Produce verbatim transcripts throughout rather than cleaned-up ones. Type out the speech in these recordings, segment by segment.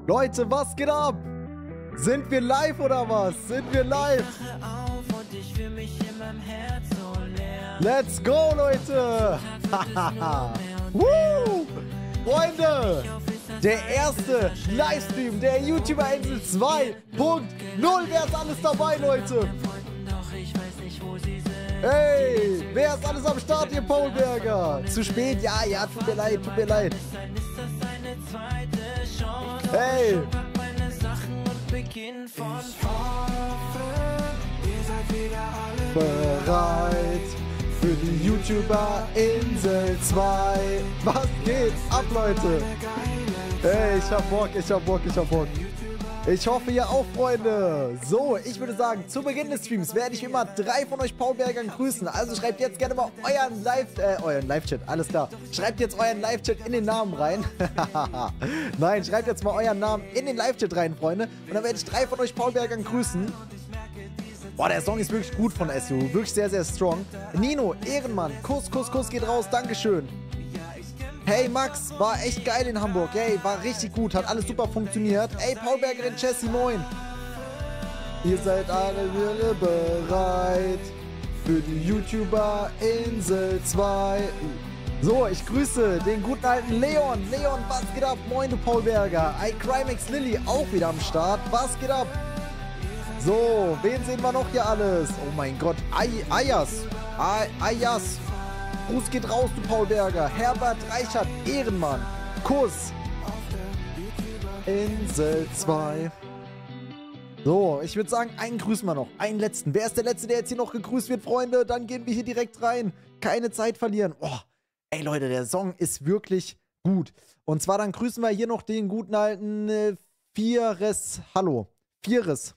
Leute, was geht ab? Sind wir live oder was? Sind wir live? Let's go, Leute! Woo! Freunde! Der erste Livestream der YouTuber-Insel zwei Punkt null. Wer ist alles dabei, Leute? Hey, wer ist alles am Start, ihr Paulberger? Zu spät? Ja, ja, tut mir leid, tut mir leid. Hey! Bereit für die YouTuber-Insel zwei. Was geht ab, Leute? Hey, ich hab Bock, ich hab Bock, ich hab Bock. Ich hoffe, ihr auch, Freunde. So, ich würde sagen, zu Beginn des Streams werde ich wie immer drei von euch Paulbergern grüßen. Also schreibt jetzt gerne mal euren Live, äh, euren Live-Chat, alles klar. Schreibt jetzt euren Live-Chat in den Namen rein. Nein, schreibt jetzt mal euren Namen in den Live-Chat rein, Freunde. Und dann werde ich drei von euch Paulbergern grüßen. Boah, der Song ist wirklich gut von S U. Wirklich sehr, sehr strong. Nino, Ehrenmann, Kuss, Kuss, Kuss geht raus. Dankeschön. Hey Max, war echt geil in Hamburg. Hey, war richtig gut, hat alles super funktioniert. Ey, Paulbergerin Jessie, moin. Ihr seid alle wieder bereit für die YouTuber-Insel zwei. So, ich grüße den guten alten Leon. Leon, was geht ab? Moin, du Paulberger. iCrimex Lilly auch wieder am Start. Was geht ab? So, wen sehen wir noch hier alles? Oh mein Gott, Ay Ayas. Ay Ayas. Gruß geht raus, du Paulberger. Herbert Reichert, Ehrenmann. Kuss. Insel zwei. So, ich würde sagen, einen grüßen wir noch. Einen letzten. Wer ist der Letzte, der jetzt hier noch gegrüßt wird, Freunde? Dann gehen wir hier direkt rein. Keine Zeit verlieren. Oh, ey Leute, der Song ist wirklich gut. Und zwar dann grüßen wir hier noch den guten alten äh, Vieres. Hallo. Vieres.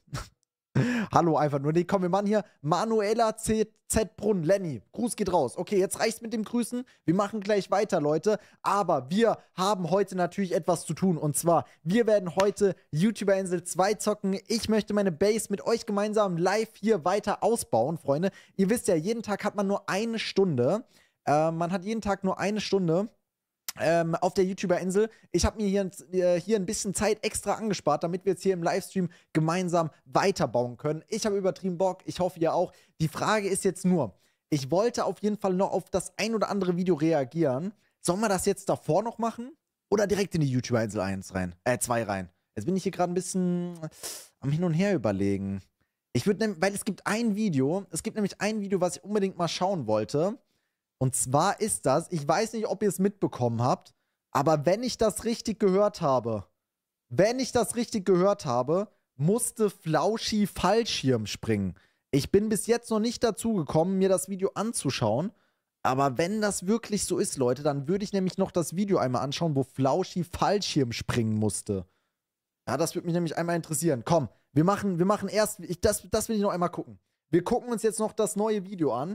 Hallo, einfach nur. Nee, komm, wir machen hier Manuela Z. Z. Brunn, Lenny. Gruß geht raus. Okay, jetzt reicht's mit dem Grüßen. Wir machen gleich weiter, Leute. Aber wir haben heute natürlich etwas zu tun. Und zwar, wir werden heute YouTuber-Insel zwei zocken. Ich möchte meine Base mit euch gemeinsam live hier weiter ausbauen, Freunde. Ihr wisst ja, jeden Tag hat man nur eine Stunde. Äh, man hat jeden Tag nur eine Stunde. Ähm, auf der YouTuber-Insel. Ich habe mir hier, äh, hier ein bisschen Zeit extra angespart, damit wir jetzt hier im Livestream gemeinsam weiterbauen können. Ich habe übertrieben Bock, ich hoffe ihr auch. Die Frage ist jetzt nur, ich wollte auf jeden Fall noch auf das ein oder andere Video reagieren. Sollen wir das jetzt davor noch machen? Oder direkt in die YouTuber-Insel eins rein? Äh, zwei rein. Jetzt bin ich hier gerade ein bisschen am Hin und Her überlegen. Ich würde nämlich, weil es gibt ein Video, es gibt nämlich ein Video, was ich unbedingt mal schauen wollte. Und zwar ist das, ich weiß nicht, ob ihr es mitbekommen habt, aber wenn ich das richtig gehört habe, wenn ich das richtig gehört habe, musste Flauschi Fallschirm springen. Ich bin bis jetzt noch nicht dazu gekommen, mir das Video anzuschauen, aber wenn das wirklich so ist, Leute, dann würde ich nämlich noch das Video einmal anschauen, wo Flauschi Fallschirm springen musste. Ja, das würde mich nämlich einmal interessieren. Komm, wir machen, wir machen erst, ich, das, das will ich noch einmal gucken. Wir gucken uns jetzt noch das neue Video an.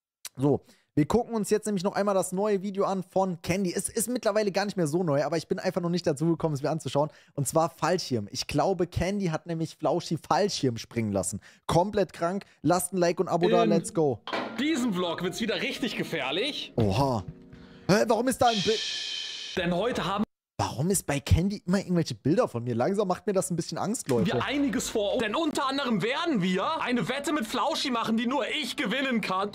So. Wir gucken uns jetzt nämlich noch einmal das neue Video an von Candy. Es ist mittlerweile gar nicht mehr so neu, aber ich bin einfach noch nicht dazu gekommen, es mir anzuschauen. Und zwar Fallschirm. Ich glaube, Candy hat nämlich Flauschi Fallschirm springen lassen. Komplett krank. Lasst ein Like und Abo da, let's go. In diesem Vlog wird's wieder richtig gefährlich. Oha. Hä, warum ist da ein Bild? Denn heute haben Warum ist bei Candy immer irgendwelche Bilder von mir? Langsam macht mir das ein bisschen Angst, Leute. wir einiges vor. Denn unter anderem werden wir eine Wette mit Flauschi machen, die nur ich gewinnen kann.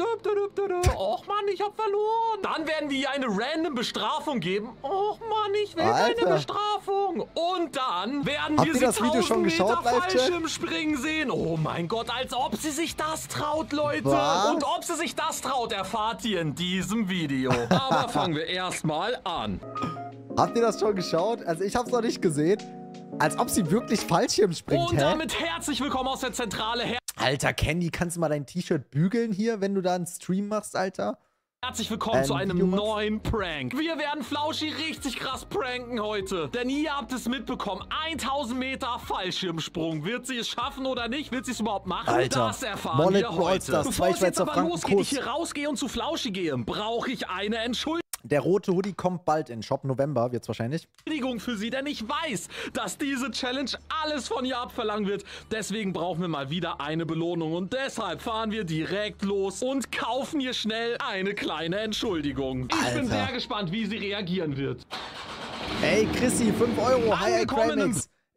Och Mann, ich hab verloren. Dann werden wir hier eine random Bestrafung geben. Och Mann, ich will Alter. keine Bestrafung. Und dann werden Habt wir ihr sie das Video schon tausend geschaut, Meter Live-Chat? Fallschirmspringen sehen. Oh mein Gott, als ob sie sich das traut, Leute. Was? Und ob sie sich das traut, erfahrt ihr in diesem Video. Aber fangen wir erstmal an. Habt ihr das schon geschaut? Also ich hab's noch nicht gesehen. Als ob sie wirklich Fallschirm springt, Und hä? damit herzlich willkommen aus der Zentrale. Her Alter, Candy, kannst du mal dein T-Shirt bügeln hier, wenn du da einen Stream machst, Alter? Herzlich willkommen Ähm, zu einem Video machst? neuen Prank. Wir werden Flauschi richtig krass pranken heute. Denn ihr habt es mitbekommen, tausend Meter Fallschirmsprung. Wird sie es schaffen oder nicht? Wird sie es überhaupt machen? Alter, Das erfahren Mollet wir Brawl heute. Stars, Bevor zwei es jetzt Schweizer aber Franken, losgeht, Kuss. ich hier rausgehe und zu Flauschi gehe, brauche ich eine Entschuldigung. Der rote Hoodie kommt bald in den Shop. November wird's wahrscheinlich. Für sie, denn ich weiß, dass diese Challenge alles von ihr abverlangen wird. Deswegen brauchen wir mal wieder eine Belohnung und deshalb fahren wir direkt los und kaufen ihr schnell eine kleine Entschuldigung. Ich Alter. bin sehr gespannt, wie sie reagieren wird. Ey, Chrissy, fünf Euro. Hi, Angekommen im iCrimex.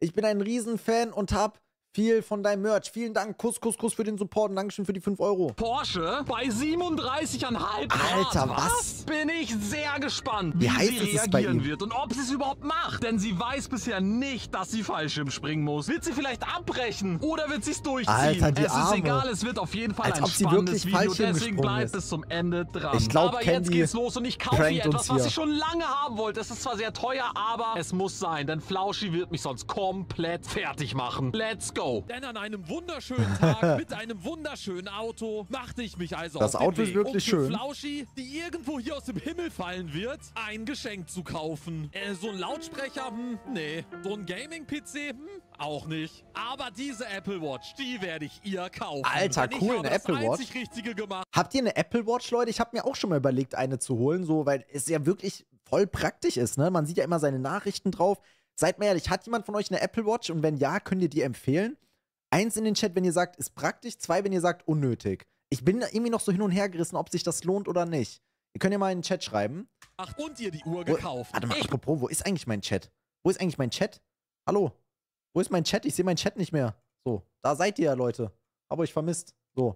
Ich bin ein Riesenfan und hab viel von deinem Merch. Vielen Dank. Kuss, Kuss, Kuss für den Support und Dankeschön für die fünf Euro. Porsche bei siebenunddreißig Komma fünf Grad. Alter, was? Bin ich sehr gespannt, Wie wie, heiß sie ist es bei reagieren ihm? wird und ob sie es überhaupt macht. Denn sie weiß bisher nicht, dass sie Fallschirm springen muss. Wird sie vielleicht abbrechen oder wird sie es durchziehen? Alter, die es ist Arme. egal, es wird auf jeden Fall Als ein ob sie spannendes wirklich Video. Fallschirm Deswegen gesprungen bleibt ist. es zum Ende dran. Ich glaub, aber jetzt Candy geht's los und ich kaufe hier prankt uns etwas, was hier. ich schon lange haben wollte. Es ist zwar sehr teuer, aber es muss sein, denn Flauschi wird mich sonst komplett fertig machen. Let's go. Denn an einem wunderschönen Tag mit einem wunderschönen Auto machte ich mich also Das auf den Auto ist Weg, wirklich um für schön. Flauschi, die irgendwo hier aus dem Himmel fallen wird, ein Geschenk zu kaufen. Äh, so ein Lautsprecher, hm, nee. So ein Gaming-P C, hm, auch nicht. Aber diese Apple Watch, die werde ich ihr kaufen. Alter, Denn cool, ich eine habe das Apple Watch. einzig Richtige gemacht. Habt ihr eine Apple Watch, Leute? Ich habe mir auch schon mal überlegt, eine zu holen, so, weil es ja wirklich voll praktisch ist, ne? Man sieht ja immer seine Nachrichten drauf. Seid mal ehrlich, hat jemand von euch eine Apple Watch? Und wenn ja, könnt ihr die empfehlen? Eins in den Chat, wenn ihr sagt, ist praktisch. Zwei, wenn ihr sagt, unnötig. Ich bin da irgendwie noch so hin und her gerissen, ob sich das lohnt oder nicht. Ihr könnt ja mal in den Chat schreiben. Und ihr die Uhr Wo, gekauft. warte mal, Ich apropos, wo ist eigentlich mein Chat? Wo ist eigentlich mein Chat? Hallo? Wo ist mein Chat? Ich sehe meinen Chat nicht mehr. So, da seid ihr ja, Leute. Hab euch vermisst. So.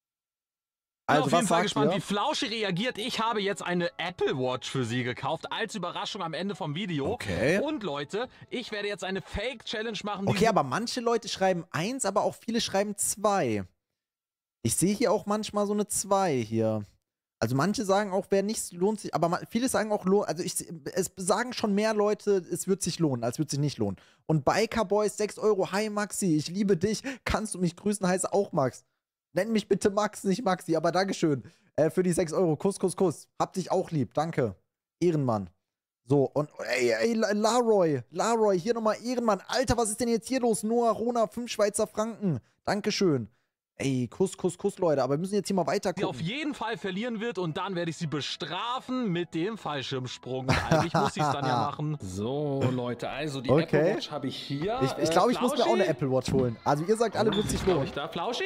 Ich bin Also, auf jeden was Fall sagt gespannt, ihr? wie Flauschi reagiert. Ich habe jetzt eine Apple Watch für sie gekauft, als Überraschung am Ende vom Video. Okay. Und Leute, ich werde jetzt eine Fake-Challenge machen. die Okay, aber manche Leute schreiben eins, aber auch viele schreiben zwei. Ich sehe hier auch manchmal so eine zwei hier. Also manche sagen auch, wer nicht lohnt sich, aber ma- viele sagen auch, lohnt, also ich, es sagen schon mehr Leute, es wird sich lohnen, als wird sich nicht lohnen. Und Biker Boys, sechs Euro, hi Maxi, ich liebe dich, kannst du mich grüßen, heiße auch Max. Nenn mich bitte Max, nicht Maxi, aber Dankeschön äh, für die sechs Euro, Kuss, Kuss, Kuss. Hab dich auch lieb, danke. Ehrenmann. So, und ey, ey, Laroy, Laroy, hier nochmal Ehrenmann. Alter, was ist denn jetzt hier los? Noah, Rona, fünf Schweizer Franken. Dankeschön. Ey, Kuss, Kuss, Kuss, Leute. Aber wir müssen jetzt hier mal weiter sie auf gucken. jeden Fall verlieren wird und dann werde ich sie bestrafen mit dem Fallschirmsprung. Und eigentlich muss ich es dann ja machen. So, Leute, also die Okay. Apple Watch habe ich hier. Ich, ich glaube, ich muss mir auch eine Apple Watch holen. Also ihr sagt alle, wird sich Glaube lohnen. ich da. Flauschi?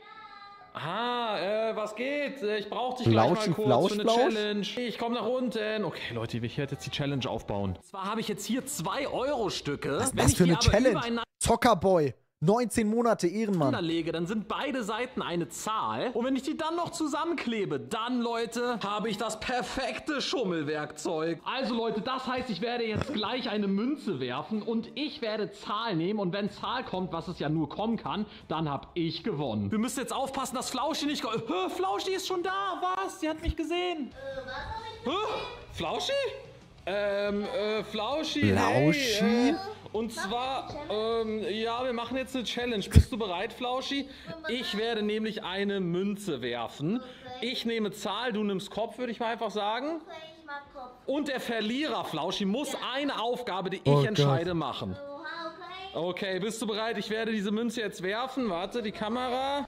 Ah, äh, was geht? Äh, Ich brauche dich Flauschi, gleich mal kurz Flausch, für eine Flausch? Challenge. Ich komme nach unten. Okay, Leute, ich werde jetzt die Challenge aufbauen. Zwar habe ich jetzt hier zwei Euro Stücke. Was ist Wenn das ich für die eine aber Challenge? übereinander Zockerboy. neunzehn Monate, Ehrenmann. lege, dann sind beide Seiten eine Zahl. Und wenn ich die dann noch zusammenklebe, dann, Leute, habe ich das perfekte Schummelwerkzeug. Also, Leute, das heißt, ich werde jetzt gleich eine Münze werfen und ich werde Zahl nehmen. Und wenn Zahl kommt, was es ja nur kommen kann, dann habe ich gewonnen. Wir müssen jetzt aufpassen, dass Flauschi nicht... Hä, Flauschi ist schon da. Was? Sie hat mich gesehen. Hä? Flauschi? Ähm, äh, Flauschi, Flauschi? hey, äh, und zwar, ähm, ja, wir machen jetzt eine Challenge. Bist du bereit, Flauschi? Ich werde nämlich eine Münze werfen. Ich nehme Zahl, du nimmst Kopf, würde ich mal einfach sagen. Okay, ich mag Kopf. Und der Verlierer, Flauschi, muss eine Aufgabe, die ich Oh Gott. entscheide, machen. Oha, okay. Okay, bist du bereit? Ich werde diese Münze jetzt werfen. Warte, die Kamera.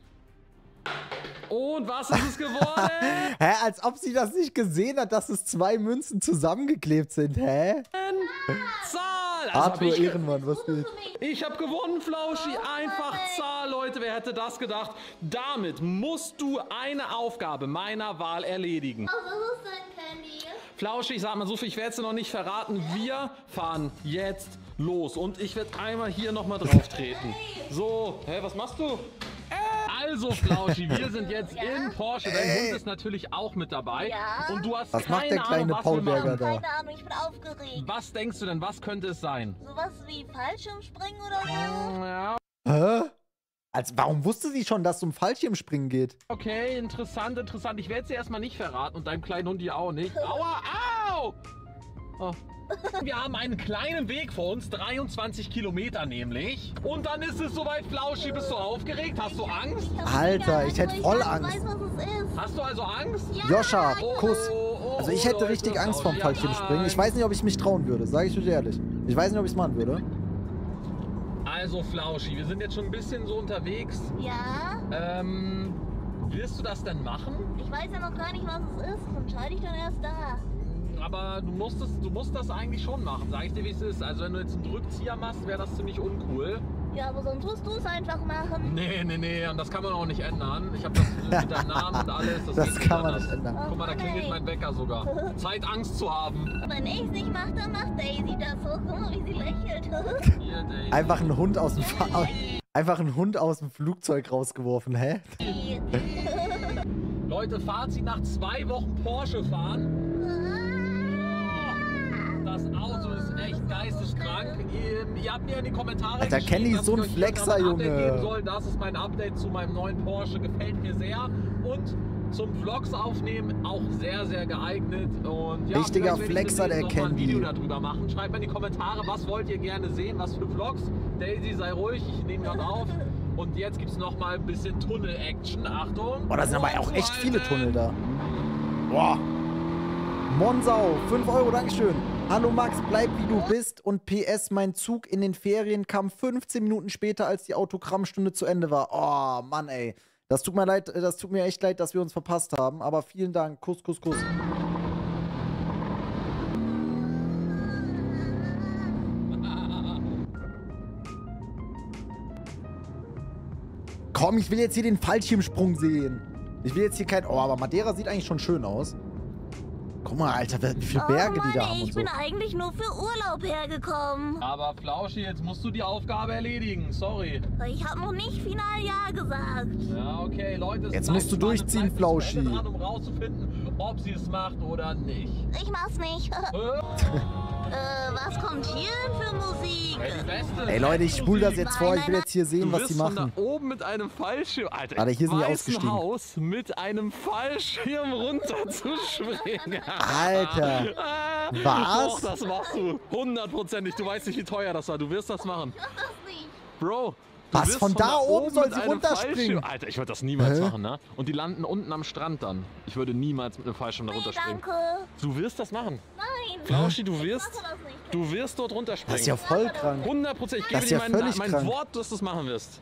Und was ist es geworden? Hä, als ob sie das nicht gesehen hat, dass es zwei Münzen zusammengeklebt sind. Hä? Zahl! Also hab Arthur ich, Ehrenmann, was geht? ich habe gewonnen, Flauschi. Einfach Zahl, Leute. Wer hätte das gedacht? Damit musst du eine Aufgabe meiner Wahl erledigen. Was ist denn, Candy? Flauschi, ich sag mal so viel, ich werde es dir noch nicht verraten. Wir fahren jetzt los. Und ich werde einmal hier nochmal drauf treten. So, hä, was machst du? Also, Flauschi, wir sind jetzt in Porsche. Dein Ey. Hund ist natürlich auch mit dabei. Ja. Und du hast Was macht keine der kleine Ahnung, was wir Paulberger machen. da? Keine Ahnung, ich bin aufgeregt. Was denkst du denn, was könnte es sein? Sowas wie Fallschirmspringen oder so? Ja, Hä? Als, warum wusste sie schon, dass es um Fallschirmspringen geht? okay, interessant, interessant. Ich werde es dir erstmal nicht verraten und deinem kleinen Hund dir auch nicht. Aua, au! Oh. Wir haben einen kleinen Weg vor uns, dreiundzwanzig Kilometer nämlich. Und dann ist es soweit, Flauschi, bist du aufgeregt? Hast du Angst? hab Alter, mega ich hätte weil voll gar Angst. nicht weiß, was es ist. Hast du also Angst? Joscha, ich weiß. Kuss. oh, Also ich oh, hätte Leute, richtig Angst vorm Flauschi hat Fallschirmspringen. Ich weiß nicht, ob ich mich trauen würde, sage ich euch ehrlich. Ich weiß nicht, ob ich es machen würde. Also, Flauschi, wir sind jetzt schon ein bisschen so unterwegs. Ja, Ähm, wirst du das denn machen? ich weiß ja noch gar nicht, was es ist. Das entscheide ich dann erst da. Aber du musst, es, du musst das eigentlich schon machen, sag ich dir, wie es ist. Also wenn du jetzt einen Rückzieher machst, wäre das ziemlich uncool. Ja, aber sonst musst du es einfach machen. Nee, nee, nee, und das kann man auch nicht ändern. Ich habe das mit deinem Namen und alles. Das, Das geht nicht kann man anders. nicht ändern. Guck mal, da klingelt mein Wecker sogar. Zeit, Angst zu haben. Wenn ich es nicht mache, dann macht Daisy das so. Guck mal, wie sie lächelt. Hier, Daisy. Einfach ein Hund aus dem Fa Einfach ein Hund aus dem Flugzeug rausgeworfen, hä? Leute, Fazit nach zwei Wochen Porsche fahren. Das Auto ist echt geisteskrank. Ihr, ihr habt mir in die Kommentare Alter, geschrieben, Kenny ist dass so ein ich euch Flexer, hier noch ein Update Junge. geben soll. Das ist mein Update zu meinem neuen Porsche. Gefällt mir sehr. Und zum Vlogs aufnehmen auch sehr, sehr geeignet. Und ja, Richtiger vielleicht werde ich Flexer, der demnächst noch mal ein Candy. Video darüber machen. Schreibt mal in die Kommentare, was wollt ihr gerne sehen, was für Vlogs. Daisy, sei ruhig, ich nehme gerade auf. Und jetzt gibt es noch mal ein bisschen Tunnel-Action. Achtung. Boah, da sind aber auch echt viele Vorzuhalten. Tunnel da. Boah. Monsau, fünf Euro, Dankeschön. Hallo Max, bleib wie du bist. Und P S, mein Zug in den Ferien kam fünfzehn Minuten später, als die Autogrammstunde zu Ende war. Oh, Mann, ey. Das tut mir leid, das tut mir echt leid, dass wir uns verpasst haben. Aber vielen Dank. Kuss, Kuss, Kuss. Komm, ich will jetzt hier den Fallschirmsprung sehen. Ich will jetzt hier kein... Oh, aber Madeira sieht eigentlich schon schön aus. Guck mal, Alter, wie viele Berge oh Mann, die da haben ich und so. bin eigentlich nur für Urlaub hergekommen. Aber Flauschi, jetzt musst du die Aufgabe erledigen. Sorry. Ich habe noch nicht final Ja gesagt. Ja, okay, Leute. es Jetzt bleibt musst du spannend, durchziehen, bleibt bis zum Flauschi. Ende dran, um rauszufinden, ob sie es macht oder nicht. Ich mach's nicht. Äh, äh, was kommt hier denn für Musik? hey, die beste Ey, Leute, ich spule das Musik. jetzt vor. Ich will jetzt hier sehen, Du was wirst die von machen. da oben mit einem Fallschirm, Alter, Alter, hier sind die im Weißen ausgestiegen. Haus mit einem Fallschirm runterzuspringen. Alter. Ah, Was? Doch, das machst du. Hundertprozentig. Du weißt nicht, wie teuer das war. Du wirst das machen. Ich mach das nicht. Bro. Du Was, wirst von da oben soll mit sie einem runterspringen? Fallschirm- Alter, ich würde das niemals Hä? machen, ne? Und die landen unten am Strand dann. Ich würde niemals mit einem Fallschirm da Nee, runterspringen. danke. Du wirst das machen. Nein. Flauschi, du Ich wirst, mache das nicht. du wirst dort Das runterspringen. ist ja voll krank. hundert Prozent. Ich Das gebe ist dir ja mein, völlig mein krank. Wort, dass du es machen wirst.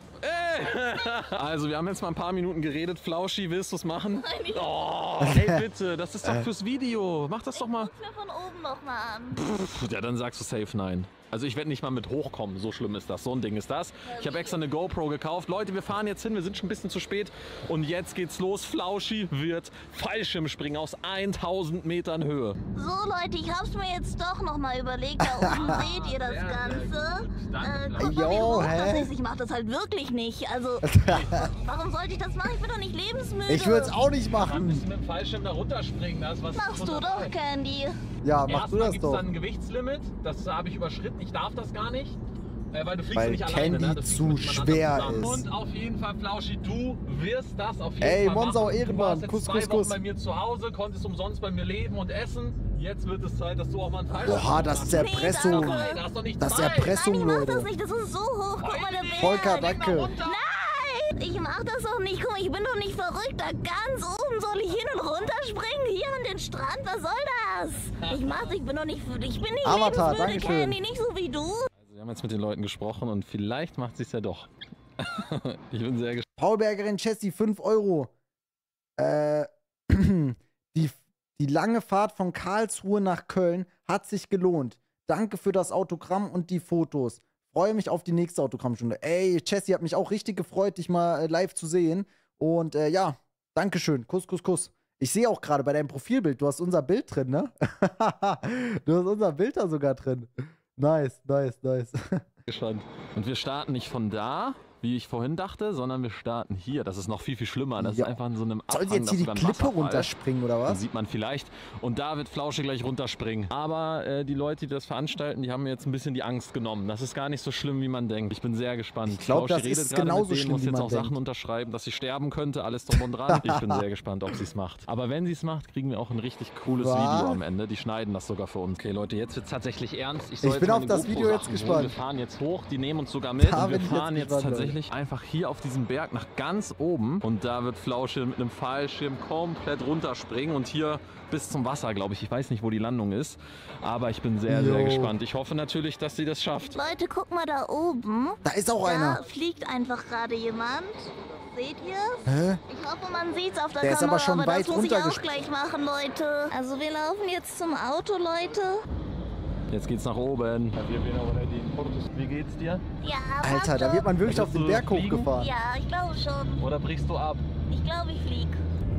Äh. Also, wir haben jetzt mal ein paar Minuten geredet. Flauschi, willst du es machen? Nein, ich Oh, hey, bitte. Das ist doch fürs Video. Mach das doch mal. guck's mir von oben noch mal an. Pff, ja, dann sagst du safe nein. Also ich werde nicht mal mit hochkommen, so schlimm ist das, so ein Ding ist das. Ich habe extra eine GoPro gekauft. Leute, wir fahren jetzt hin, wir sind schon ein bisschen zu spät. Und jetzt geht's los. Flauschi wird Fallschirmspringen aus tausend Metern Höhe. So Leute, ich hab's mir jetzt doch noch mal überlegt. Da oben seht ihr das Sehr, sehr Ganze. gut. Danke, Äh, Flauschi. guck mal, wie Jo, hoch hä? das ist. Ich mach das halt wirklich nicht. Also, warum sollte ich das machen? Ich bin doch nicht lebensmüde. Ich würde es auch nicht Dann machen. müssen wir mit dem Fallschirm da runterspringen. Das ist was Machst du doch, Candy. Ja, mach du Erstmal das gibt es doch. dann ein Gewichtslimit. Das habe ich überschritten. Ich darf das gar nicht. Äh, weil du fliegst Weil ja nicht alleine, Candy ne? Das fliegst zu mit jemand schwer anderem zusammen. ist. Und auf jeden Fall, Flauschi, du wirst das auf jeden Ey, Fall Monsau machen. Du Ehrenmann. warst jetzt Kuss, zwei Kuss, Wochen Kuss. bei mir zu Hause, konntest umsonst bei mir leben und essen. Jetzt wird es Zeit, dass du auch mal einen Fallschirm Oha, das ist machst. Erpressung. Nee, Nein, da hast doch nicht Das ist Zeit. Erpressung, Nein, ich mach das Leute. nicht. Das ist so hoch. Guck mal, der Berg. Volker, Geh mal danke. runter. Nein, ich mach das doch nicht. Guck mal, ich bin doch nicht verrückt. Da ganz oben soll ich hin und runter springen. Hier an den Strand. Was soll das? Ich mach's, ich bin doch nicht, ich bin nicht Avatar, lebensmüde, Dankeschön. Candy, nicht so wie du. Also, wir haben jetzt mit den Leuten gesprochen und vielleicht macht sie es ja doch. Ich bin sehr gespannt. Paulbergerin Chessie, fünf Euro. Äh, die, die lange Fahrt von Karlsruhe nach Köln hat sich gelohnt. Danke für das Autogramm und die Fotos. Freue mich auf die nächste Autogrammstunde. Ey, Chessie, hat mich auch richtig gefreut, dich mal äh, live zu sehen. Und äh, ja, Dankeschön. Kuss, Kuss, Kuss. Ich sehe auch gerade bei deinem Profilbild, du hast unser Bild drin, ne? Du hast unser Bild da sogar drin. Nice, nice, nice. gespannt. Und wir starten nicht von da, wie ich vorhin dachte, sondern wir starten hier. Das ist noch viel, viel schlimmer. Das Ja. ist einfach in so einem Soll Abhang, sie jetzt hier das die über einen Klippe Wasserfall. runterspringen, oder Den was? sieht man vielleicht. Und da wird Flauschi gleich runterspringen. Aber äh, die Leute, die das veranstalten, die haben mir jetzt ein bisschen die Angst genommen. Das ist gar nicht so schlimm, wie man denkt. Ich bin sehr gespannt. Ich glaub, Flauschi das redet ist gerade genauso mit denen, schlimm, muss wie jetzt man auch Sachen denkt. unterschreiben, dass sie sterben könnte. Alles drum und dran. Ich bin sehr gespannt, ob sie es macht. Aber wenn sie es macht, kriegen wir auch ein richtig cooles Was? Video am Ende. Die schneiden das sogar für uns. Okay, Leute, jetzt wird es tatsächlich ernst. soll Ich jetzt bin meine auf das Video jetzt GoPro-Sachen holen. gespannt. Wir fahren jetzt hoch, die nehmen uns sogar mit. Da Und wir bin ich jetzt fahren jetzt, gespannt, Leute. tatsächlich einfach hier auf diesem Berg nach ganz oben. Und da wird Flauschi mit einem Fallschirm komplett runterspringen und hier bis zum Wasser, glaube ich. Ich weiß nicht, wo die Landung ist. Aber ich bin sehr, sehr Jo. gespannt. Ich hoffe natürlich, dass sie das schafft. Leute, guck mal da oben. Da ist auch Da einer. fliegt einfach gerade jemand. Seht ihr? Hä? Ich hoffe, man sieht's auf der, Der ist Kamera, aber schon weit das muss ich auch runtergesprungen. gleich machen, Leute. Also wir laufen jetzt zum Auto, Leute. Jetzt geht's nach oben. Wie geht's dir? Ja, Alter, passt da schon. wird man wirklich auf Willst den du Berg fliegen? hochgefahren. Ja, ich glaube schon. Oder brichst du ab? Ich glaube, ich flieg.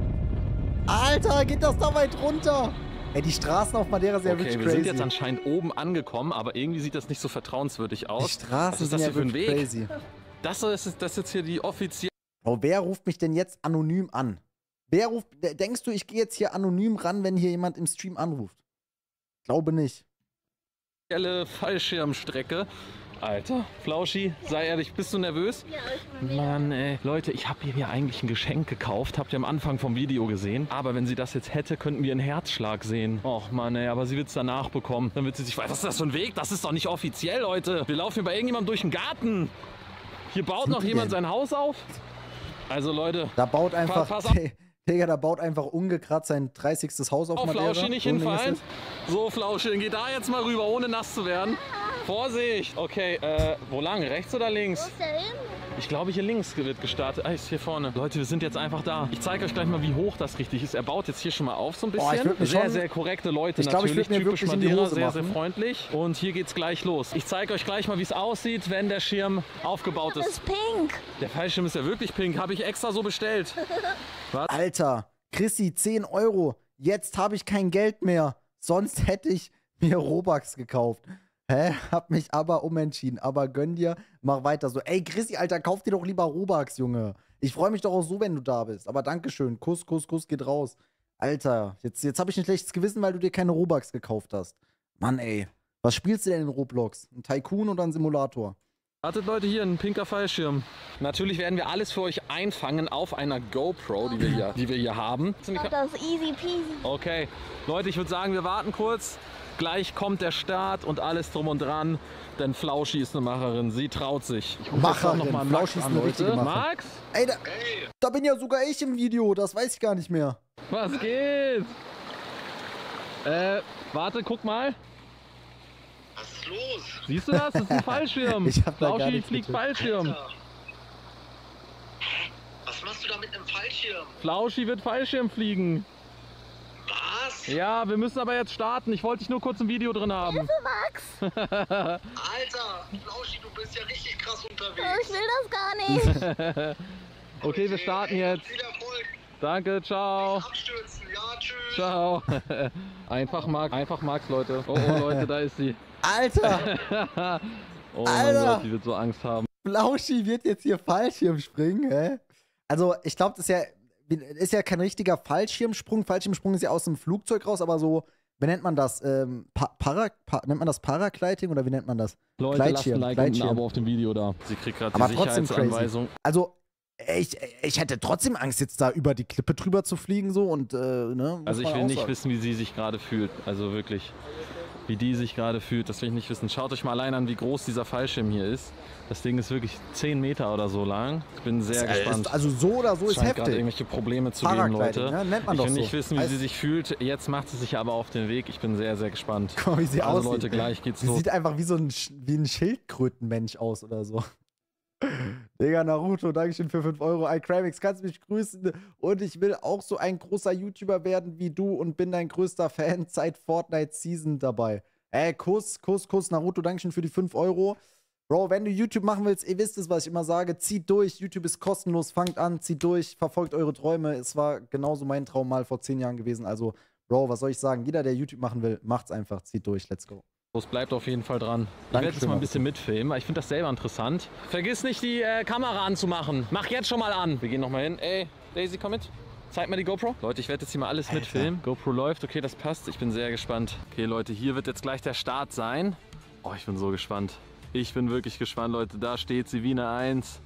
Alter, geht das da weit runter? Ey, die Straßen auf Madeira sind ja Okay, wirklich wir crazy. sind jetzt anscheinend oben angekommen, aber irgendwie sieht das nicht so vertrauenswürdig die aus. Straßen Was ist sind das ja hier für ein wirklich Weg? crazy. Das ist, das ist jetzt hier die offizielle Oh, wer ruft mich denn jetzt anonym an? Wer ruft, denkst du, ich gehe jetzt hier anonym ran, wenn hier jemand im Stream anruft? Glaube nicht. Fallschirmstrecke. Alter, Flauschi, sei ehrlich, bist du nervös? Ja, ich bin Mann, ey. Leute, ich habe mir eigentlich ein Geschenk gekauft. Habt ihr am Anfang vom Video gesehen. Aber wenn sie das jetzt hätte, könnten wir einen Herzschlag sehen. Och Mann, ey, aber sie wird es danach bekommen. Dann wird sie sich... Was ist das für ein Weg? Das ist doch nicht offiziell, Leute. Wir laufen hier bei irgendjemandem durch den Garten. Hier baut Sind noch die jemand denn? sein Haus auf. Also, Leute... Da baut einfach... pass auf. Digga, da baut einfach ungekratzt sein dreißigstes Haus auf Auf Madeira. Flauschi nicht So ein Ding ist hinfallen. das. So, Flauschi, dann geh da jetzt mal rüber, ohne nass zu werden. Vorsicht! Okay, äh, wo lang? Rechts oder Wo links? ist der hin? Ich glaube, hier links wird gestartet. Ah, ist hier vorne. Leute, wir sind jetzt einfach da. Ich zeige euch gleich mal, wie hoch das richtig ist. Er baut jetzt hier schon mal auf so ein bisschen. Boah, ich würd mir sehr, schon- sehr korrekte Leute Ich glaub, ich natürlich. würd mir Typisch wirklich in die Madeira, Hose sehr, sehr machen. freundlich. Und hier geht's gleich los. Ich zeige euch gleich mal, wie es aussieht, wenn der Schirm aufgebaut Das ist. ist pink. Der Fallschirm ist ja wirklich pink. Habe ich extra so bestellt. Alter, Chrissy, zehn Euro. Jetzt habe ich kein Geld mehr. Sonst hätte ich mir Robux gekauft. Hä? Hab mich aber umentschieden. Aber gönn dir, mach weiter so. Ey, Chrissy, Alter, kauf dir doch lieber Robux, Junge. Ich freue mich doch auch so, wenn du da bist. Aber dankeschön. Kuss, Kuss, Kuss geht raus. Alter, jetzt, jetzt habe ich ein schlechtes Gewissen, weil du dir keine Robux gekauft hast. Mann, ey. Was spielst du denn in Roblox? Ein Tycoon oder ein Simulator? Wartet Leute, hier ein pinker Fallschirm. Natürlich werden wir alles für euch einfangen auf einer GoPro, die wir hier, die wir hier haben. Ich glaub, das ist easy peasy. Okay, Leute, ich würde sagen, wir warten kurz. Gleich kommt der Start und alles drum und dran. Denn Flauschi ist eine Macherin, sie traut sich. Ich rufe jetzt auch Macherin, noch mal Max Flauschi ist an, eine richtige Leute. Macherin. Max? Ey, da, da bin ja sogar ich im Video. Das weiß ich gar nicht mehr. Was geht? Äh, warte, guck mal. Was ist los? Siehst du das? Das ist ein Fallschirm. Ich hab da gar Flauschi nichts fliegt gecheckt. Fallschirm. Alter. Hä? Was machst du da mit einem Fallschirm? Flauschi wird Fallschirm fliegen. Was? Ja, wir müssen aber jetzt starten. Ich wollte dich nur kurz im Video drin haben. Max, Alter, Flauschi, du bist ja richtig krass ich unterwegs. will das gar nicht. Okay, wir starten jetzt. Viel Erfolg. Danke, ciao. Abstürzen. Ja, tschüss. Ciao. Einfach Max, einfach Max, Leute. Oh, oh, Leute, da ist sie. Alter, Oh Alter. mein Gott, die wird so Angst haben. Flauschi wird jetzt hier Fallschirm springen, hä? Also, ich glaube, das ist ja, ist ja kein richtiger Fallschirmsprung. Fallschirmsprung ist ja aus dem Flugzeug raus, aber so, wie nennt man das? Ähm, pa Para, pa nennt man das Paragliding oder wie nennt man das? Leute, lasst ein Gleitschirm, Like und ein Gleitschirm. Abo auf dem Video da. Sie kriegt gerade die Aber trotzdem crazy. Sicherheitsanweisung. Also, ich, ich hätte trotzdem Angst, jetzt da über die Klippe drüber zu fliegen, so und, äh, ne? muss Also ich man will auch nicht sagen. wissen, wie sie sich gerade fühlt. Also wirklich, wie die sich gerade fühlt, das will ich nicht wissen. Schaut euch mal allein an, wie groß dieser Fallschirm hier ist. Das Ding ist wirklich zehn Meter oder so lang. Ich bin sehr Das gespannt. ist, also, so oder so Es ist scheint gerade heftig. irgendwelche Probleme zu geben, Paragliding, Leute. ne? Nennt man ich doch will so. nicht wissen, wie Heißt- sie sich fühlt. Jetzt macht sie sich aber auf den Weg. Ich bin sehr, sehr gespannt. Guck mal, wie sie Also aussieht. Leute, gleich geht's Sie los. sieht einfach wie so ein, Sch- wie ein Schildkrötenmensch aus oder so. Digga, Naruto, Dankeschön für fünf Euro. iCravix, kannst mich grüßen. Und ich will auch so ein großer YouTuber werden wie du und bin dein größter Fan seit Fortnite Season dabei. Ey, Kuss, Kuss, Kuss, Naruto, Dankeschön für die fünf Euro. Bro, wenn du YouTube machen willst, ihr wisst es, was ich immer sage, zieht durch. YouTube ist kostenlos, fangt an, zieht durch, verfolgt eure Träume. Es war genauso mein Traum mal vor zehn Jahren gewesen. Also, Bro, was soll ich sagen? Jeder, der YouTube machen will, macht's einfach, zieht durch, let's go. Es bleibt auf jeden Fall dran. Ich werde Dankeschön, jetzt mal ein bisschen mitfilmen. Ich finde das selber interessant. Vergiss nicht, die äh, Kamera anzumachen. Mach jetzt schon mal an. Wir gehen noch mal hin. Ey, Daisy, komm mit. Zeig mal die GoPro. Leute, ich werde jetzt hier mal alles Alter. mitfilmen. GoPro läuft. Okay, das passt. Ich bin sehr gespannt. Okay, Leute, hier wird jetzt gleich der Start sein. Oh, ich bin so gespannt. Ich bin wirklich gespannt, Leute. Da steht sie wie eine Eins.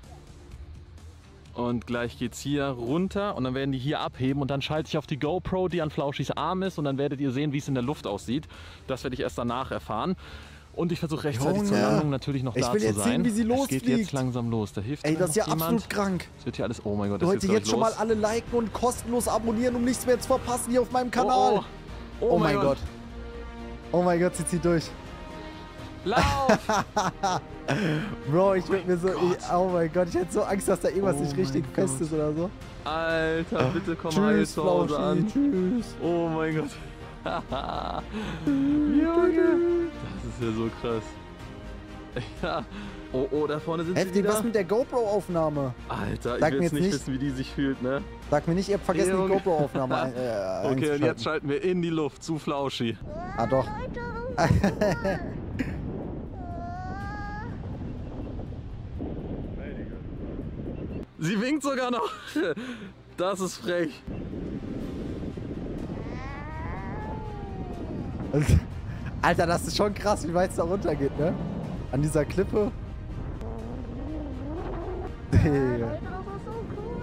Und gleich geht's hier runter und dann werden die hier abheben und dann schalte ich auf die GoPro, die an Flauschis Arm ist und dann werdet ihr sehen, wie es in der Luft aussieht. Das werde ich erst danach erfahren. Und ich versuche rechtzeitig zur Junge, Landung natürlich noch ich da will zu jetzt sein. sehen, wie sie Es geht losfliegt. jetzt langsam los. Da hilft Ey, mir das ist ja noch jemand. absolut krank. Es wird hier alles. Oh mein Gott, das Leute, geht jetzt schon mal los. alle liken und kostenlos abonnieren, um nichts mehr zu verpassen hier auf meinem Kanal. Oh, oh. Oh, mein Gott. Oh mein Gott, sie zieht durch. Lauf! Bro, ich würde mir so. Ich, oh mein Gott, ich hätte so Angst, dass da irgendwas Oh nicht richtig mein fest Gott. ist oder so. Alter, bitte komm mal hier Tschüss, zu Hause Flauschi, an. tschüss. Oh mein Gott. Junge. Das ist ja so krass. Ja. Oh, oh, da vorne sind Heftig, sie wieder. was mit der GoPro-Aufnahme? Alter, ich Sag will mir jetzt jetzt nicht nicht- wissen, wie die sich fühlt, ne? Sag mir nicht, ihr habt vergessen, die Junge. GoPro-Aufnahme ein, äh, Okay, und einzuschalten. jetzt schalten wir in die Luft zu Flauschi. Ah, doch. Sie winkt sogar noch. Das ist frech. Alter, das ist schon krass, wie weit es da runter geht, ne? An dieser Klippe. Digga. Leute, das ist so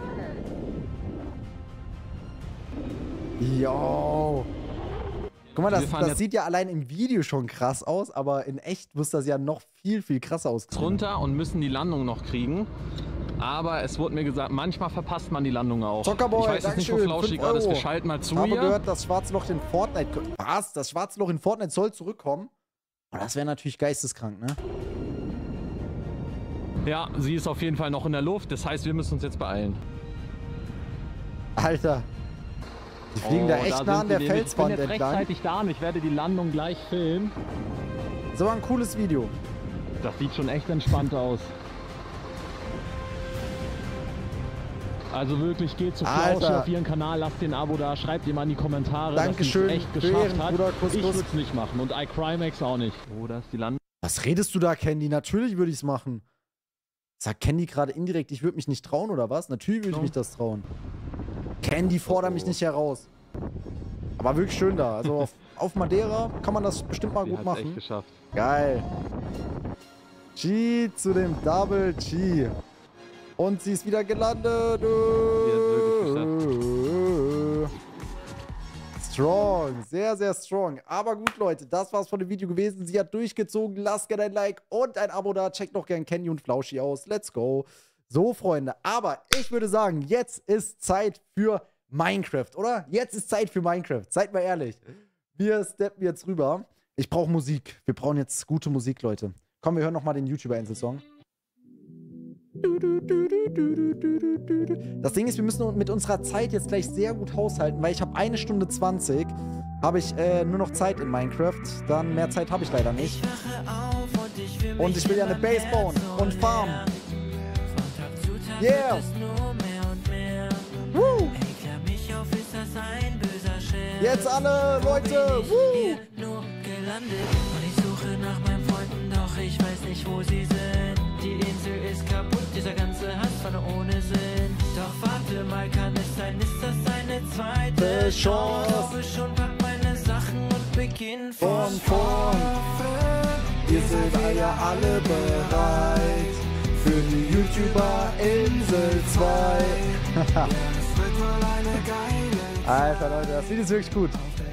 cool. Yo. Guck mal, das, Wir fahren das jetzt- sieht ja allein im Video schon krass aus, aber in echt muss das ja noch viel, viel krasser aussehen. Runter und müssen die Landung noch kriegen. Aber es wurde mir gesagt, manchmal verpasst man die Landung auch. Zockerboy, ich weiß jetzt nicht, wo Dankeschön, Flauschi fünf gerade ist. Wir Euro. schalten mal zu Ich habe hier. gehört, das schwarze Loch in Fortnite... Was? Das schwarze Loch in Fortnite soll zurückkommen? Oh, das wäre natürlich geisteskrank, ne? Ja, sie ist auf jeden Fall noch in der Luft. Das heißt, wir müssen uns jetzt beeilen. Alter. Die fliegen da Oh, echt sind nah an sie der nämlich. Felswand Ich bin jetzt entlang. rechtzeitig da und ich werde die Landung gleich filmen. So ein cooles Video. Das sieht schon echt entspannt aus. Also wirklich, geht zu Flauschi Alter. auf ihren Kanal, lasst den Abo da, schreibt ihr mal in die Kommentare, Dankeschön dass sie es echt für geschafft Ihren hat. Bruder, Kuss, Ich Kuss. würde es nicht machen und iCrimex auch nicht. Oh, da ist die Landung. Was redest du da, Candy? Natürlich würde ich es machen. Sagt Candy gerade indirekt, ich würde mich nicht trauen, oder was? Natürlich würde ich No. mich das trauen. Candy fordert mich nicht heraus. Aber wirklich schön da. Also auf, auf Madeira kann man das bestimmt mal Sie gut hat's machen. echt geschafft. Geil. G zu dem Double G. Und sie ist wieder gelandet. wirklich Strong, sehr, sehr strong. Aber gut, Leute, das war's von dem Video gewesen. Sie hat durchgezogen. Lasst gerne ein Like und ein Abo da. Checkt noch gern Candy und Flauschi aus. Let's go. So, Freunde. Aber ich würde sagen, jetzt ist Zeit für Minecraft, oder? Jetzt ist Zeit für Minecraft. Seid mal ehrlich. Wir steppen jetzt rüber. Ich brauche Musik. Wir brauchen jetzt gute Musik, Leute. Komm, wir hören noch mal den YouTuber-Insel-Song. Das Ding ist, wir müssen mit unserer Zeit jetzt gleich sehr gut haushalten, weil ich habe eine Stunde zwanzig, habe ich äh, nur noch Zeit in Minecraft. Dann mehr Zeit habe ich leider nicht. Und ich will ja eine Base bauen und farmen. Yeah! Woo! Jetzt alle Leute! Woo! Nur gelandet und ich suche nach meinen Freunden, doch ich weiß nicht, wo sie sind. Die Insel ist kaputt, dieser ganze Hass von ohne Sinn. Doch warte mal, kann es sein, ist das eine zweite Chance? Glaube schon, pack meine Sachen und beginn Von vorn. Wir sind ja alle bereit für die YouTuber-Insel zwei. Alter, Leute, das Video ist wirklich gut.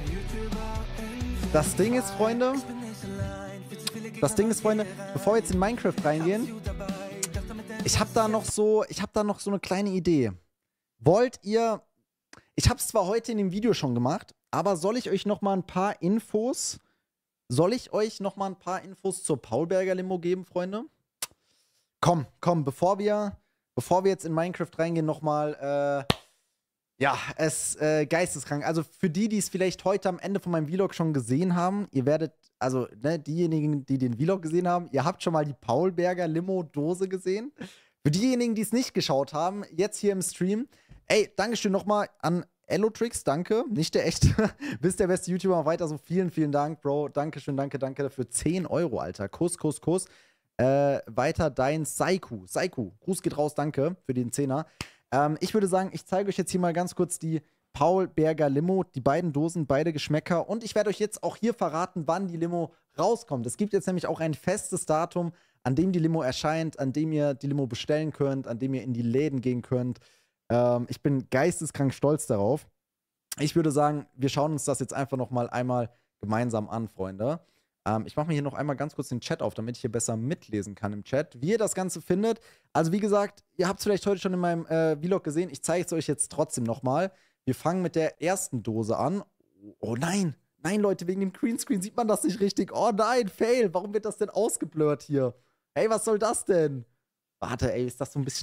Das Ding ist, Freunde, das Ding ist, Freunde, bevor wir jetzt in Minecraft reingehen, ich habe da noch so, ich habe da noch so eine kleine Idee. Wollt ihr, ich habe es zwar heute in dem Video schon gemacht, aber soll ich euch noch mal ein paar Infos, soll ich euch noch mal ein paar Infos zur Paulberger Limo geben, Freunde? Komm, komm, bevor wir, bevor wir jetzt in Minecraft reingehen, noch mal, äh, ja, es äh, geisteskrank. Also für die, die es vielleicht heute am Ende von meinem Vlog schon gesehen haben, ihr werdet, also ne, diejenigen, die den Vlog gesehen haben, ihr habt schon mal die Paulberger Limo-Dose gesehen. Für diejenigen, die es nicht geschaut haben, jetzt hier im Stream, ey, Dankeschön nochmal an Elotrix, danke, nicht der echte, bist der beste YouTuber weiter, so vielen, vielen Dank, Bro, Dankeschön, danke, danke für zehn Euro, Alter, Kuss, Kuss, Kuss. Äh, weiter dein Saiku, Saiku, Gruß geht raus, danke für den Zehner. Ähm, ich würde sagen, ich zeige euch jetzt hier mal ganz kurz die Paulberger Limo, die beiden Dosen, beide Geschmäcker. Und ich werde euch jetzt auch hier verraten, wann die Limo rauskommt. Es gibt jetzt nämlich auch ein festes Datum, an dem die Limo erscheint, an dem ihr die Limo bestellen könnt, an dem ihr in die Läden gehen könnt. Ähm, ich bin geisteskrank stolz darauf. Ich würde sagen, wir schauen uns das jetzt einfach noch mal einmal gemeinsam an, Freunde. Ähm, ich mache mir hier noch einmal ganz kurz den Chat auf, damit ich hier besser mitlesen kann im Chat, wie ihr das Ganze findet. Also wie gesagt, ihr habt es vielleicht heute schon in meinem äh, Vlog gesehen. Ich zeige es euch jetzt trotzdem noch mal. Wir fangen mit der ersten Dose an. Oh nein, nein Leute, wegen dem Greenscreen sieht man das nicht richtig. Oh nein, Fail, warum wird das denn ausgeblurrt hier? Ey, was soll das denn? Warte, ey, ist das so ein bisschen... Ich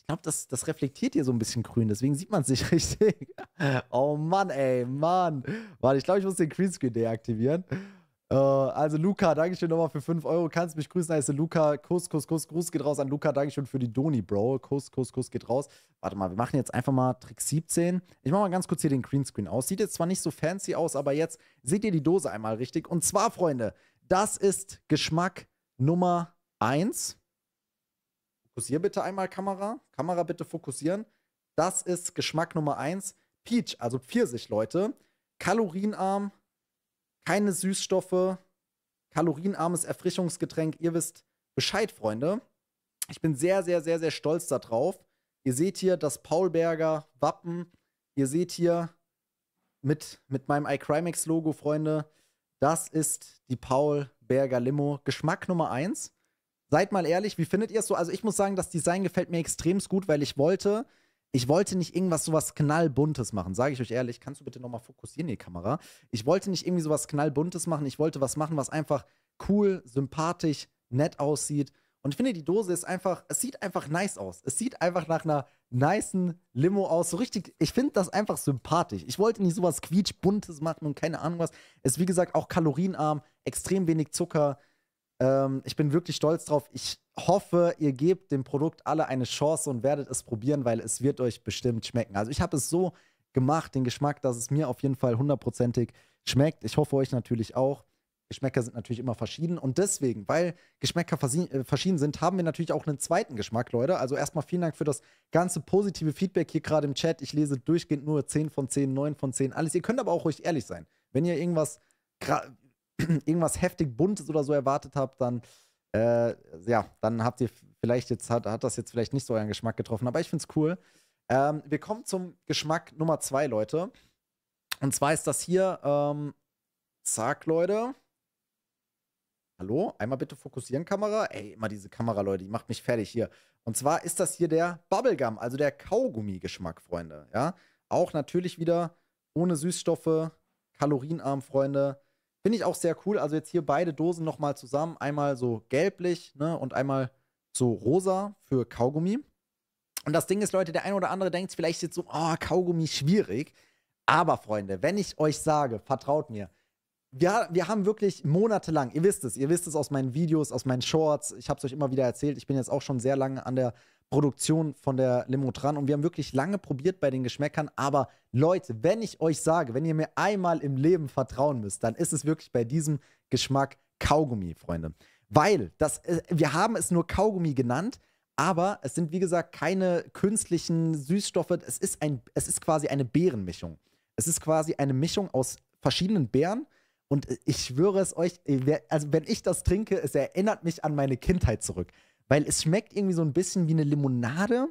glaube, das, das reflektiert hier so ein bisschen grün, deswegen sieht man es nicht richtig. Oh Mann, ey, Mann. Warte, ich glaube, ich muss den Greenscreen deaktivieren. Äh, also Luca, Dankeschön nochmal für fünf Euro. Kannst mich grüßen, heiße Luca. Kuss, Kuss, Kuss, Gruß geht raus an Luca. Dankeschön für die Doni, Bro. Kuss, Kuss, Kuss geht raus. Warte mal, wir machen jetzt einfach mal Trick siebzehn. Ich mache mal ganz kurz hier den Greenscreen aus. Sieht jetzt zwar nicht so fancy aus, aber jetzt seht ihr die Dose einmal richtig. Und zwar, Freunde, das ist Geschmack Nummer eins. Fokussier bitte einmal, Kamera. Kamera bitte fokussieren. Das ist Geschmack Nummer eins. Peach, also Pfirsich, Leute. Kalorienarm. Keine Süßstoffe, kalorienarmes Erfrischungsgetränk. Ihr wisst Bescheid, Freunde. Ich bin sehr, sehr, sehr, sehr stolz darauf. Ihr seht hier das Paulberger Wappen. Ihr seht hier mit, mit meinem iCrimex-Logo, Freunde. Das ist die Paulberger Limo. Geschmack Nummer eins. Seid mal ehrlich, wie findet ihr es so? Also ich muss sagen, das Design gefällt mir extrem gut, weil ich wollte... Ich wollte nicht irgendwas sowas knallbuntes machen, sage ich euch ehrlich. Kannst du bitte nochmal fokussieren, die Kamera? Ich wollte nicht irgendwie sowas knallbuntes machen. Ich wollte was machen, was einfach cool, sympathisch, nett aussieht. Und ich finde, die Dose ist einfach, es sieht einfach nice aus. Es sieht einfach nach einer nicen Limo aus. So richtig, ich finde das einfach sympathisch. Ich wollte nicht sowas quietschbuntes machen und keine Ahnung was. Es ist wie gesagt auch kalorienarm, extrem wenig Zucker. Ähm, ich bin wirklich stolz drauf. Ich hoffe, ihr gebt dem Produkt alle eine Chance und werdet es probieren, weil es wird euch bestimmt schmecken. Also ich habe es so gemacht, den Geschmack, dass es mir auf jeden Fall hundertprozentig schmeckt. Ich hoffe euch natürlich auch. Geschmäcker sind natürlich immer verschieden und deswegen, weil Geschmäcker äh, verschieden sind, haben wir natürlich auch einen zweiten Geschmack, Leute. Also erstmal vielen Dank für das ganze positive Feedback hier gerade im Chat. Ich lese durchgehend nur zehn von zehn, neun von zehn, alles. Ihr könnt aber auch ruhig ehrlich sein. Wenn ihr irgendwas irgendwas heftig Buntes oder so erwartet habt, dann, äh, ja, dann habt ihr vielleicht jetzt, hat, hat das jetzt vielleicht nicht so euren Geschmack getroffen, aber ich find's cool. Ähm, wir kommen zum Geschmack Nummer zwei, Leute. Und zwar ist das hier, ähm, zack, Leute. Hallo? Einmal bitte fokussieren, Kamera. Ey, immer diese Kamera, Leute, die macht mich fertig hier. Und zwar ist das hier der Bubblegum, also der Kaugummi-Geschmack, Freunde, ja. Auch natürlich wieder ohne Süßstoffe, kalorienarm, Freunde. Finde ich auch sehr cool. Also jetzt hier beide Dosen nochmal zusammen. Einmal so gelblich, ne, und einmal so rosa für Kaugummi. Und das Ding ist, Leute, der eine oder andere denkt vielleicht jetzt so, oh, Kaugummi schwierig. Aber, Freunde, wenn ich euch sage, vertraut mir, wir, wir haben wirklich monatelang, ihr wisst es, ihr wisst es aus meinen Videos, aus meinen Shorts, ich habe es euch immer wieder erzählt, ich bin jetzt auch schon sehr lange an der Produktion von der Limo dran und wir haben wirklich lange probiert bei den Geschmäckern, aber Leute, wenn ich euch sage, wenn ihr mir einmal im Leben vertrauen müsst, dann ist es wirklich bei diesem Geschmack Kaugummi, Freunde. Weil, das, wir haben es nur Kaugummi genannt, aber es sind, wie gesagt, keine künstlichen Süßstoffe, es ist, ein, es ist quasi eine Beerenmischung. Es ist quasi eine Mischung aus verschiedenen Beeren und ich schwöre es euch, also wenn ich das trinke, es erinnert mich an meine Kindheit zurück. Weil es schmeckt irgendwie so ein bisschen wie eine Limonade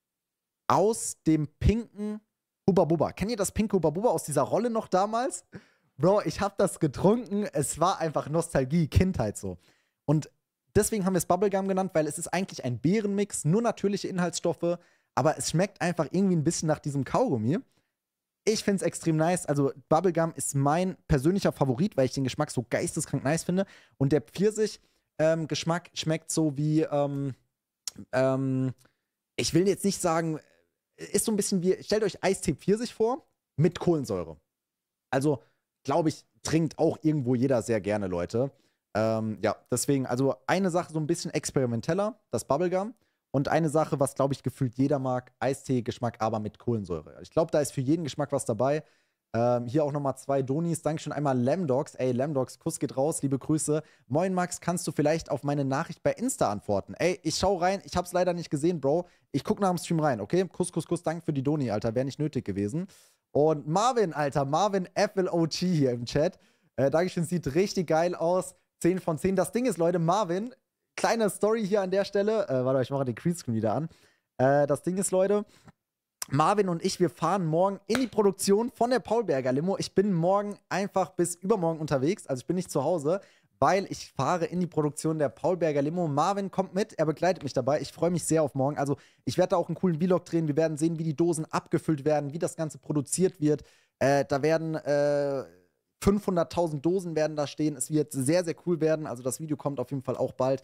aus dem pinken Hubba Bubba. Kennt ihr das pinke Hubba Bubba aus dieser Rolle noch damals? Bro, ich habe das getrunken. Es war einfach Nostalgie, Kindheit so. Und deswegen haben wir es Bubblegum genannt, weil es ist eigentlich ein Beerenmix, nur natürliche Inhaltsstoffe, aber es schmeckt einfach irgendwie ein bisschen nach diesem Kaugummi. Ich finde es extrem nice. Also Bubblegum ist mein persönlicher Favorit, weil ich den Geschmack so geisteskrank nice finde. Und der Pfirsich Ähm, Geschmack schmeckt so wie, ähm, ähm, ich will jetzt nicht sagen, ist so ein bisschen wie, stellt euch Eistee Pfirsich vor, mit Kohlensäure. Also, glaube ich, trinkt auch irgendwo jeder sehr gerne, Leute. Ähm, ja, deswegen, also eine Sache so ein bisschen experimenteller, das Bubblegum. Und eine Sache, was, glaube ich, gefühlt jeder mag, Eistee-Geschmack, aber mit Kohlensäure. Ich glaube, da ist für jeden Geschmack was dabei. Ähm, hier auch nochmal zwei Donis. Dankeschön einmal Lamdogs. Ey, Lamdogs, Kuss geht raus. Liebe Grüße. Moin, Max, kannst du vielleicht auf meine Nachricht bei Insta antworten? Ey, ich schau rein. Ich hab's leider nicht gesehen, Bro. Ich guck nach dem Stream rein, okay? Kuss, Kuss, Kuss. Danke für die Doni, Alter. Wäre nicht nötig gewesen. Und Marvin, Alter. Marvin F L O G hier im Chat. Äh, Dankeschön. Sieht richtig geil aus. zehn von zehn. Das Ding ist, Leute, Marvin, kleine Story hier an der Stelle. Äh, warte, ich mache den Greenscreen wieder an. Äh, das Ding ist, Leute, Marvin und ich, wir fahren morgen in die Produktion von der Paulberger Limo. Ich bin morgen einfach bis übermorgen unterwegs, also ich bin nicht zu Hause, weil ich fahre in die Produktion der Paulberger Limo. Marvin kommt mit, er begleitet mich dabei. Ich freue mich sehr auf morgen. Also ich werde da auch einen coolen Vlog drehen. Wir werden sehen, wie die Dosen abgefüllt werden, wie das Ganze produziert wird. Äh, da werden äh, fünfhunderttausend Dosen werden da stehen. Es wird sehr, sehr cool werden. Also das Video kommt auf jeden Fall auch bald.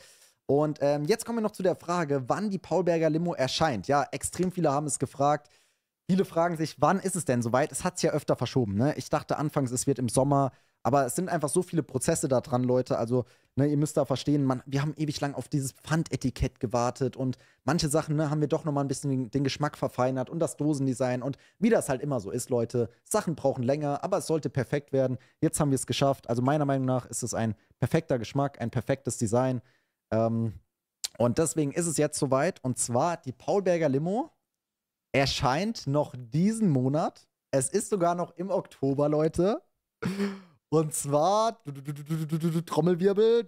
Und ähm, jetzt kommen wir noch zu der Frage, wann die Paulberger Limo erscheint. Ja, extrem viele haben es gefragt. Viele fragen sich, wann ist es denn soweit? Es hat es ja öfter verschoben, ne? Ich dachte anfangs, es wird im Sommer, aber es sind einfach so viele Prozesse da dran, Leute. Also, ne, ihr müsst da verstehen, man, wir haben ewig lang auf dieses Pfandetikett gewartet und manche Sachen, ne, haben wir doch nochmal ein bisschen den, den Geschmack verfeinert und das Dosendesign und wie das halt immer so ist, Leute. Sachen brauchen länger, aber es sollte perfekt werden. Jetzt haben wir es geschafft. Also, meiner Meinung nach ist es ein perfekter Geschmack, ein perfektes Design. Ähm, und deswegen ist es jetzt soweit. Und zwar die Paulberger Limo erscheint noch diesen Monat. Es ist sogar noch im Oktober, Leute. Und zwar Trommelwirbel.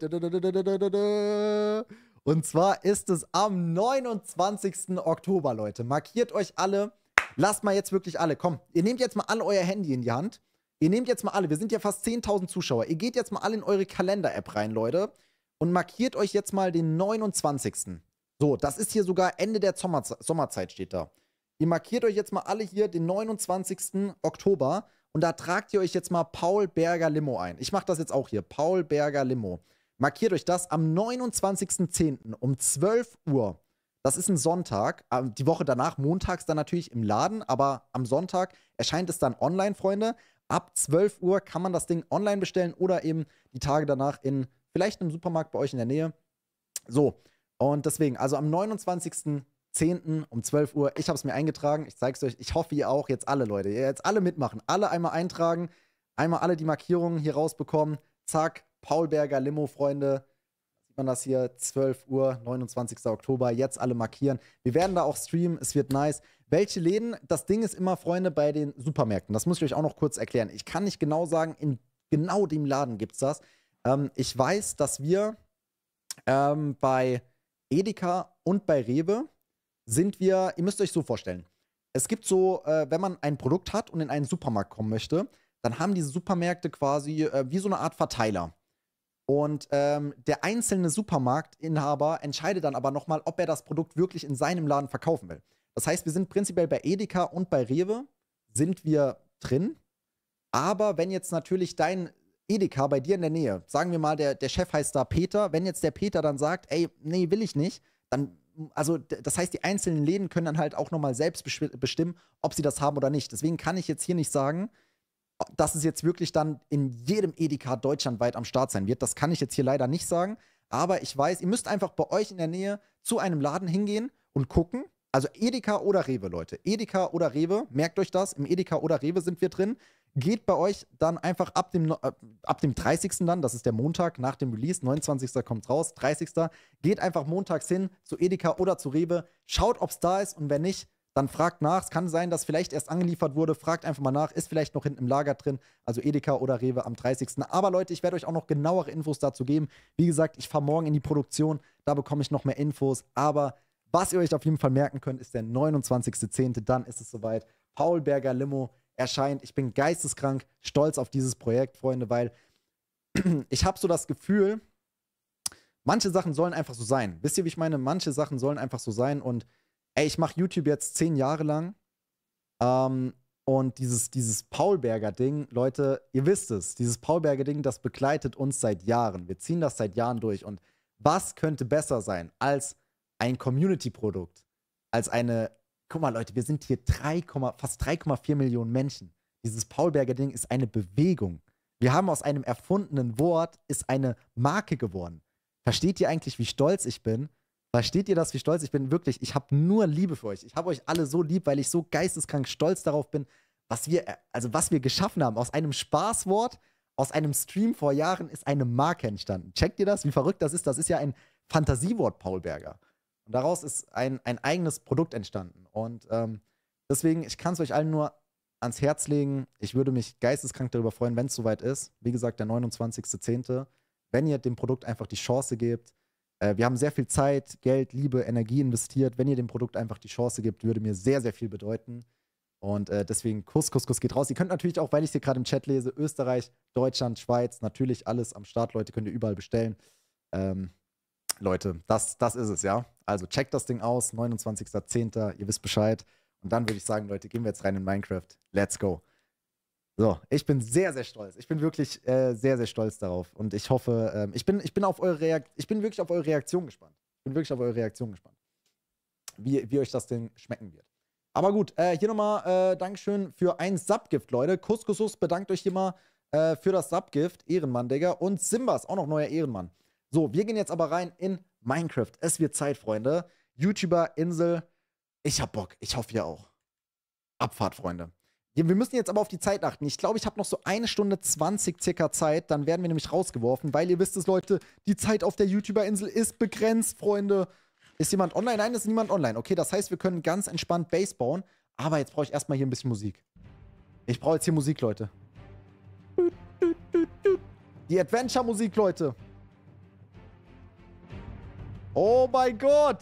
Und zwar ist es am neunundzwanzigsten Oktober, Leute. Markiert euch alle. Lasst mal jetzt wirklich alle. Komm, ihr nehmt jetzt mal alle euer Handy in die Hand. Ihr nehmt jetzt mal alle. Wir sind ja fast zehntausend Zuschauer. Ihr geht jetzt mal alle in eure Kalender-App rein, Leute. Und markiert euch jetzt mal den neunundzwanzigsten So, das ist hier sogar Ende der Sommerze- Sommerzeit, steht da. Ihr markiert euch jetzt mal alle hier den neunundzwanzigsten Oktober und da tragt ihr euch jetzt mal Paulberger Limo ein. Ich mache das jetzt auch hier, Paulberger Limo. Markiert euch das am neunundzwanzigsten zehnten um zwölf Uhr. Das ist ein Sonntag, die Woche danach, montags dann natürlich im Laden, aber am Sonntag erscheint es dann online, Freunde. Ab zwölf Uhr kann man das Ding online bestellen oder eben die Tage danach in vielleicht einem Supermarkt bei euch in der Nähe. So, und deswegen, also am neunundzwanzigsten zehnten um zwölf Uhr. Ich habe es mir eingetragen. Ich zeige es euch. Ich hoffe, ihr auch. Jetzt alle, Leute. Ihr jetzt alle mitmachen. Alle einmal eintragen. Einmal alle die Markierungen hier rausbekommen. Zack. Paulberger Limo, Freunde. Sieht man das hier? zwölf Uhr, neunundzwanzigsten Oktober. Jetzt alle markieren. Wir werden da auch streamen. Es wird nice. Welche Läden? Das Ding ist immer, Freunde, bei den Supermärkten. Das muss ich euch auch noch kurz erklären. Ich kann nicht genau sagen, in genau dem Laden gibt es das. Ähm, ich weiß, dass wir ähm, bei Edeka und bei Rewe sind wir, ihr müsst euch so vorstellen, es gibt so, äh, wenn man ein Produkt hat und in einen Supermarkt kommen möchte, dann haben diese Supermärkte quasi äh, wie so eine Art Verteiler. Und ähm, der einzelne Supermarktinhaber entscheidet dann aber nochmal, ob er das Produkt wirklich in seinem Laden verkaufen will. Das heißt, wir sind prinzipiell bei Edeka und bei Rewe sind wir drin. Aber wenn jetzt natürlich dein Edeka bei dir in der Nähe, sagen wir mal, der, der Chef heißt da Peter, wenn jetzt der Peter dann sagt, ey, nee, will ich nicht, dann also das heißt, die einzelnen Läden können dann halt auch nochmal selbst bestimmen, ob sie das haben oder nicht. Deswegen kann ich jetzt hier nicht sagen, dass es jetzt wirklich dann in jedem Edeka deutschlandweit am Start sein wird. Das kann ich jetzt hier leider nicht sagen. Aber ich weiß, ihr müsst einfach bei euch in der Nähe zu einem Laden hingehen und gucken. Also Edeka oder Rewe, Leute. Edeka oder Rewe, merkt euch das. Im Edeka oder Rewe sind wir drin. Geht bei euch dann einfach ab dem, äh, ab dem dreißigsten dann, das ist der Montag nach dem Release, neunundzwanzigsten kommt raus, dreißigsten Geht einfach montags hin zu Edeka oder zu Rewe, schaut, ob es da ist und wenn nicht, dann fragt nach. Es kann sein, dass vielleicht erst angeliefert wurde, fragt einfach mal nach, ist vielleicht noch hinten im Lager drin, also Edeka oder Rewe am dreißigsten Aber Leute, ich werde euch auch noch genauere Infos dazu geben. Wie gesagt, ich fahre morgen in die Produktion, da bekomme ich noch mehr Infos, aber was ihr euch auf jeden Fall merken könnt, ist der neunundzwanzigsten zehnten Dann ist es soweit. Paulberger Limo erscheint. Ich bin geisteskrank stolz auf dieses Projekt, Freunde, weil ich habe so das Gefühl, manche Sachen sollen einfach so sein. Wisst ihr, wie ich meine? Manche Sachen sollen einfach so sein und ey, ich mache YouTube jetzt zehn Jahre lang ähm, und dieses, dieses Paulberger-Ding, Leute, ihr wisst es, dieses Paulberger-Ding, das begleitet uns seit Jahren. Wir ziehen das seit Jahren durch und was könnte besser sein als ein Community-Produkt, als eine Guck mal, Leute, wir sind hier drei, fast drei Komma vier Millionen Menschen. Dieses Paulberger-Ding ist eine Bewegung. Wir haben aus einem erfundenen Wort ist eine Marke geworden. Versteht ihr eigentlich, wie stolz ich bin? Versteht ihr das, wie stolz ich bin? Wirklich, ich habe nur Liebe für euch. Ich habe euch alle so lieb, weil ich so geisteskrank stolz darauf bin, was wir, also was wir geschaffen haben. Aus einem Spaßwort, aus einem Stream vor Jahren ist eine Marke entstanden. Checkt ihr das, wie verrückt das ist? Das ist ja ein Fantasiewort, Paulberger. Und daraus ist ein, ein eigenes Produkt entstanden. Und ähm, deswegen, ich kann es euch allen nur ans Herz legen. Ich würde mich geisteskrank darüber freuen, wenn es soweit ist. Wie gesagt, der neunundzwanzigsten zehnten Wenn ihr dem Produkt einfach die Chance gebt. Äh, wir haben sehr viel Zeit, Geld, Liebe, Energie investiert. Wenn ihr dem Produkt einfach die Chance gebt, würde mir sehr, sehr viel bedeuten. Und äh, deswegen Kuss, Kuss, Kuss geht raus. Ihr könnt natürlich auch, weil ich es hier gerade im Chat lese, Österreich, Deutschland, Schweiz, natürlich alles am Start, Leute, könnt ihr überall bestellen. Ähm, Leute, das, das ist es, ja. Also checkt das Ding aus, neunundzwanzigsten zehnten Ihr wisst Bescheid. Und dann würde ich sagen, Leute, gehen wir jetzt rein in Minecraft. Let's go. So, ich bin sehr, sehr stolz. Ich bin wirklich äh, sehr, sehr stolz darauf. Und ich hoffe, ähm, ich, bin, ich, bin auf eure Reakt ich bin wirklich auf eure Reaktion gespannt. Ich bin wirklich auf eure Reaktion gespannt. Wie, wie euch das denn schmecken wird. Aber gut, äh, hier nochmal äh, Dankeschön für ein Subgift, Leute. Kuskusus bedankt euch hier mal äh, für das Subgift. Ehrenmann, Digga. Und Simbas, auch noch neuer Ehrenmann. So, wir gehen jetzt aber rein in Minecraft. Es wird Zeit, Freunde. YouTuber, Insel. Ich hab Bock. Ich hoffe, ihr auch. Abfahrt, Freunde. Wir müssen jetzt aber auf die Zeit achten. Ich glaube, ich habe noch so eine Stunde zwanzig circa Zeit. Dann werden wir nämlich rausgeworfen, weil ihr wisst es, Leute, die Zeit auf der YouTuber-Insel ist begrenzt, Freunde. Ist jemand online? Nein, ist niemand online. Okay, das heißt, wir können ganz entspannt Base bauen. Aber jetzt brauche ich erstmal hier ein bisschen Musik. Ich brauche jetzt hier Musik, Leute. Die Adventure-Musik, Leute. Oh mein Gott.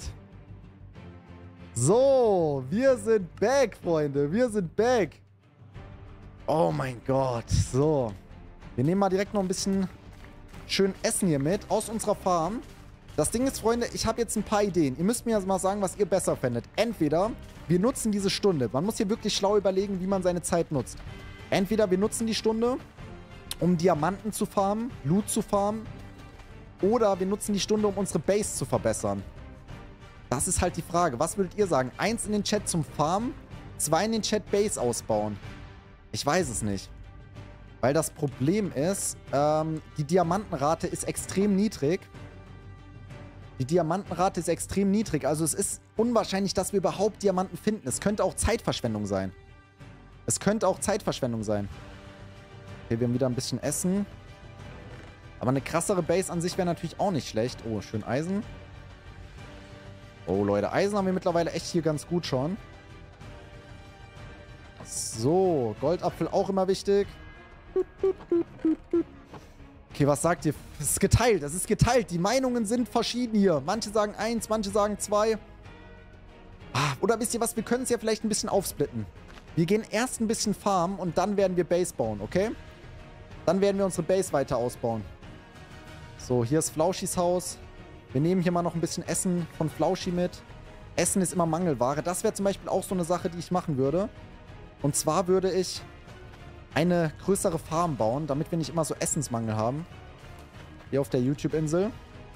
So, wir sind back, Freunde. Wir sind back. Oh mein Gott. So. Wir nehmen mal direkt noch ein bisschen schön Essen hier mit aus unserer Farm. Das Ding ist, Freunde, ich habe jetzt ein paar Ideen. Ihr müsst mir also mal sagen, was ihr besser fändet. Entweder wir nutzen diese Stunde. Man muss hier wirklich schlau überlegen, wie man seine Zeit nutzt. Entweder wir nutzen die Stunde, um Diamanten zu farmen, Loot zu farmen. Oder wir nutzen die Stunde, um unsere Base zu verbessern. Das ist halt die Frage. Was würdet ihr sagen? Eins in den Chat zum Farmen, zwei in den Chat Base ausbauen. Ich weiß es nicht. Weil das Problem ist, ähm, die Diamantenrate ist extrem niedrig. Die Diamantenrate ist extrem niedrig. Also es ist unwahrscheinlich, dass wir überhaupt Diamanten finden. Es könnte auch Zeitverschwendung sein. Es könnte auch Zeitverschwendung sein. Okay, wir haben wieder ein bisschen Essen. Aber eine krassere Base an sich wäre natürlich auch nicht schlecht. Oh, schön Eisen. Oh, Leute, Eisen haben wir mittlerweile echt hier ganz gut schon. So, Goldapfel auch immer wichtig. Okay, was sagt ihr? Es ist geteilt, es ist geteilt. Die Meinungen sind verschieden hier. Manche sagen eins, manche sagen zwei. Ah, oder wisst ihr was? Wir können es ja vielleicht ein bisschen aufsplitten. Wir gehen erst ein bisschen farmen und dann werden wir Base bauen, okay? Dann werden wir unsere Base weiter ausbauen. So, hier ist Flauschis Haus. Wir nehmen hier mal noch ein bisschen Essen von Flauschi mit. Essen ist immer Mangelware. Das wäre zum Beispiel auch so eine Sache, die ich machen würde. Und zwar würde ich eine größere Farm bauen, damit wir nicht immer so Essensmangel haben. Hier auf der YouTube-Insel.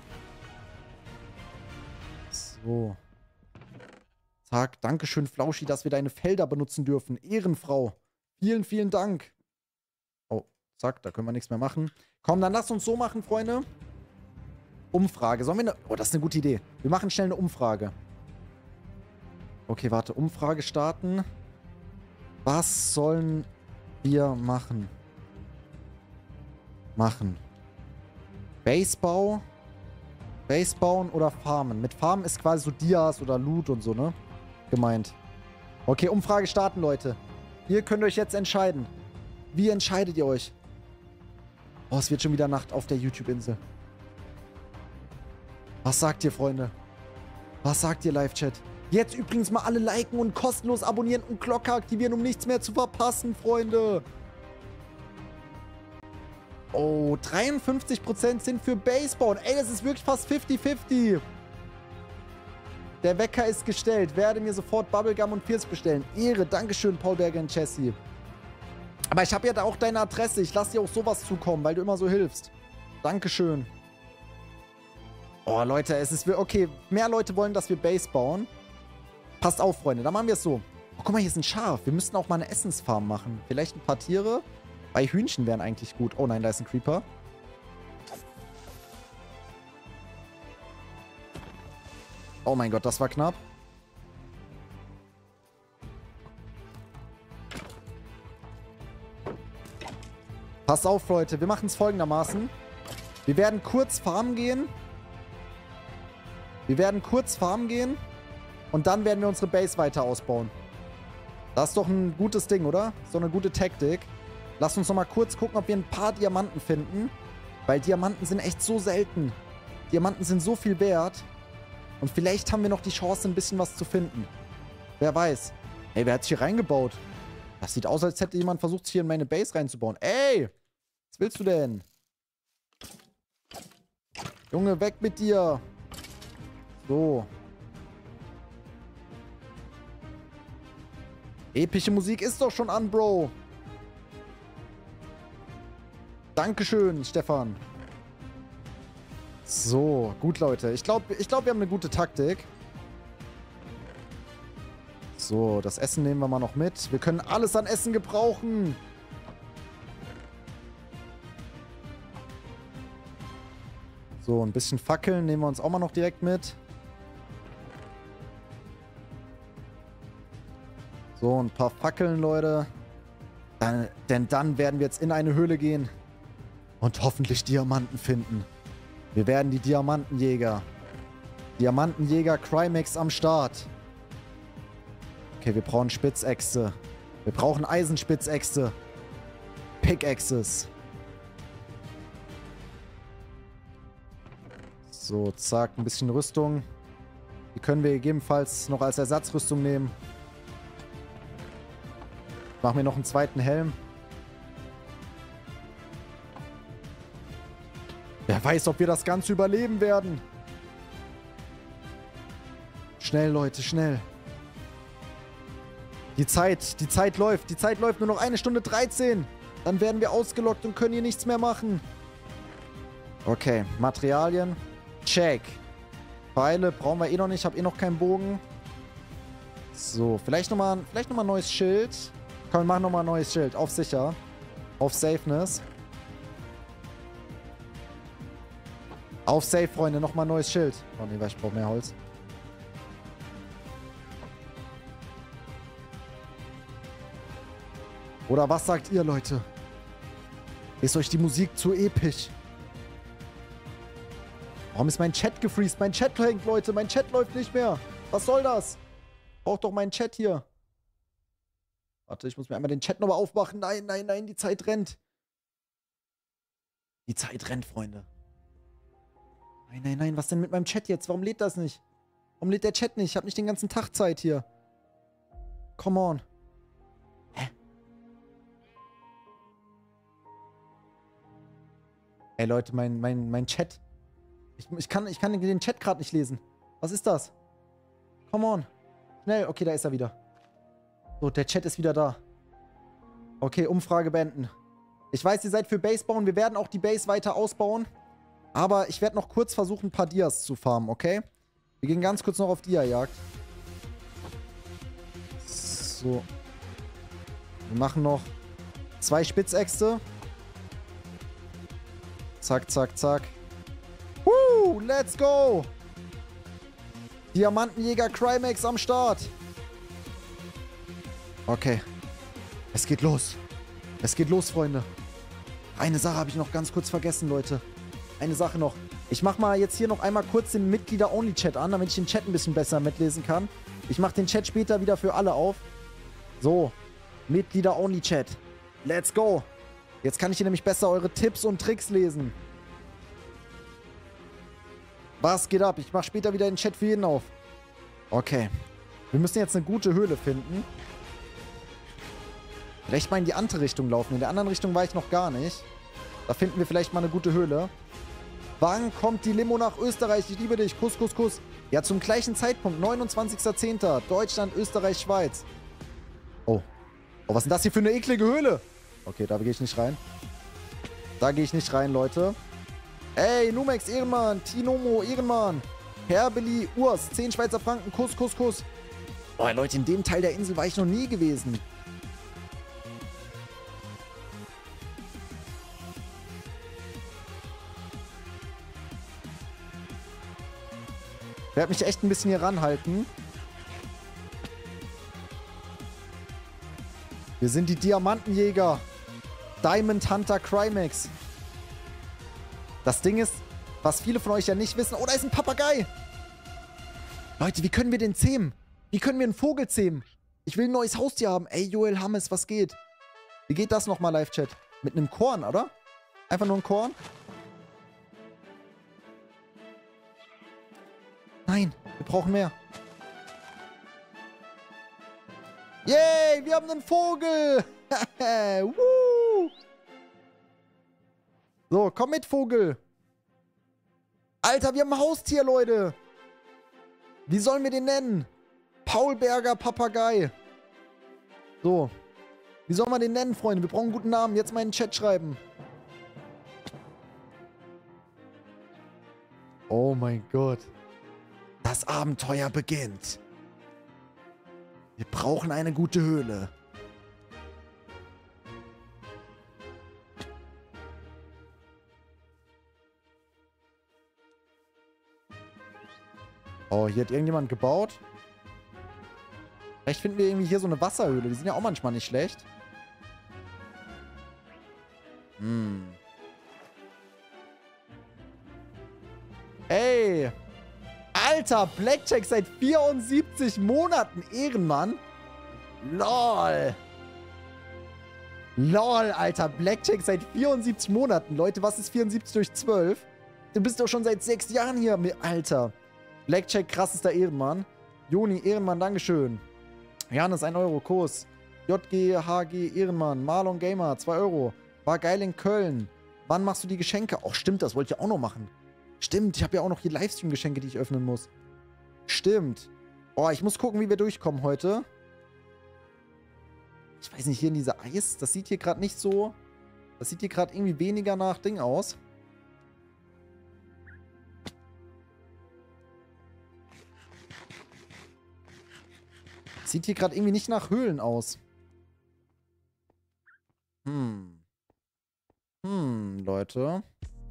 So. Zack, dankeschön, Flauschi, dass wir deine Felder benutzen dürfen. Ehrenfrau. Vielen, vielen Dank. Oh, zack, da können wir nichts mehr machen. Komm, dann lasst uns so machen, Freunde. Umfrage. Sollen wir eine... Oh, das ist eine gute Idee. Wir machen schnell eine Umfrage. Okay, warte. Umfrage starten. Was sollen wir machen? Machen. Basebau. Base bauen oder farmen. Mit Farmen ist quasi so Dias oder Loot und so, ne? Gemeint. Okay, Umfrage starten, Leute. Ihr könnt euch jetzt entscheiden. Wie entscheidet ihr euch? Oh, es wird schon wieder Nacht auf der YouTube-Insel. Was sagt ihr, Freunde? Was sagt ihr, Live-Chat? Jetzt übrigens mal alle liken und kostenlos abonnieren und Glocke aktivieren, um nichts mehr zu verpassen, Freunde. Oh, dreiundfünfzig Prozent sind für Baseball. Ey, das ist wirklich fast fifty fifty. Der Wecker ist gestellt. Werde mir sofort Bubblegum und Pierce bestellen. Ehre. Dankeschön, Paul Berger und Jesse. Aber ich habe ja da auch deine Adresse. Ich lasse dir auch sowas zukommen, weil du immer so hilfst. Dankeschön. Oh, Leute, es ist... Okay, mehr Leute wollen, dass wir Base bauen. Passt auf, Freunde. Dann machen wir es so. Oh, guck mal, hier ist ein Schaf. Wir müssten auch mal eine Essensfarm machen. Vielleicht ein paar Tiere. Bei Hühnchen wären eigentlich gut. Oh nein, da ist ein Creeper. Oh mein Gott, das war knapp. Passt auf, Leute. Wir machen es folgendermaßen. Wir werden kurz farmen gehen. Wir werden kurz farmen gehen. Und dann werden wir unsere Base weiter ausbauen. Das ist doch ein gutes Ding, oder? So eine gute Taktik. Lass uns noch mal kurz gucken, ob wir ein paar Diamanten finden. Weil Diamanten sind echt so selten. Diamanten sind so viel wert. Und vielleicht haben wir noch die Chance, ein bisschen was zu finden. Wer weiß. Ey, wer hat sich hier reingebaut? Das sieht aus, als hätte jemand versucht, sich hier in meine Base reinzubauen. Ey! Was willst du denn? Junge, weg mit dir. So. Epische Musik ist doch schon an, Bro. Dankeschön, Stefan. So, gut, Leute. Ich glaube, ich glaub, wir haben eine gute Taktik. So, das Essen nehmen wir mal noch mit. Wir können alles an Essen gebrauchen. So, ein bisschen Fackeln nehmen wir uns auch mal noch direkt mit. So, ein paar Fackeln, Leute. Dann, denn dann werden wir jetzt in eine Höhle gehen und hoffentlich Diamanten finden. Wir werden die Diamantenjäger. Diamantenjäger Crimex am Start. Okay, wir brauchen Spitzäxte. Wir brauchen Eisenspitzäxte. Pickaxes. So, zack, ein bisschen Rüstung. Die können wir gegebenenfalls noch als Ersatzrüstung nehmen. Ich mache mir noch einen zweiten Helm. Wer weiß, ob wir das Ganze überleben werden. Schnell, Leute, schnell. Die Zeit, die Zeit läuft. Die Zeit läuft, nur noch eine Stunde dreizehn. Dann werden wir ausgelockt und können hier nichts mehr machen. Okay, Materialien. Check. Pfeile brauchen wir eh noch nicht. Ich habe eh noch keinen Bogen. So, vielleicht nochmal vielleicht noch mal ein neues Schild. Komm, wir machen nochmal ein neues Schild. Auf sicher. Auf Safeness. Auf Safe, Freunde. Nochmal ein neues Schild. Oh ne, weil ich brauche mehr Holz. Oder was sagt ihr, Leute? Ist euch die Musik zu episch? Warum ist mein Chat gefreezed? Mein Chat hängt, Leute. Mein Chat läuft nicht mehr. Was soll das? Braucht doch meinen Chat hier. Warte, ich muss mir einmal den Chat nochmal aufmachen. Nein, nein, nein, die Zeit rennt. Die Zeit rennt, Freunde. Nein, nein, nein, was denn mit meinem Chat jetzt? Warum lädt das nicht? Warum lädt der Chat nicht? Ich habe nicht den ganzen Tag Zeit hier. Come on. Hä? Ey, Leute, mein, mein, mein Chat. Ich, ich, kann, ich kann den Chat gerade nicht lesen. Was ist das? Come on. Schnell. Okay, da ist er wieder. So, der Chat ist wieder da. Okay, Umfrage beenden. Ich weiß, ihr seid für Base bauen. Wir werden auch die Base weiter ausbauen. Aber ich werde noch kurz versuchen, ein paar Dias zu farmen, okay? Wir gehen ganz kurz noch auf Dia-Jagd. So. Wir machen noch zwei Spitzäxte. Zack, zack, zack. Woo, let's go! Diamantenjäger Crimex am Start. Okay. Es geht los. Es geht los, Freunde. Eine Sache habe ich noch ganz kurz vergessen, Leute. Eine Sache noch. Ich mache mal jetzt hier noch einmal kurz den Mitglieder-Only-Chat an, damit ich den Chat ein bisschen besser mitlesen kann. Ich mache den Chat später wieder für alle auf. So. Mitglieder-Only-Chat. Let's go. Jetzt kann ich hier nämlich besser eure Tipps und Tricks lesen. Was geht ab? Ich mache später wieder den Chat für jeden auf. Okay. Wir müssen jetzt eine gute Höhle finden. Vielleicht mal in die andere Richtung laufen. In der anderen Richtung war ich noch gar nicht. Da finden wir vielleicht mal eine gute Höhle. Wann kommt die Limo nach Österreich? Ich liebe dich. Kuss, Kuss, Kuss. Ja, zum gleichen Zeitpunkt. neunundzwanzigster zehnter Deutschland, Österreich, Schweiz. Oh. Oh, was ist denn das hier für eine eklige Höhle? Okay, da gehe ich nicht rein. Da gehe ich nicht rein, Leute. Ey, Numex, Ehrenmann. Tinomo, Ehrenmann. Herbeli, Urs. zehn Schweizer Franken. Kuss, Kuss, Kuss. Boah, Leute, in dem Teil der Insel war ich noch nie gewesen. Ich werde mich echt ein bisschen hier ranhalten. Wir sind die Diamantenjäger. Diamond Hunter Crimex. Das Ding ist, was viele von euch ja nicht wissen. Oh, da ist ein Papagei. Leute, wie können wir den zähmen? Wie können wir einen Vogel zähmen? Ich will ein neues Haustier haben. Ey, Joel Hammes, was geht? Wie geht das nochmal, Live-Chat? Mit einem Korn, oder? Einfach nur ein Korn? Nein, wir brauchen mehr. Yay, wir haben einen Vogel. Woo. So, komm mit, Vogel. Alter, wir haben ein Haustier, Leute. Wie sollen wir den nennen? Paulberger Papagei. So. Wie soll man den nennen, Freunde? Wir brauchen einen guten Namen. Jetzt mal in den Chat schreiben. Oh mein Gott. Das Abenteuer beginnt. Wir brauchen eine gute Höhle. Oh, hier hat irgendjemand gebaut. Vielleicht finden wir irgendwie hier so eine Wasserhöhle. Die sind ja auch manchmal nicht schlecht. Hm. Ey. Alter, Blackjack seit vierundsiebzig Monaten. Ehrenmann. Lol. Lol, Alter. Blackjack seit vierundsiebzig Monaten. Leute, was ist vierundsiebzig durch zwölf? Du bist doch schon seit sechs Jahren hier. Alter. Blackjack, krassester Ehrenmann. Joni, Ehrenmann, Dankeschön. Janis, ein Euro, Kurs. J G H G, Ehrenmann. Marlon Gamer, zwei Euro. War geil in Köln. Wann machst du die Geschenke? Ach, stimmt, das wollte ich ja auch noch machen. Stimmt, ich habe ja auch noch hier Livestream-Geschenke, die ich öffnen muss. Stimmt. Oh, ich muss gucken, wie wir durchkommen heute. Ich weiß nicht, hier in dieser Eis, das sieht hier gerade nicht so... Das sieht hier gerade irgendwie weniger nach Ding aus. Sieht hier gerade irgendwie nicht nach Höhlen aus. Hm. Hm, Leute.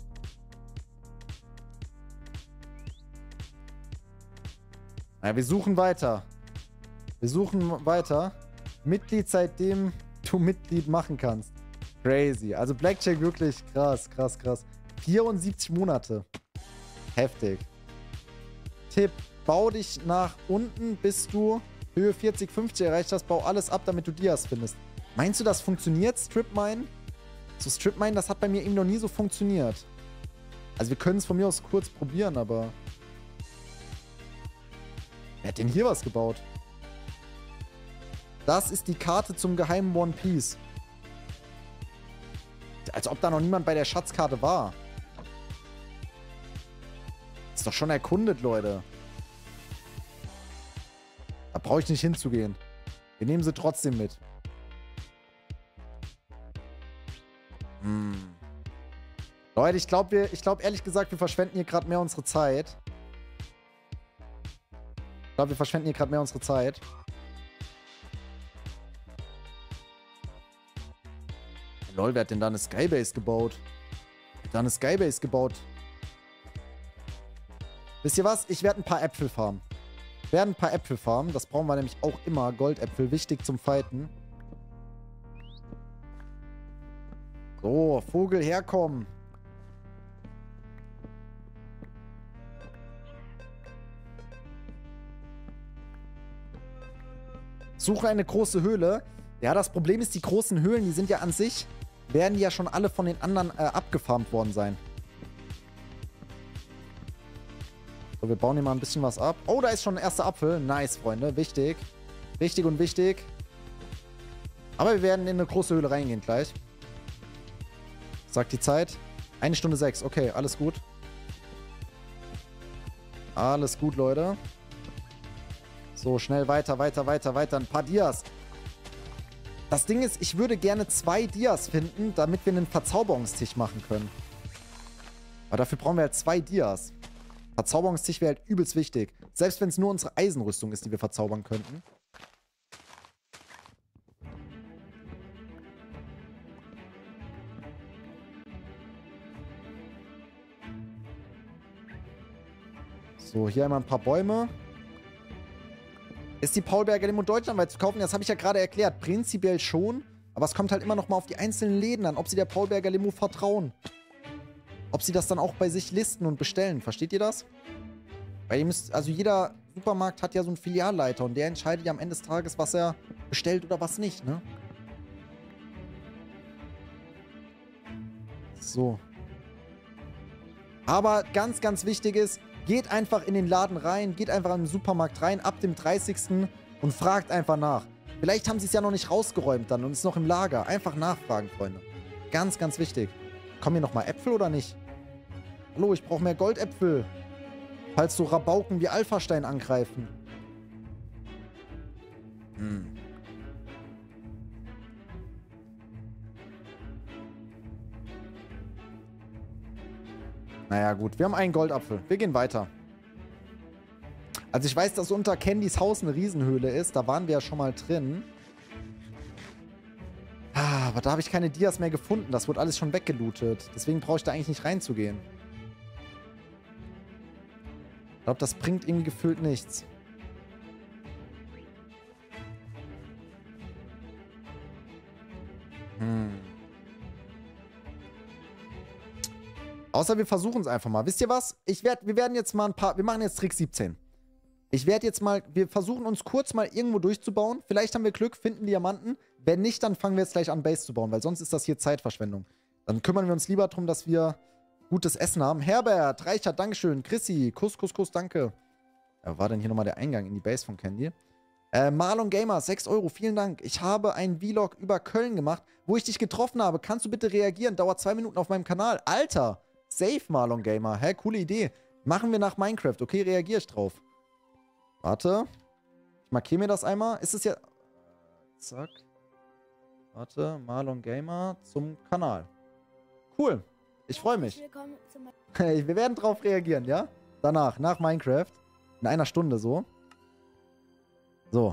Na, wir suchen weiter. Wir suchen weiter. Mitglied, seitdem du Mitglied machen kannst. Crazy. Also Blackjack wirklich krass, krass, krass. vierundsiebzig Monate. Heftig. Tipp. Bau dich nach unten, bis du Höhe vierzig, fünfzig erreicht hast. Bau alles ab, damit du Dias findest. Meinst du, das funktioniert, Strip Mine? So Strip Mine, das hat bei mir eben noch nie so funktioniert. Also wir können es von mir aus kurz probieren, aber... Wer hat denn hier was gebaut? Das ist die Karte zum geheimen One Piece. Als ob da noch niemand bei der Schatzkarte war. Ist doch schon erkundet, Leute. Da brauche ich nicht hinzugehen. Wir nehmen sie trotzdem mit. Hm. Leute, ich glaube, ich glaube ehrlich gesagt, wir verschwenden hier gerade mehr unsere Zeit. Ich glaube, wir verschwenden hier gerade mehr unsere Zeit. Lol, wer hat denn da eine Skybase gebaut? Wer hat da eine Skybase gebaut? Wisst ihr was? Ich werde ein paar Äpfel farmen. Ich werde ein paar Äpfel farmen. Das brauchen wir nämlich auch immer. Goldäpfel, wichtig zum Fighten. So, Vogel, herkommen. Suche eine große Höhle. Ja, das Problem ist, die großen Höhlen, die sind ja an sich, werden die ja schon alle von den anderen äh, abgefarmt worden sein. So, wir bauen hier mal ein bisschen was ab. Oh, da ist schon ein erster Apfel. Nice, Freunde. Wichtig. Wichtig und wichtig. Aber wir werden in eine große Höhle reingehen gleich. Sagt die Zeit. Eine Stunde sechs. Okay, alles gut. Alles gut, Leute. So, schnell weiter, weiter, weiter, weiter. Ein paar Dias. Das Ding ist, ich würde gerne zwei Dias finden, damit wir einen Verzauberungstisch machen können. Aber dafür brauchen wir halt zwei Dias. Verzauberungstisch wäre halt übelst wichtig. Selbst wenn es nur unsere Eisenrüstung ist, die wir verzaubern könnten. So, hier einmal ein paar Bäume. Ist die Paulberger Limo deutschlandweit zu kaufen? Das habe ich ja gerade erklärt. Prinzipiell schon. Aber es kommt halt immer noch mal auf die einzelnen Läden an, ob sie der Paulberger Limo vertrauen. Ob sie das dann auch bei sich listen und bestellen. Versteht ihr das? Weil ihr müsst, also jeder Supermarkt hat ja so einen Filialleiter und der entscheidet ja am Ende des Tages, was er bestellt oder was nicht, ne? So. Aber ganz, ganz wichtig ist, geht einfach in den Laden rein, geht einfach in den Supermarkt rein, ab dem dreißigsten und fragt einfach nach. Vielleicht haben sie es ja noch nicht rausgeräumt dann und ist noch im Lager. Einfach nachfragen, Freunde. Ganz, ganz wichtig. Kommen hier nochmal Äpfel oder nicht? Hallo, ich brauche mehr Goldäpfel. Falls so Rabauken wie Alphastein angreifen. Hm. Naja, gut. Wir haben einen Goldapfel. Wir gehen weiter. Also ich weiß, dass unter Candys Haus eine Riesenhöhle ist. Da waren wir ja schon mal drin. Ah, aber da habe ich keine Dias mehr gefunden. Das wurde alles schon weggelootet. Deswegen brauche ich da eigentlich nicht reinzugehen. Ich glaube, das bringt irgendwie gefühlt nichts. Hm. Außer wir versuchen es einfach mal. Wisst ihr was? Ich werd, wir werden jetzt mal ein paar... Wir machen jetzt Trick siebzehn. Ich werde jetzt mal... Wir versuchen uns kurz mal irgendwo durchzubauen. Vielleicht haben wir Glück, finden Diamanten. Wenn nicht, dann fangen wir jetzt gleich an, Base zu bauen. Weil sonst ist das hier Zeitverschwendung. Dann kümmern wir uns lieber darum, dass wir gutes Essen haben. Herbert, Reichert, Dankeschön. Chrissy, Kuss, Kuss, Kuss, danke. Ja, war denn hier nochmal der Eingang in die Base von Candy? Äh, Marlon Gamer, sechs Euro, vielen Dank. Ich habe einen Vlog über Köln gemacht, wo ich dich getroffen habe. Kannst du bitte reagieren? Dauert zwei Minuten auf meinem Kanal. Alter, safe Marlon Gamer. Hä, coole Idee. Machen wir nach Minecraft. Okay, reagiere ich drauf. Warte. Ich markiere mir das einmal. Ist es ja... Zack. Warte, Marlon Gamer zum Kanal. Cool. Ich freue mich. Hey, wir werden drauf reagieren, ja? Danach, nach Minecraft. In einer Stunde so. So.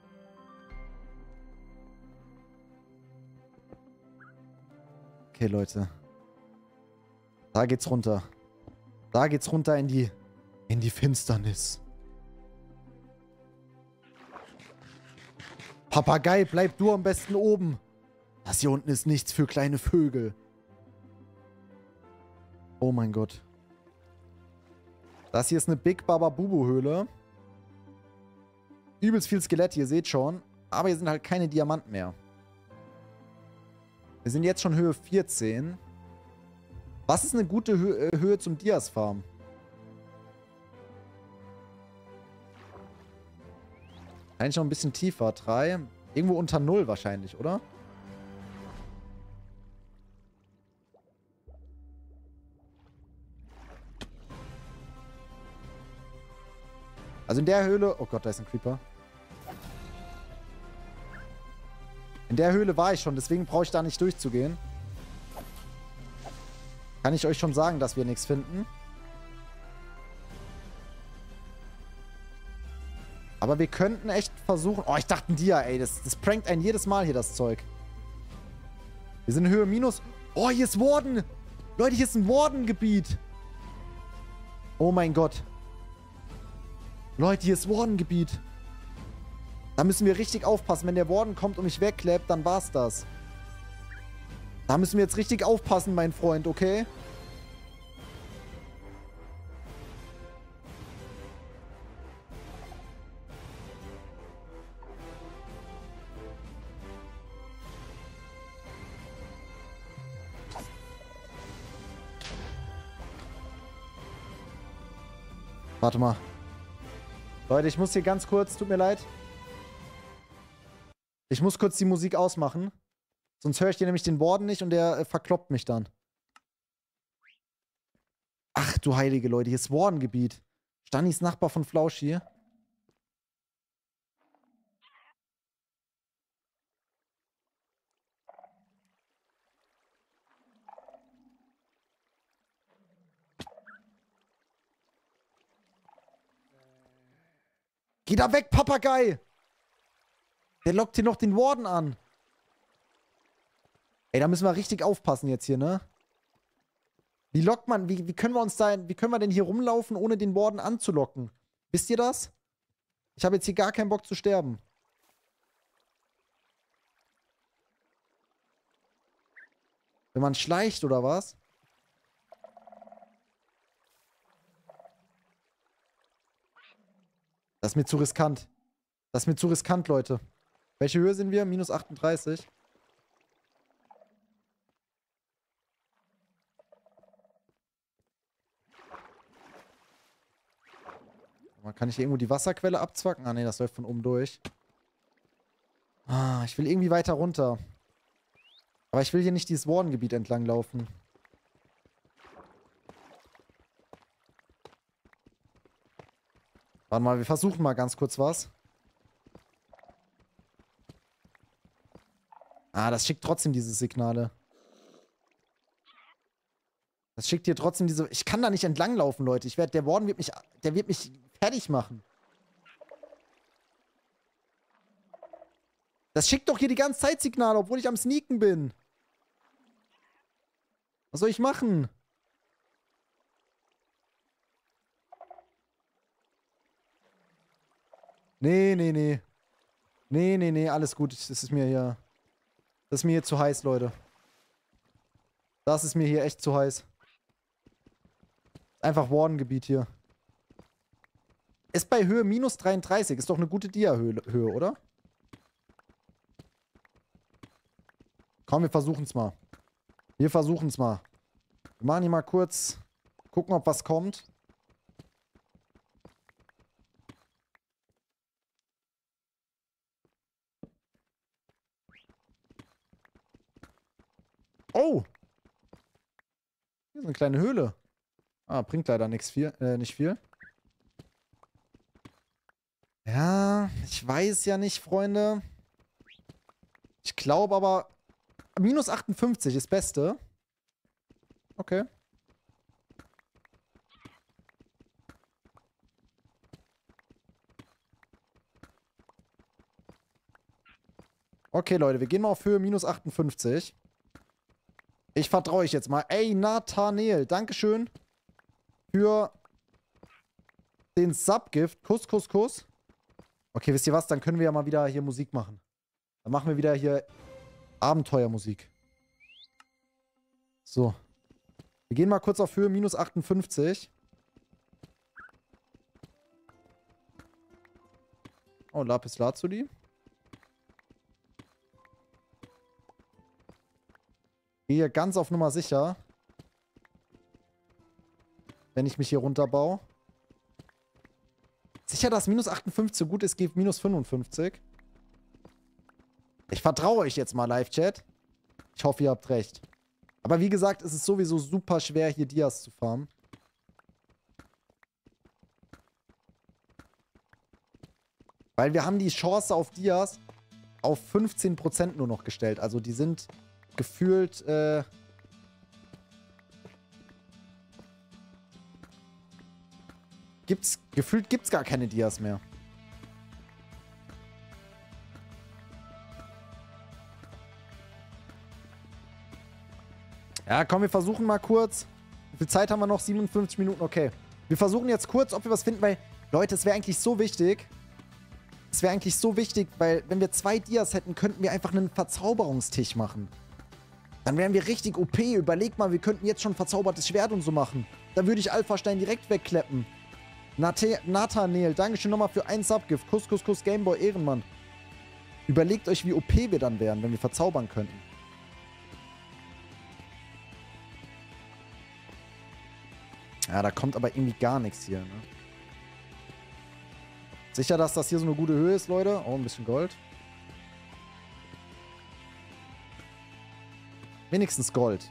Okay, Leute. Da geht's runter. Da geht's runter in die... in die Finsternis. Papagei, bleib du am besten oben. Das hier unten ist nichts für kleine Vögel. Oh mein Gott. Das hier ist eine Big Baba Bubu Höhle. Übelst viel Skelett, ihr seht schon. Aber hier sind halt keine Diamanten mehr. Wir sind jetzt schon Höhe vierzehn. Was ist eine gute Hö äh, Höhe zum Dias Farm? Eigentlich noch ein bisschen tiefer. drei. Irgendwo unter null wahrscheinlich, oder? Also in der Höhle... Oh Gott, da ist ein Creeper. In der Höhle war ich schon, deswegen brauche ich da nicht durchzugehen. Kann ich euch schon sagen, dass wir nichts finden. Aber wir könnten echt versuchen... Oh, ich dachte ein Dia, ey. Das, das prankt einen jedes Mal hier, das Zeug. Wir sind in Höhe minus... Oh, hier ist Warden! Leute, hier ist ein Warden-Gebiet. Oh mein Gott. Leute, hier ist Warden-Gebiet. Da müssen wir richtig aufpassen. Wenn der Warden kommt und mich wegkleppt, dann war's das. Da müssen wir jetzt richtig aufpassen, mein Freund, okay? Warte mal. Leute, ich muss hier ganz kurz, tut mir leid. Ich muss kurz die Musik ausmachen. Sonst höre ich dir nämlich den Warden nicht und der äh, verkloppt mich dann. Ach du heilige Leute, hier ist Warden-Gebiet. Stannys Nachbar von Flauschi. Geh da weg, Papagei! Der lockt hier noch den Warden an. Ey, da müssen wir richtig aufpassen jetzt hier, ne? Wie lockt man, wie, wie können wir uns da, wie können wir denn hier rumlaufen, ohne den Warden anzulocken? Wisst ihr das? Ich habe jetzt hier gar keinen Bock zu sterben. Wenn man schleicht, oder was? Das ist mir zu riskant. Das ist mir zu riskant, Leute. Welche Höhe sind wir? minus achtunddreißig. Kann ich irgendwo die Wasserquelle abzwacken? Ah, ne, das läuft von oben durch. Ah, ich will irgendwie weiter runter. Aber ich will hier nicht dieses Warden-Gebiet entlang laufen. Warte mal, wir versuchen mal ganz kurz was. Ah, das schickt trotzdem diese Signale. Das schickt hier trotzdem diese... Ich kann da nicht entlanglaufen, Leute. Ich werd, der Warden wird mich... Der wird mich fertig machen. Das schickt doch hier die ganze Zeit Signale, obwohl ich am Sneaken bin. Was soll ich machen? Nee, nee, nee. Nee, nee, nee, alles gut. Das ist mir hier... Das ist mir hier zu heiß, Leute. Das ist mir hier echt zu heiß. Einfach Warden-Gebiet hier. Ist bei Höhe minus dreiunddreißig. Ist doch eine gute Dia-Höhe, Höhe, oder? Komm, wir versuchen es mal. Wir versuchen es mal. Wir machen hier mal kurz... Gucken, ob was kommt. Oh! Hier ist eine kleine Höhle. Ah, bringt leider nichts viel, äh, nicht viel. Ja, ich weiß ja nicht, Freunde. Ich glaube aber... minus achtundfünfzig ist Beste. Okay. Okay, Leute, wir gehen mal auf Höhe minus achtundfünfzig. Ich vertraue euch jetzt mal. Ey, Nathaniel, dankeschön für den Subgift. Kuss, Kuss, Kuss. Okay, wisst ihr was? Dann können wir ja mal wieder hier Musik machen. Dann machen wir wieder hier Abenteuermusik. So. Wir gehen mal kurz auf Höhe minus achtundfünfzig. Oh, Lapis Lazuli. Gehe hier ganz auf Nummer sicher. Wenn ich mich hier runterbaue. Sicher, dass minus achtundfünfzig so gut ist, geht minus fünfundfünfzig. Ich vertraue euch jetzt mal, Live-Chat. Ich hoffe, ihr habt recht. Aber wie gesagt, es ist sowieso super schwer, hier Dias zu farmen. Weil wir haben die Chance auf Dias auf fünfzehn Prozent nur noch gestellt. Also die sind gefühlt, äh... Gibt's, gefühlt gibt's gar keine Dias mehr. Ja, komm, wir versuchen mal kurz. Wie viel Zeit haben wir noch? siebenundfünfzig Minuten, okay. Wir versuchen jetzt kurz, ob wir was finden, weil, Leute, es wäre eigentlich so wichtig. Es wäre eigentlich so wichtig, weil, wenn wir zwei Dias hätten, könnten wir einfach einen Verzauberungstisch machen. Dann wären wir richtig O P. Überleg mal, wir könnten jetzt schon ein verzaubertes Schwert und so machen. Da würde ich Alpha-Stein direkt wegkleppen. Nathe Nathaniel, dankeschön nochmal für ein Subgift. Kuss, Kuss, Kuss, Gameboy, Ehrenmann. Überlegt euch, wie O P wir dann wären, wenn wir verzaubern könnten. Ja, da kommt aber irgendwie gar nichts hier, ne? Sicher, dass das hier so eine gute Höhe ist, Leute? Oh, ein bisschen Gold. Wenigstens Gold.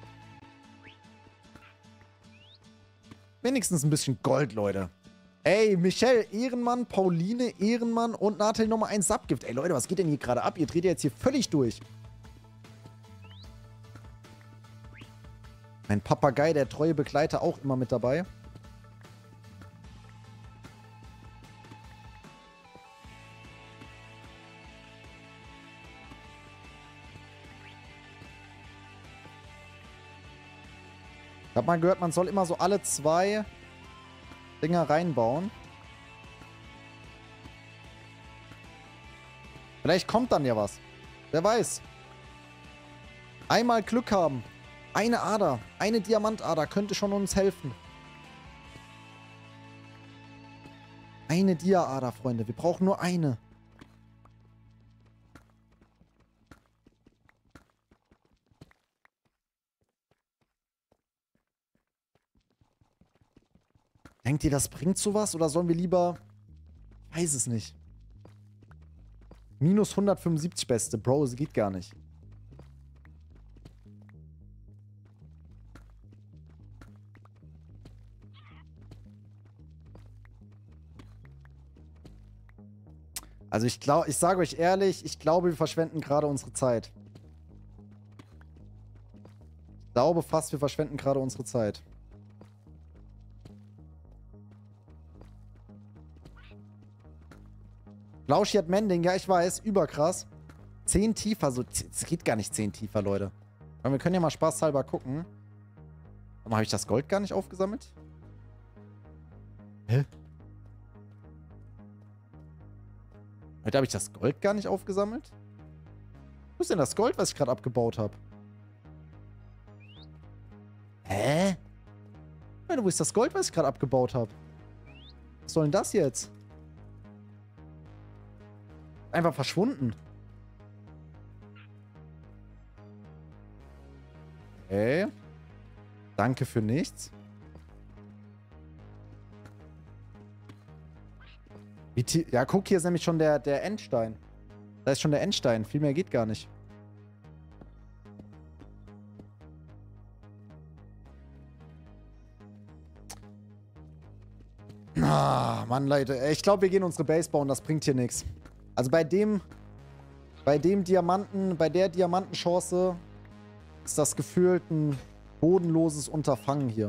Wenigstens ein bisschen Gold, Leute. Ey, Michelle, Ehrenmann, Pauline, Ehrenmann und Nathalie nochmal ein Subgift. Ey, Leute, was geht denn hier gerade ab? Ihr dreht ja jetzt hier völlig durch. Mein Papagei, der treue Begleiter, auch immer mit dabei. Ich hab mal gehört, man soll immer so alle zwei Dinger reinbauen. Vielleicht kommt dann ja was. Wer weiß. Einmal Glück haben. Eine Ader, eine Diamantader könnte schon uns helfen. Eine Dia-Ader, Freunde. Wir brauchen nur eine. Denkt ihr, das bringt sowas? Oder sollen wir lieber... Ich weiß es nicht. Minus hundertfünfundsiebzig Beste. Bro, es geht gar nicht. Also ich glaube, ich sage euch ehrlich, ich glaube, wir verschwenden gerade unsere Zeit. Ich glaube fast, wir verschwenden gerade unsere Zeit. Lauschi hat Mending, ja, ich weiß, überkrass. zehn tiefer, so, es geht gar nicht zehn tiefer, Leute. Aber wir können ja mal spaßhalber gucken. Warum habe ich das Gold gar nicht aufgesammelt? Hä? Heute habe ich das Gold gar nicht aufgesammelt? Wo ist denn das Gold, was ich gerade abgebaut habe? Hä? Leute, wo ist das Gold, was ich gerade abgebaut habe? Was soll denn das jetzt? Einfach verschwunden. Okay. Danke für nichts. Wie tie- ja, guck, hier ist nämlich schon der, der Endstein. Da ist schon der Endstein. Viel mehr geht gar nicht. Ah, Mann, Leute. Ich glaube, wir gehen unsere Base bauen. Das bringt hier nichts. Also bei dem... Bei dem Diamanten... Bei der Diamantenchance... Ist das gefühlt ein bodenloses Unterfangen hier.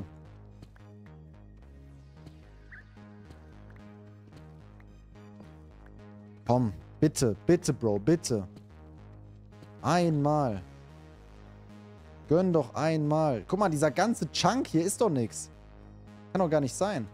Komm, bitte, bitte, Bro, bitte. Einmal. Gönn doch einmal. Guck mal, dieser ganze Chunk hier ist doch nichts. Kann doch gar nicht sein.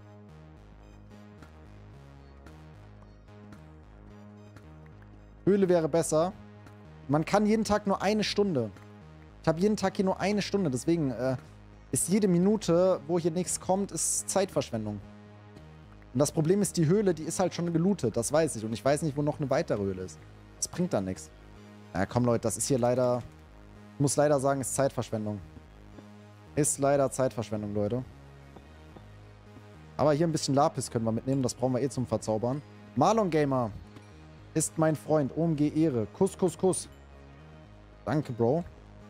Höhle wäre besser. Man kann jeden Tag nur eine Stunde. Ich habe jeden Tag hier nur eine Stunde. Deswegen äh, ist jede Minute, wo hier nichts kommt, ist Zeitverschwendung. Und das Problem ist, die Höhle, die ist halt schon gelootet. Das weiß ich. Und ich weiß nicht, wo noch eine weitere Höhle ist. Das bringt dann nichts. Ja, komm, Leute. Das ist hier leider... Ich muss leider sagen, ist Zeitverschwendung. Ist leider Zeitverschwendung, Leute. Aber hier ein bisschen Lapis können wir mitnehmen. Das brauchen wir eh zum Verzaubern. Marlon Gamer ist mein Freund. O M G Ehre. Kuss, Kuss, Kuss. Danke, Bro.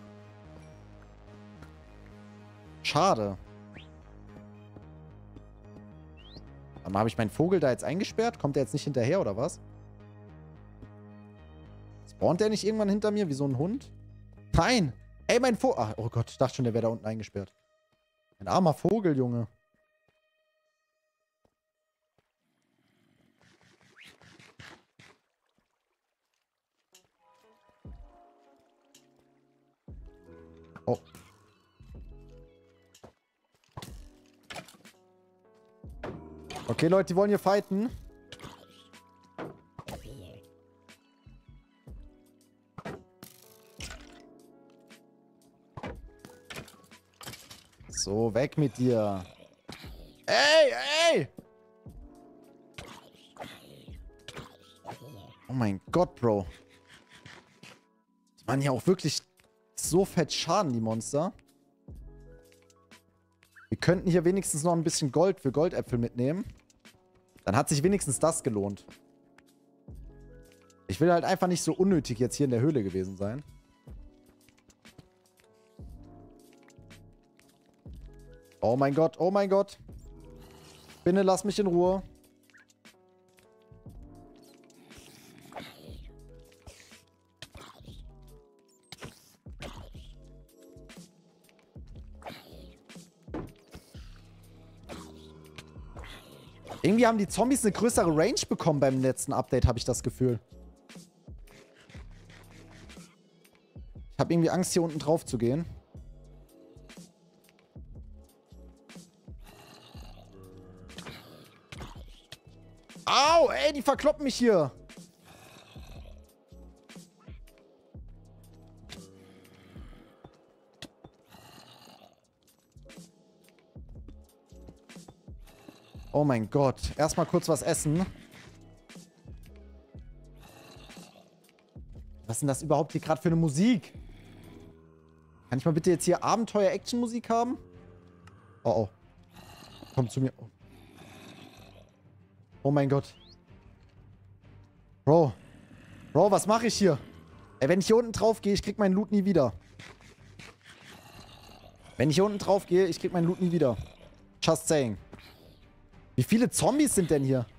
Schade. Aber habe ich meinen Vogel da jetzt eingesperrt? Kommt der jetzt nicht hinterher, oder was? Spawnt der nicht irgendwann hinter mir wie so ein Hund? Nein! Ey, mein Vogel... Ach, oh Gott, ich dachte schon, der wäre da unten eingesperrt. Ein armer Vogel, Junge. Oh. Okay, Leute, die wollen hier fighten. So, weg mit dir. Ey, ey! Oh mein Gott, Bro. Die waren ja auch wirklich so fett Schaden, die Monster. Wir könnten hier wenigstens noch ein bisschen Gold für Goldäpfel mitnehmen. Dann hat sich wenigstens das gelohnt. Ich will halt einfach nicht so unnötig jetzt hier in der Höhle gewesen sein. Oh mein Gott, oh mein Gott. Bitte lass mich in Ruhe. Irgendwie haben die Zombies eine größere Range bekommen beim letzten Update, habe ich das Gefühl. Ich habe irgendwie Angst, hier unten drauf zu gehen. Au, ey, die verkloppen mich hier. Oh mein Gott. Erstmal kurz was essen. Was ist denn das überhaupt hier gerade für eine Musik? Kann ich mal bitte jetzt hier Abenteuer-Action-Musik haben? Oh, oh. Komm zu mir. Oh, oh mein Gott. Bro. Bro, was mache ich hier? Ey, wenn ich hier unten drauf gehe, ich krieg meinen Loot nie wieder. Wenn ich hier unten drauf gehe, ich krieg meinen Loot nie wieder. Just saying. Wie viele Zombies sind denn hier?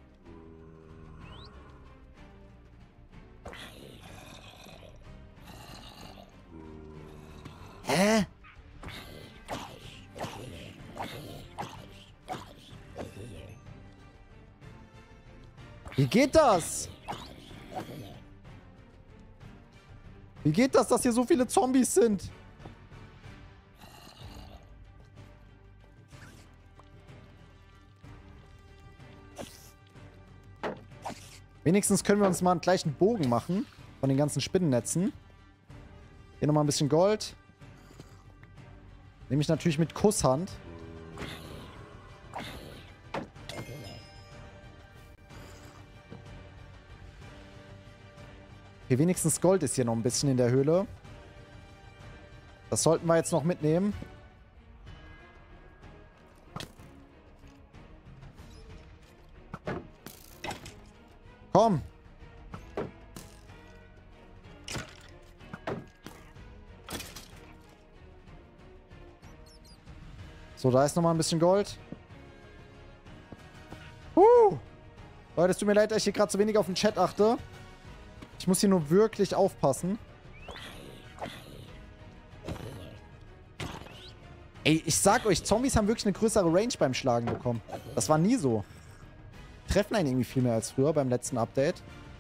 Hä? Wie geht das? Wie geht das, dass hier so viele Zombies sind? Wenigstens können wir uns mal einen gleichen Bogen machen von den ganzen Spinnennetzen. Hier nochmal ein bisschen Gold. Nehme ich natürlich mit Kusshand. Okay, wenigstens Gold ist hier noch ein bisschen in der Höhle. Das sollten wir jetzt noch mitnehmen. Komm. So, da ist nochmal ein bisschen Gold. Uh. Leute, es tut mir leid, dass ich hier gerade so wenig auf den Chat achte. Ich muss hier nur wirklich aufpassen. Ey, ich sag euch, Zombies haben wirklich eine größere Range beim Schlagen bekommen. Das war nie so. Treffen einen irgendwie viel mehr als früher beim letzten Update.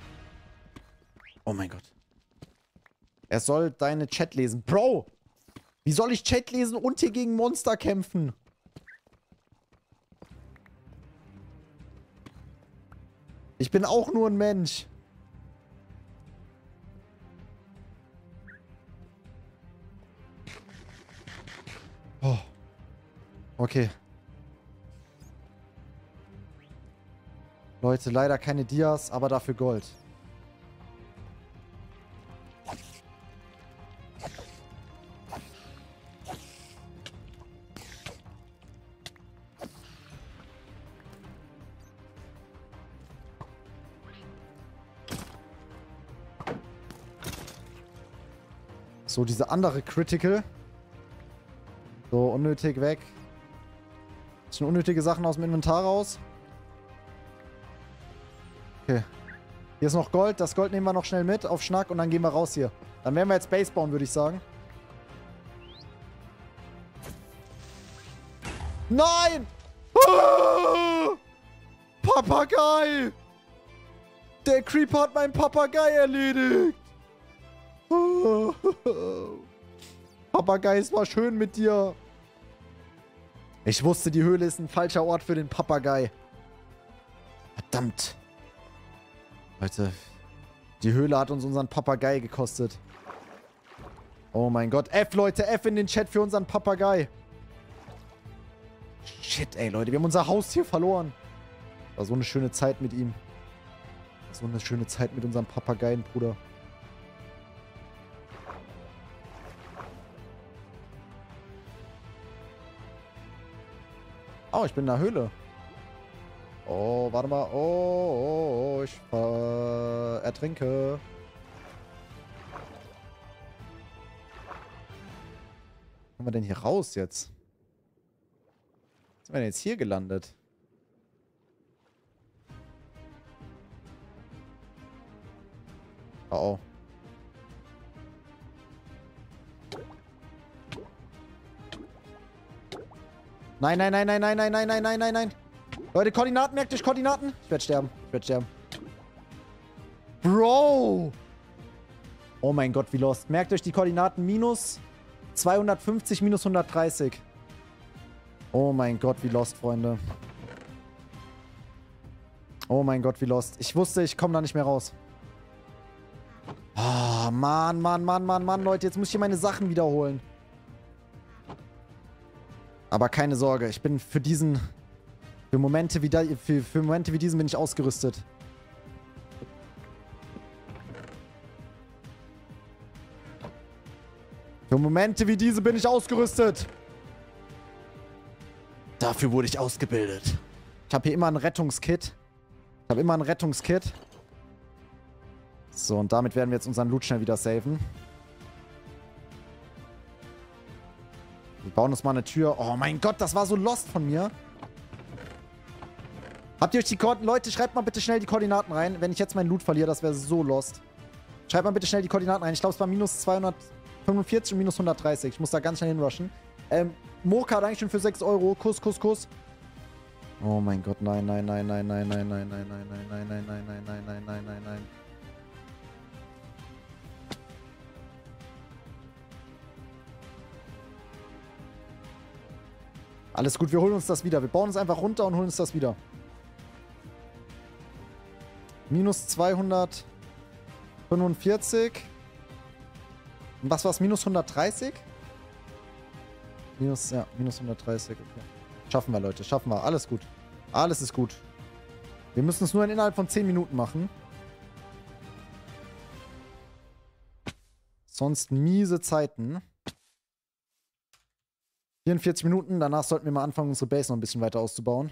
Oh mein Gott. Er soll deine Chat lesen. Bro! Wie soll ich Chat lesen und hier gegen Monster kämpfen? Ich bin auch nur ein Mensch. Oh. Okay. Leute, leider keine Dias, aber dafür Gold. So, diese andere Critical. So, unnötig weg. Bisschen unnötige Sachen aus dem Inventar raus. Okay. Hier ist noch Gold. Das Gold nehmen wir noch schnell mit auf Schnack und dann gehen wir raus hier. Dann werden wir jetzt Base bauen, würde ich sagen. Nein! Ah! Papagei! Der Creeper hat meinen Papagei erledigt! Ah! Papagei, es war schön mit dir. Ich wusste, die Höhle ist ein falscher Ort für den Papagei. Verdammt. Leute, die Höhle hat uns unseren Papagei gekostet. Oh mein Gott. F, Leute, F in den Chat für unseren Papagei. Shit, ey, Leute, wir haben unser Haustier verloren. War so eine schöne Zeit mit ihm. War so eine schöne Zeit mit unserem Papageien, Bruder. Oh, ich bin in der Höhle. Oh, warte mal. Oh, oh, oh ich äh, ertrinke. Wie kommen wir denn hier raus jetzt? Wie sind wir denn jetzt hier gelandet? Oh, oh. Nein, nein, nein, nein, nein, nein, nein, nein, nein, nein, nein. Leute, Koordinaten, merkt euch Koordinaten. Ich werde sterben. Ich werde sterben. Bro! Oh mein Gott, wie lost. Merkt euch die Koordinaten. Minus zweihundertfünfzig, minus hundertdreißig. Oh mein Gott, wie lost, Freunde. Oh mein Gott, wie lost. Ich wusste, ich komme da nicht mehr raus. Oh, Mann, Mann, Mann, Mann, Mann, Leute. Jetzt muss ich hier meine Sachen wiederholen. Aber keine Sorge, ich bin für diesen... Für Momente wie, da, für, für Momente wie diesen bin ich ausgerüstet. Für Momente wie diese bin ich ausgerüstet. Dafür wurde ich ausgebildet. Ich habe hier immer ein Rettungskit. Ich habe immer ein Rettungskit. So, und damit werden wir jetzt unseren Loot schnell wieder saven. Wir bauen uns mal eine Tür. Oh mein Gott, das war so lost von mir. Habt ihr euch die Koordinaten... Leute, schreibt mal bitte schnell die Koordinaten rein. Wenn ich jetzt meinen Loot verliere, das wäre so lost. Schreibt mal bitte schnell die Koordinaten rein. Ich glaube, es war minus zweihundertfünfundvierzig und minus hundertdreißig. Ich muss da ganz schnell hinrushen. Ähm, Moka, Dankeschön für sechs Euro. Kuss, Kuss, Kuss. Oh mein Gott, nein, nein, nein, nein, nein, nein, nein, nein, nein, nein, nein, nein, nein, nein, nein, nein, nein, nein, nein. Alles gut, wir holen uns das wieder. Wir bauen es einfach runter und holen uns das wieder. Minus zweihundertfünfundvierzig. Und was war es? Minus hundertdreißig? Minus, ja, minus hundertdreißig, okay. Schaffen wir, Leute, schaffen wir. Alles gut. Alles ist gut. Wir müssen es nur innerhalb von zehn Minuten machen. Sonst miese Zeiten. vierundvierzig Minuten, danach sollten wir mal anfangen, unsere Base noch ein bisschen weiter auszubauen.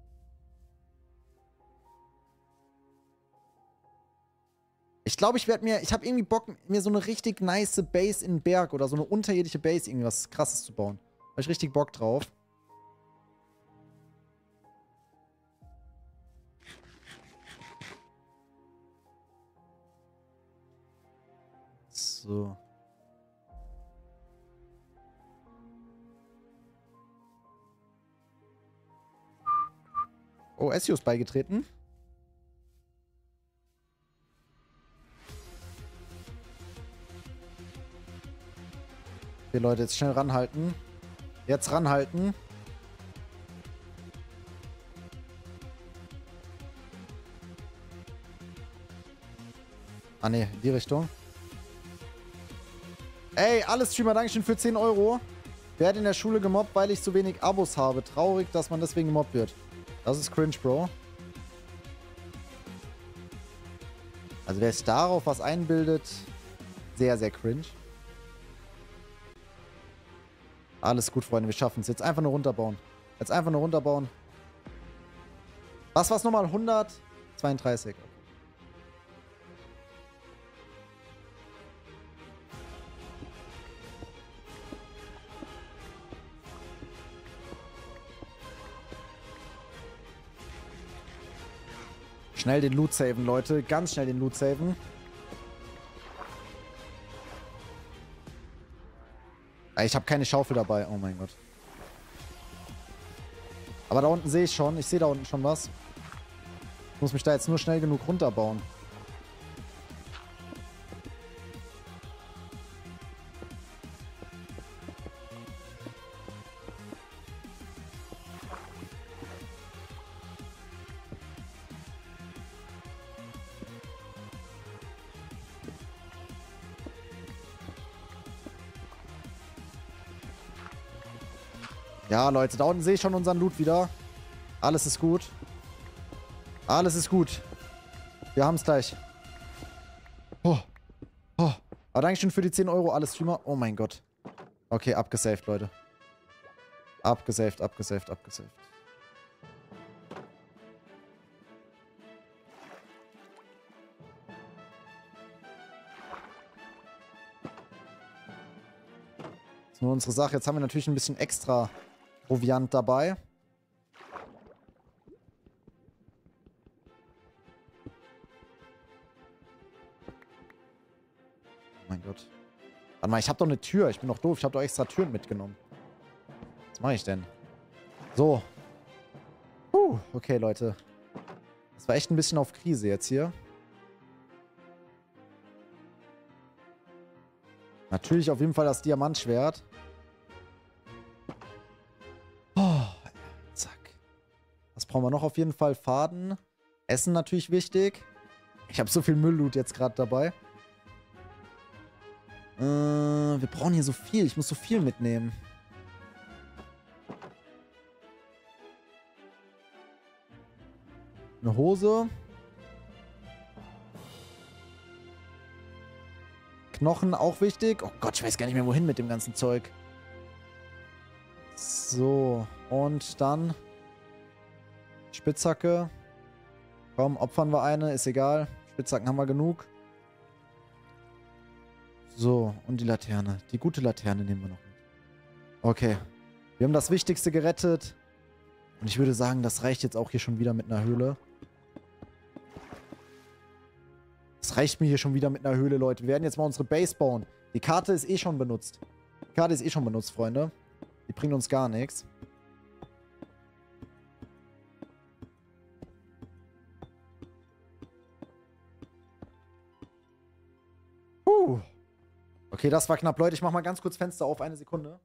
Ich glaube, ich werde mir, ich habe irgendwie Bock, mir so eine richtig nice Base in den Berg oder so eine unterirdische Base, irgendwas Krasses zu bauen. Habe ich richtig Bock drauf. So. Oh, Ezio ist beigetreten. Okay, Leute, jetzt schnell ranhalten. Jetzt ranhalten. Ah, ne, in die Richtung. Ey, alle Streamer, Dankeschön für zehn Euro. Werde in der Schule gemobbt, weil ich zu wenig Abos habe. Traurig, dass man deswegen gemobbt wird. Das ist cringe, Bro. Also wer sich darauf was einbildet, sehr, sehr cringe. Alles gut, Freunde, wir schaffen es. Jetzt einfach nur runterbauen. Jetzt einfach nur runterbauen. Was war's nochmal? hundertzweiunddreißig. Schnell den Loot saven, Leute. Ganz schnell den Loot saven. Ich habe keine Schaufel dabei. Oh mein Gott. Aber da unten sehe ich schon. Ich sehe da unten schon was. Ich muss mich da jetzt nur schnell genug runterbauen. Ja, Leute, da unten sehe ich schon unseren Loot wieder. Alles ist gut. Alles ist gut. Wir haben es gleich. Oh. Oh. Aber Dankeschön für die zehn Euro, alle Streamer. Oh mein Gott. Okay, abgesaved, Leute. Abgesaved, abgesaved, abgesaved. Das ist nur unsere Sache. Jetzt haben wir natürlich ein bisschen extra Proviant dabei. Oh mein Gott. Warte mal, ich habe doch eine Tür. Ich bin doch doof. Ich habe doch extra Türen mitgenommen. Was mache ich denn? So. Puh, okay, Leute. Das war echt ein bisschen auf Krise jetzt hier. Natürlich auf jeden Fall das Diamantschwert. Was brauchen wir noch auf jeden Fall? Faden. Essen natürlich wichtig. Ich habe so viel Müllloot jetzt gerade dabei. Äh, wir brauchen hier so viel. Ich muss so viel mitnehmen. Eine Hose. Knochen auch wichtig. Oh Gott, ich weiß gar nicht mehr wohin mit dem ganzen Zeug. So. Und dann Spitzhacke. Komm, opfern wir eine. Ist egal. Spitzhacken haben wir genug. So, und die Laterne. Die gute Laterne nehmen wir noch mit. Okay. Wir haben das Wichtigste gerettet. Und ich würde sagen, das reicht jetzt auch hier schon wieder mit einer Höhle. Das reicht mir hier schon wieder mit einer Höhle, Leute. Wir werden jetzt mal unsere Base bauen. Die Karte ist eh schon benutzt. Die Karte ist eh schon benutzt, Freunde. Die bringt uns gar nichts. Okay, das war knapp. Leute, ich mach mal ganz kurz Fenster auf. Eine Sekunde.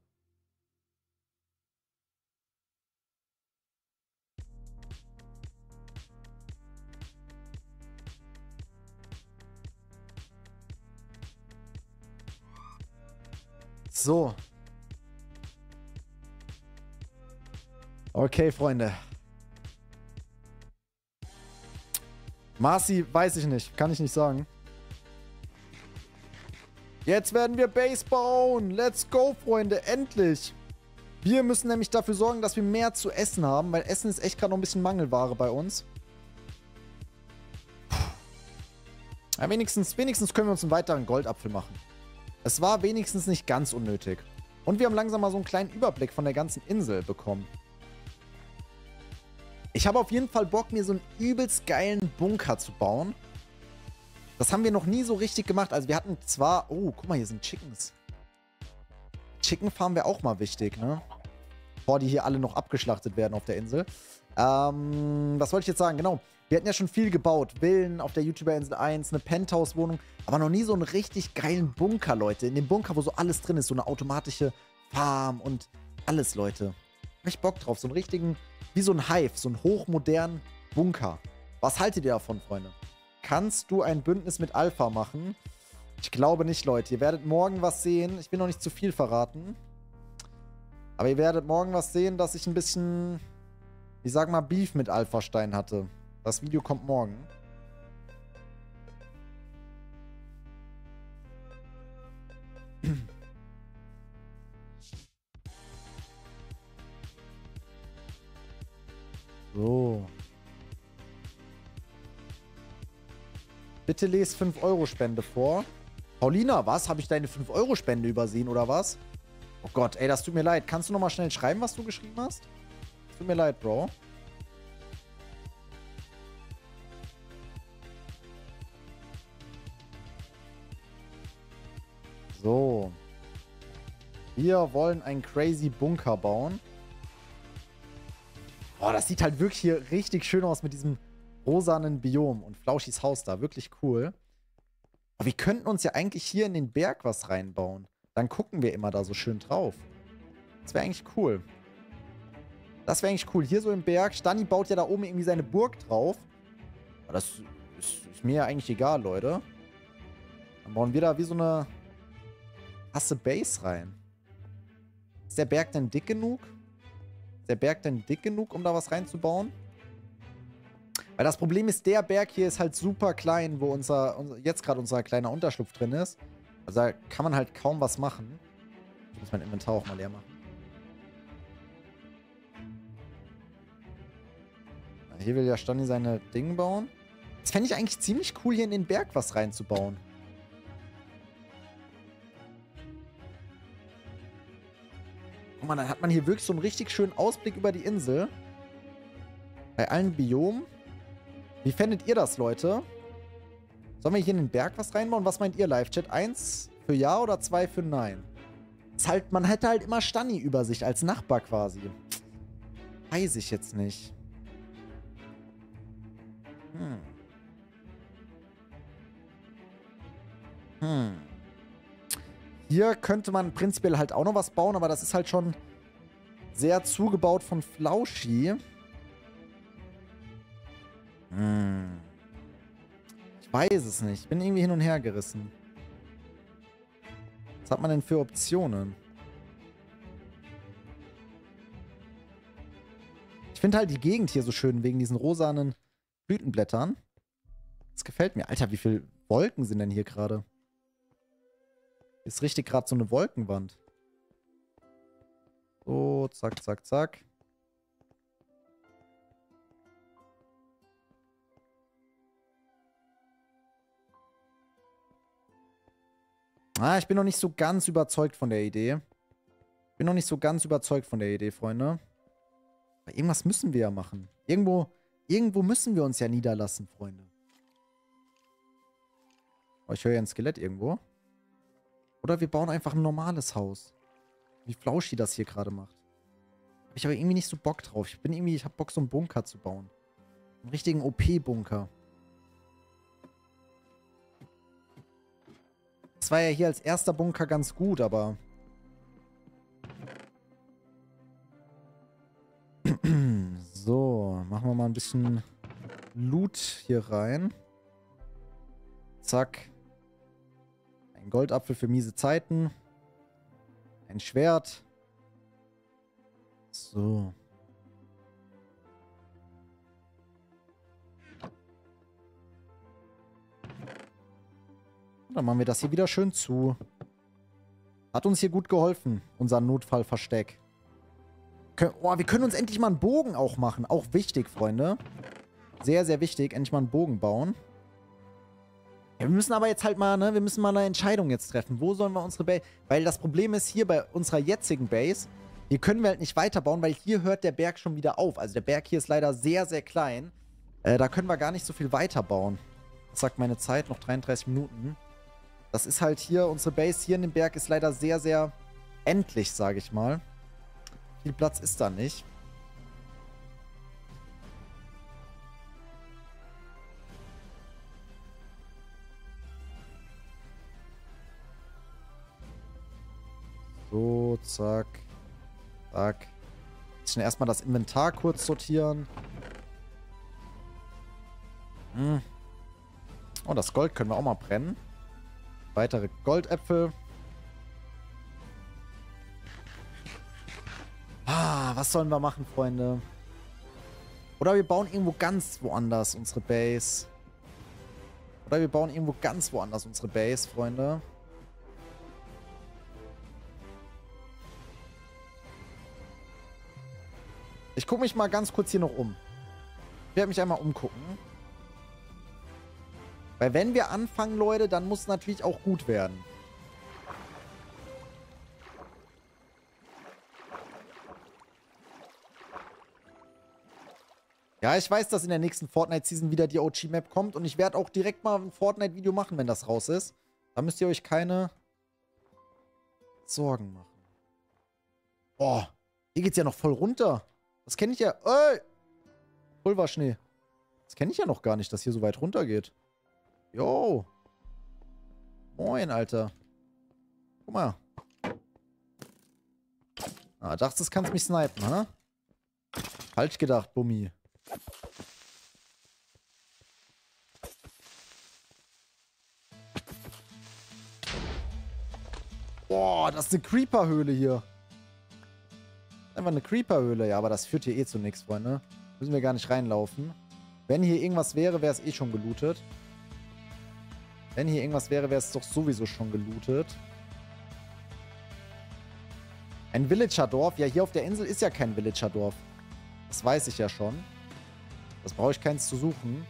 So. Okay, Freunde. Marci, weiß ich nicht. Kann ich nicht sagen. Jetzt werden wir Base bauen. Let's go, Freunde. Endlich. Wir müssen nämlich dafür sorgen, dass wir mehr zu essen haben, weil Essen ist echt gerade noch ein bisschen Mangelware bei uns. Ja, wenigstens, wenigstens können wir uns einen weiteren Goldapfel machen. Es war wenigstens nicht ganz unnötig. Und wir haben langsam mal so einen kleinen Überblick von der ganzen Insel bekommen. Ich habe auf jeden Fall Bock, mir so einen übelst geilen Bunker zu bauen. Das haben wir noch nie so richtig gemacht. Also wir hatten zwar... Oh, guck mal, hier sind Chickens. Chicken Farm wäre auch mal wichtig, ne? Bevor die hier alle noch abgeschlachtet werden auf der Insel. Ähm, was wollte ich jetzt sagen? Genau. Wir hatten ja schon viel gebaut. Villen auf der YouTuber-Insel eins, eine Penthouse-Wohnung. Aber noch nie so einen richtig geilen Bunker, Leute. In dem Bunker, wo so alles drin ist. So eine automatische Farm und alles, Leute. Hab ich Bock drauf. So einen richtigen... Wie so ein Hive. So einen hochmodernen Bunker. Was haltet ihr davon, Freunde? Kannst du ein Bündnis mit Alpha machen? Ich glaube nicht, Leute. Ihr werdet morgen was sehen. Ich will noch nicht zu viel verraten. Aber ihr werdet morgen was sehen, dass ich ein bisschen, ich sag mal, Beef mit Alpha Stein hatte. Das Video kommt morgen. So. Bitte lest fünf Euro Spende vor. Paulina, was? Habe ich deine fünf Euro Spende übersehen oder was? Oh Gott, ey, das tut mir leid. Kannst du nochmal schnell schreiben, was du geschrieben hast? Tut mir leid, Bro. So. Wir wollen einen crazy Bunker bauen. Boah, das sieht halt wirklich hier richtig schön aus mit diesem rosanen Biom und Flauschis Haus da. Wirklich cool. Aber wir könnten uns ja eigentlich hier in den Berg was reinbauen. Dann gucken wir immer da so schön drauf. Das wäre eigentlich cool. Das wäre eigentlich cool. Hier so im Berg. Stani baut ja da oben irgendwie seine Burg drauf. Aber das ist, ist mir ja eigentlich egal, Leute. Dann bauen wir da wie so eine krasse Base rein. Ist der Berg denn dick genug? Ist der Berg denn dick genug, um da was reinzubauen? Weil das Problem ist, der Berg hier ist halt super klein, wo unser, unser jetzt gerade unser kleiner Unterschlupf drin ist. Also da kann man halt kaum was machen. Ich muss mein Inventar auch mal leer machen. Ja, hier will ja Stani seine Dinge bauen. Das fände ich eigentlich ziemlich cool, hier in den Berg was reinzubauen. Guck mal, dann hat man hier wirklich so einen richtig schönen Ausblick über die Insel. Bei allen Biomen. Wie fändet ihr das, Leute? Sollen wir hier in den Berg was reinbauen? Was meint ihr, Live-Chat? Eins für Ja oder zwei für Nein? Ist halt, man hätte halt immer Stani über sich als Nachbar quasi. Weiß ich jetzt nicht. Hm. Hm. Hier könnte man prinzipiell halt auch noch was bauen, aber das ist halt schon sehr zugebaut von Flauschi. Hm. Ich weiß es nicht. Ich bin irgendwie hin und her gerissen. Was hat man denn für Optionen? Ich finde halt die Gegend hier so schön wegen diesen rosanen Blütenblättern. Das gefällt mir. Alter, wie viele Wolken sind denn hier gerade? Ist richtig gerade so eine Wolkenwand. So, zack, zack, zack. Ah, ich bin noch nicht so ganz überzeugt von der Idee. Ich bin noch nicht so ganz überzeugt von der Idee, Freunde. Aber irgendwas müssen wir ja machen. Irgendwo, irgendwo müssen wir uns ja niederlassen, Freunde. Oh, ich höre ja ein Skelett irgendwo. Oder wir bauen einfach ein normales Haus. Wie Flauschi das hier gerade macht. Hab ich aber irgendwie nicht so Bock drauf. Ich bin irgendwie, ich hab Bock, so einen Bunker zu bauen. Einen richtigen O P-Bunker. Das war ja hier als erster Bunker ganz gut, aber... So, machen wir mal ein bisschen Loot hier rein. Zack. Ein Goldapfel für miese Zeiten. Ein Schwert. So. Dann machen wir das hier wieder schön zu. Hat uns hier gut geholfen, unser Notfallversteck. Oh, wir können uns endlich mal einen Bogen auch machen. Auch wichtig, Freunde. Sehr, sehr wichtig. Endlich mal einen Bogen bauen. Ja, wir müssen aber jetzt halt mal, ne, wir müssen mal eine Entscheidung jetzt treffen. Wo sollen wir unsere Base... Weil das Problem ist hier bei unserer jetzigen Base, hier können wir halt nicht weiterbauen, weil hier hört der Berg schon wieder auf. Also der Berg hier ist leider sehr, sehr klein. Äh, da können wir gar nicht so viel weiterbauen. Was sagt meine Zeit? Noch dreiunddreißig Minuten. Das ist halt hier, unsere Base hier in dem Berg ist leider sehr, sehr endlich, sage ich mal. Viel Platz ist da nicht. So, zack. Zack. Bisschen erstmal das Inventar kurz sortieren. Hm. Oh, das Gold können wir auch mal brennen. Weitere Goldäpfel. Ah, was sollen wir machen, Freunde? Oder wir bauen irgendwo ganz woanders unsere Base. Oder wir bauen irgendwo ganz woanders unsere Base, Freunde. Ich gucke mich mal ganz kurz hier noch um. Ich werde mich einmal umgucken. Weil wenn wir anfangen, Leute, dann muss es natürlich auch gut werden. Ja, ich weiß, dass in der nächsten Fortnite-Season wieder die O G-Map kommt. Und ich werde auch direkt mal ein Fortnite-Video machen, wenn das raus ist. Da müsst ihr euch keine Sorgen machen. Boah, hier geht's ja noch voll runter. Das kenne ich ja. Ey! Pulverschnee. Das kenne ich ja noch gar nicht, dass hier so weit runter geht. Jo. Moin, Alter. Guck mal. Ah, dachtest, kannst mich snipen, hä? Falsch gedacht, Bummi. Boah, das ist eine Creeper-Höhle hier. Einfach eine Creeper-Höhle. Ja, aber das führt hier eh zu nichts, Freunde. Müssen wir gar nicht reinlaufen. Wenn hier irgendwas wäre, wäre es eh schon gelootet. Wenn hier irgendwas wäre, wäre es doch sowieso schon gelootet. Ein Villager-Dorf? Ja, hier auf der Insel ist ja kein Villager-Dorf. Das weiß ich ja schon. Das brauche ich keins zu suchen.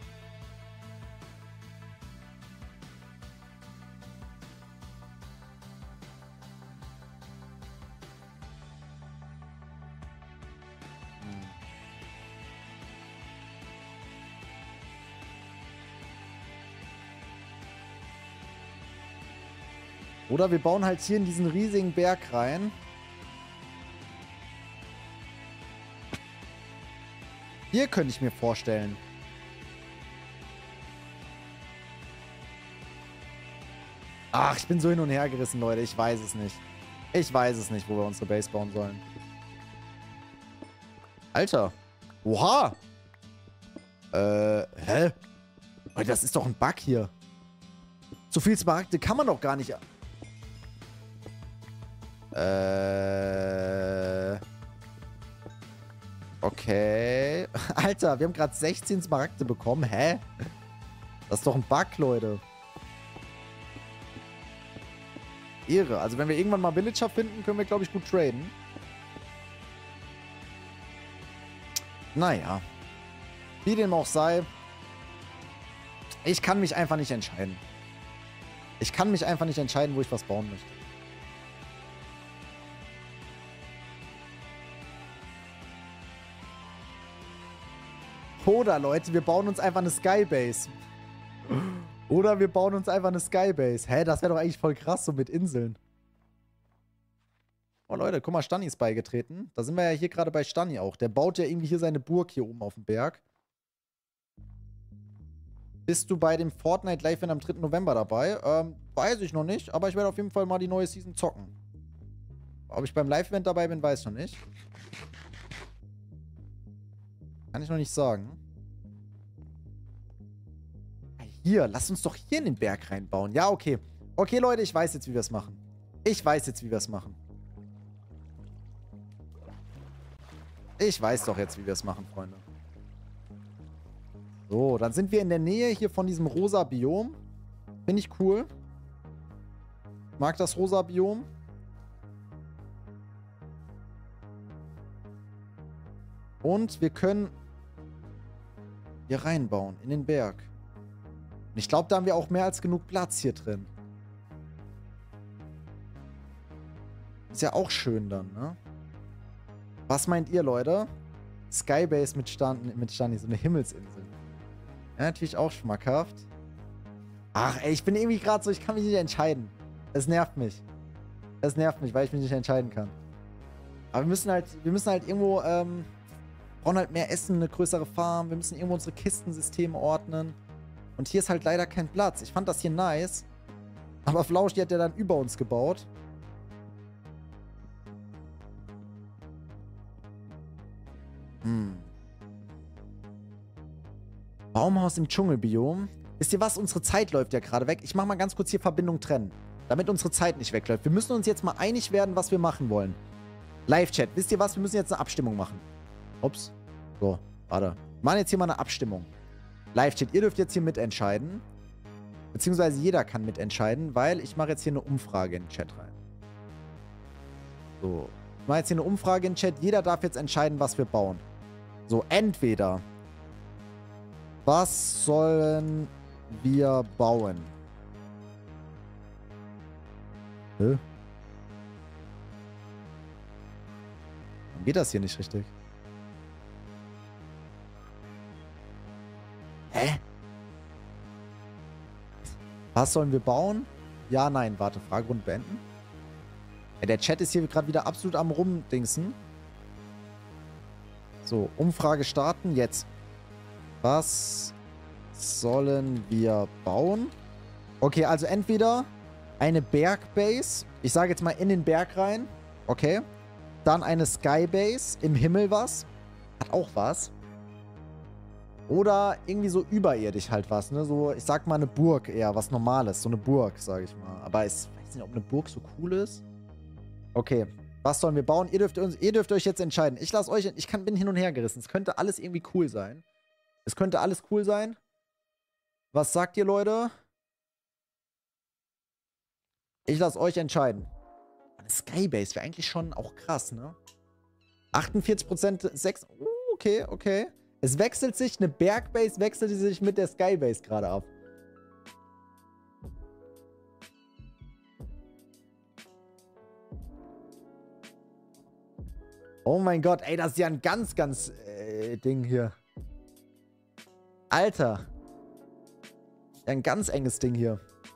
Oder wir bauen halt hier in diesen riesigen Berg rein. Hier könnte ich mir vorstellen. Ach, ich bin so hin und her gerissen, Leute. Ich weiß es nicht. Ich weiß es nicht, wo wir unsere Base bauen sollen. Alter. Oha. Äh, hä? Das ist doch ein Bug hier. So viel Smaragde kann man doch gar nicht... Äh... Okay. Alter, wir haben gerade sechzehn Smaragde bekommen. Hä? Das ist doch ein Bug, Leute. Ehre. Also wenn wir irgendwann mal Villager finden, können wir, glaube ich, gut traden. Naja. Wie dem auch sei. Ich kann mich einfach nicht entscheiden. Ich kann mich einfach nicht entscheiden, wo ich was bauen möchte. Oder, Leute, wir bauen uns einfach eine Skybase. Oder wir bauen uns einfach eine Skybase. Hä, das wäre doch eigentlich voll krass, so mit Inseln. Oh, Leute, guck mal, Stani ist beigetreten. Da sind wir ja hier gerade bei Stani auch. Der baut ja irgendwie hier seine Burg hier oben auf dem Berg. Bist du bei dem Fortnite Live-Event am dritten November dabei? Ähm, weiß ich noch nicht, aber ich werde auf jeden Fall mal die neue Season zocken. Ob ich beim Live-Event dabei bin, weiß ich noch nicht. Kann ich noch nicht sagen. Hier, lass uns doch hier in den Berg reinbauen. Ja, okay. Okay, Leute, ich weiß jetzt, wie wir es machen. Ich weiß jetzt, wie wir es machen. Ich weiß doch jetzt, wie wir es machen, Freunde. So, dann sind wir in der Nähe hier von diesem rosa Biom. Finde ich cool. Mag das rosa Biom. Und wir können hier reinbauen, in den Berg. Und ich glaube, da haben wir auch mehr als genug Platz hier drin. Ist ja auch schön dann, ne? Was meint ihr, Leute? Skybase mit Stand, mit Stani, so eine Himmelsinsel. Ja, natürlich auch schmackhaft. Ach, ey, ich bin irgendwie gerade so, ich kann mich nicht entscheiden. Es nervt mich. Es nervt mich, weil ich mich nicht entscheiden kann. Aber wir müssen halt, wir müssen halt irgendwo, ähm, brauchen halt mehr Essen, eine größere Farm. Wir müssen irgendwo unsere Kistensysteme ordnen. Und hier ist halt leider kein Platz. Ich fand das hier nice. Aber Flausch, die hat ja dann über uns gebaut. Hm. Baumhaus im Dschungelbiom. Wisst ihr was? Unsere Zeit läuft ja gerade weg. Ich mach mal ganz kurz hier Verbindung trennen. Damit unsere Zeit nicht wegläuft. Wir müssen uns jetzt mal einig werden, was wir machen wollen. Live-Chat. Wisst ihr was? Wir müssen jetzt eine Abstimmung machen. Ups. So, warte. Wir machen jetzt hier mal eine Abstimmung. Live-Chat. Ihr dürft jetzt hier mitentscheiden. Beziehungsweise jeder kann mitentscheiden, weil ich mache jetzt hier eine Umfrage in den Chat rein. So. Ich mache jetzt hier eine Umfrage in den Chat. Jeder darf jetzt entscheiden, was wir bauen. So, entweder was sollen wir bauen? Hä? Warum geht das hier nicht richtig? Hä? Was sollen wir bauen? Ja, nein. Warte, Fragerunde beenden. Ja, der Chat ist hier gerade wieder absolut am Rumdingsen. So, Umfrage starten. Jetzt. Was sollen wir bauen? Okay, also entweder eine Bergbase. Ich sage jetzt mal in den Berg rein. Okay. Dann eine Skybase. Im Himmel was. Hat auch was. Oder irgendwie so überirdisch halt was, ne? So, ich sag mal eine Burg eher, was Normales. So eine Burg, sage ich mal. Aber ich weiß nicht, ob eine Burg so cool ist. Okay. Was sollen wir bauen? Ihr dürft, uns, ihr dürft euch jetzt entscheiden. Ich lasse euch, ich kann, bin hin und her gerissen. Es könnte alles irgendwie cool sein. Es könnte alles cool sein. Was sagt ihr, Leute? Ich lasse euch entscheiden. Eine Skybase wäre eigentlich schon auch krass, ne? achtundvierzig Prozent, sechs. Uh, okay, okay. Es wechselt sich, eine Bergbase wechselt sich mit der Skybase gerade ab. Oh mein Gott, ey, das ist ja ein ganz, ganz äh, Ding hier. Alter. Ja, ein ganz enges Ding hier.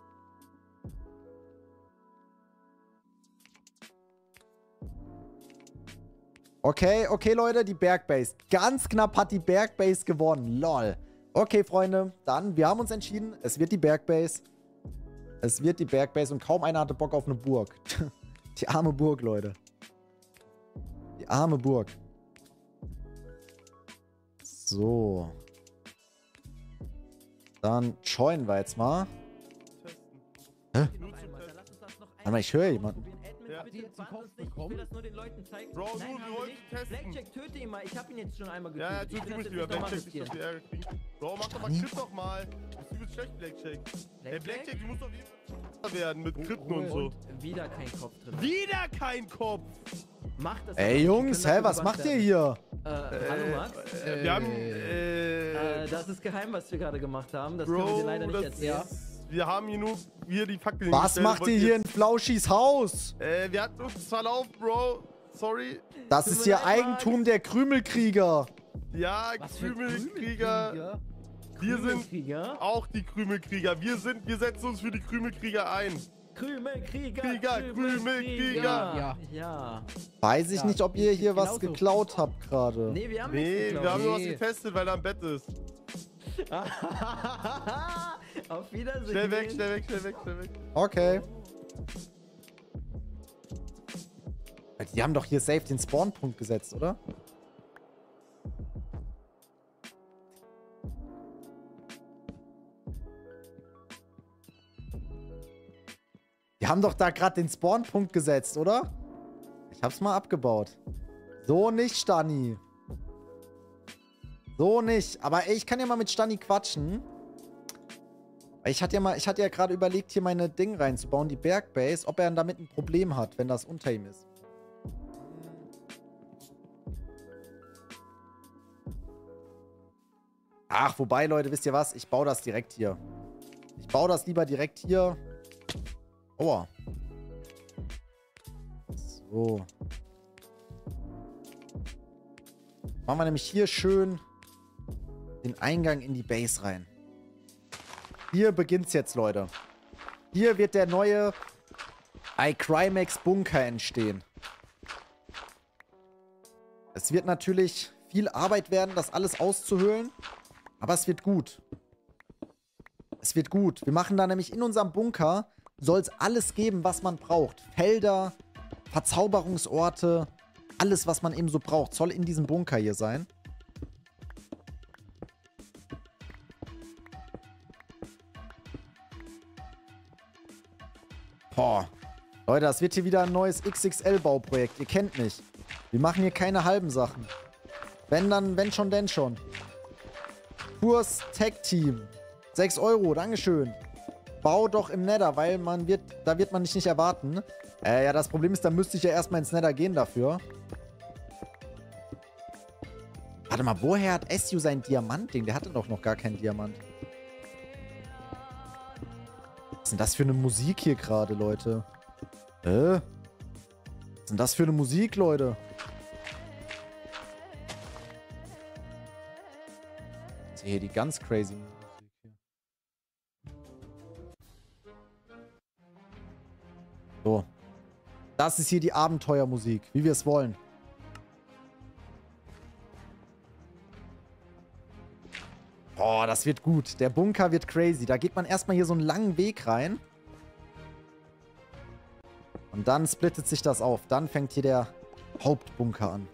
Okay, okay, Leute, die Bergbase. Ganz knapp hat die Bergbase gewonnen. Lol. Okay, Freunde, dann, wir haben uns entschieden, es wird die Bergbase. Es wird die Bergbase und kaum einer hatte Bock auf eine Burg. Die arme Burg, Leute. Die arme Burg. So. Dann joinen wir jetzt mal. Hä? Warte mal, ich höre jemanden. Ja. Ich will das nur den Leuten zeigen. Bro, Nein, nur, wir wollten testen. Blackjack, töte ihn mal. Ich hab ihn jetzt schon einmal getötet. Ja, ja, tu, tu mich lieber. Blackjack, nicht, dass wir Ärger kriegen. Bro, mach doch mal Crit doch mal. Du bist übelst schlecht, Blackjack. Ey, Blackjack, du musst doch wieder werden mit Critten und so. Und wieder kein Kopf drin. Wieder kein Kopf! Mach das. Ey, Jungs, hä, was macht ihr hier? Äh, hallo Max? Äh, wir haben, äh... Äh, das ist geheim, was wir gerade gemacht haben. Das Bro, können wir dir leider nicht das erzählen. Ist, wir haben hier nur hier die Fackeln Was gestellt, macht ihr hier in Flauschis Haus? Äh, wir hatten uns verlaufen, Bro. Sorry. Das ist hier Eigentum der Krümelkrieger. Ja, Was für Krümelkrieger. Wir sind Krümelkrieger? auch die Krümelkrieger. Wir sind, wir setzen uns für die Krümelkrieger ein. Krümelkrieger! Krieger, Krümelkrieger. Ja. Ja. Weiß ich nicht, ob ihr hier was Genauso. geklaut habt gerade. Nee, wir haben Nee, nichts wir geklaut. haben nur was Nee. getestet, weil er am Bett ist. Auf Wiedersehen. Schnell weg, schnell weg, schnell weg, schnell weg. Okay. Die haben doch hier safe den Spawnpunkt gesetzt, oder? Die haben doch da gerade den Spawnpunkt gesetzt, oder? Ich hab's mal abgebaut. So nicht, Stani. So nicht. Aber ey, ich kann ja mal mit Stani quatschen. Ich hatte ja mal, ich hatte ja gerade überlegt, hier meine Ding reinzubauen, die Bergbase, ob er damit ein Problem hat, wenn das unter ihm ist. Ach, wobei, Leute, wisst ihr was? Ich baue das direkt hier. Ich baue das lieber direkt hier. Aua. So. Machen wir nämlich hier schön den Eingang in die Base rein. Hier beginnt's jetzt, Leute. Hier wird der neue iCrimex Bunker entstehen. Es wird natürlich viel Arbeit werden, das alles auszuhöhlen. Aber es wird gut. Es wird gut. Wir machen da nämlich in unserem Bunker, soll es alles geben, was man braucht. Felder, Verzauberungsorte, alles, was man eben so braucht, soll in diesem Bunker hier sein. Boah. Leute, das wird hier wieder ein neues X X L-Bauprojekt. Ihr kennt mich. Wir machen hier keine halben Sachen. Wenn dann, wenn schon, denn schon. Kurs Tech Team. sechs Euro, Dankeschön. Bau doch im Nether, weil man wird, da wird man dich nicht erwarten. Äh, ja, das Problem ist, da müsste ich ja erstmal ins Nether gehen dafür. Warte mal, woher hat S U sein Diamantding? Der hatte doch noch gar keinen Diamant. Was ist denn das für eine Musik hier gerade, Leute? Äh? Was ist denn das für eine Musik, Leute? Ich sehe hier die ganz crazy Musik hier. So. Das ist hier die Abenteuermusik, wie wir es wollen. Boah, das wird gut. Der Bunker wird crazy. Da geht man erstmal hier so einen langen Weg rein. Und dann splittet sich das auf. Dann fängt hier der Hauptbunker an.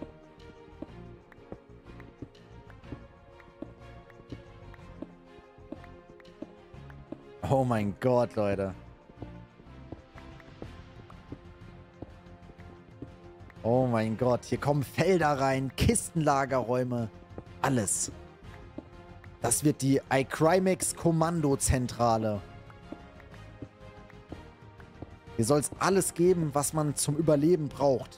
Oh mein Gott, Leute. Oh mein Gott. Hier kommen Felder rein, Kistenlagerräume. Alles. Das wird die iCrimex Kommandozentrale. Hier soll es alles geben, was man zum Überleben braucht.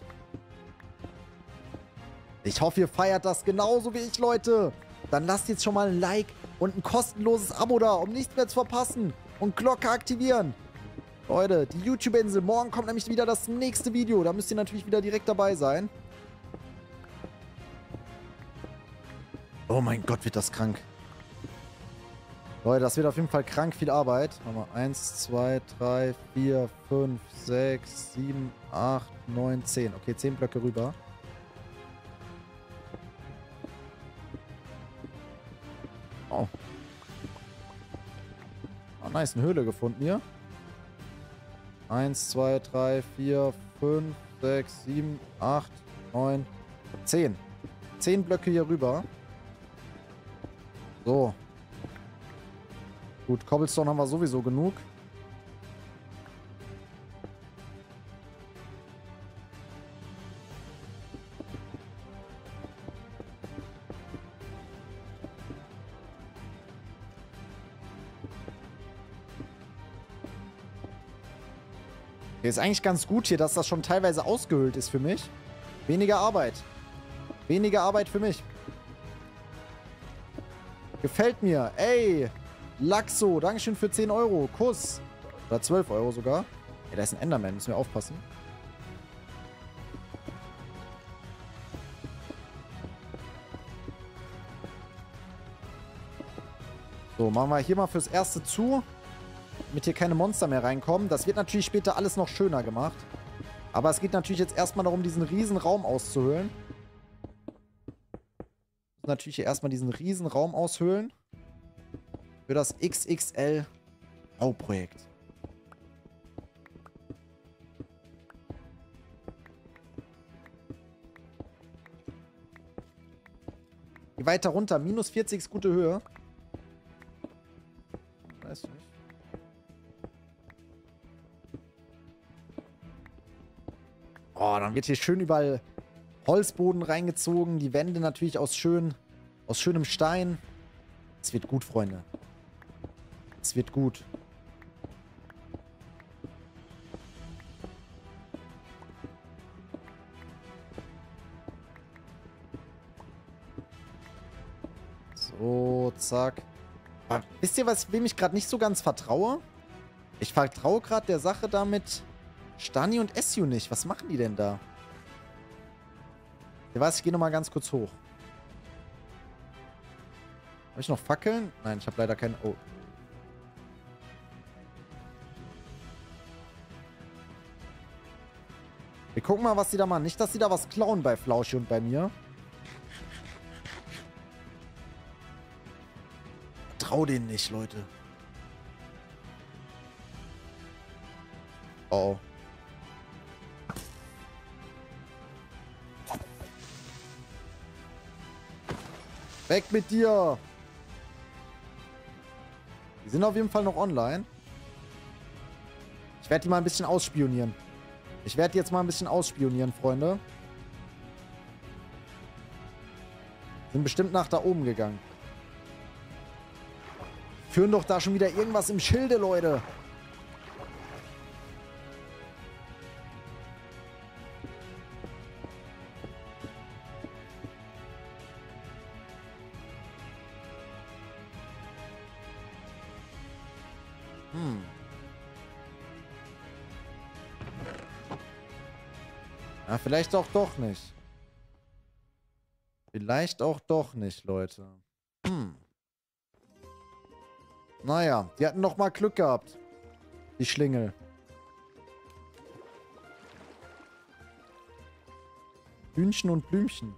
Ich hoffe, ihr feiert das genauso wie ich, Leute. Dann lasst jetzt schon mal ein Like und ein kostenloses Abo da, um nichts mehr zu verpassen. Und Glocke aktivieren. Leute, die YouTube-Insel. Morgen kommt nämlich wieder das nächste Video. Da müsst ihr natürlich wieder direkt dabei sein. Oh mein Gott, wird das krank. Leute, das wird auf jeden Fall krank viel Arbeit. Warte mal. eins, zwei, drei, vier, fünf, sechs, sieben, acht, neun, zehn. Okay, zehn Blöcke rüber. Oh. Oh, nice. Eine Höhle gefunden hier. eins, zwei, drei, vier, fünf, sechs, sieben, acht, neun, zehn. zehn Blöcke hier rüber. So. Gut, Cobblestone haben wir sowieso genug. Okay, ist eigentlich ganz gut hier, dass das schon teilweise ausgehöhlt ist für mich. Weniger Arbeit. Weniger Arbeit für mich. Gefällt mir. Ey, Laxo, Dankeschön für zehn Euro. Kuss. Oder zwölf Euro sogar. Ey, da ist ein Enderman, müssen wir aufpassen. So, machen wir hier mal fürs Erste zu. Damit hier keine Monster mehr reinkommen. Das wird natürlich später alles noch schöner gemacht. Aber es geht natürlich jetzt erstmal darum, diesen riesen Raum auszuhöhlen. Natürlich hier erstmal diesen riesen Raum aushöhlen. für das X X L Bauprojekt. Geh weiter runter. Minus vierzig ist gute Höhe. Weiß nicht. Oh, dann wird hier schön überall Holzboden reingezogen. Die Wände natürlich aus schön, aus schönem Stein. Es wird gut, Freunde. Es wird gut. So, zack. Aber wisst ihr, was, wem ich gerade nicht so ganz vertraue? Ich vertraue gerade der Sache da mit Stani und Essu nicht. Was machen die denn da? Ich weiß, ich gehe nochmal ganz kurz hoch. Habe ich noch Fackeln? Nein, ich habe leider keine... Oh. Wir gucken mal, was die da machen. Nicht, dass die da was klauen bei Flauschi und bei mir. Trau denen nicht, Leute. Oh. Weg mit dir! Die sind auf jeden Fall noch online. Ich werde die mal ein bisschen ausspionieren. Ich werde die jetzt mal ein bisschen ausspionieren, Freunde. Sind bestimmt nach da oben gegangen. Führen doch da schon wieder irgendwas im Schilde, Leute. Hm. Ja, vielleicht auch doch nicht. Vielleicht auch doch nicht, Leute. Hm. Naja, die hatten noch mal Glück gehabt. Die Schlingel. Hühnchen und Blümchen.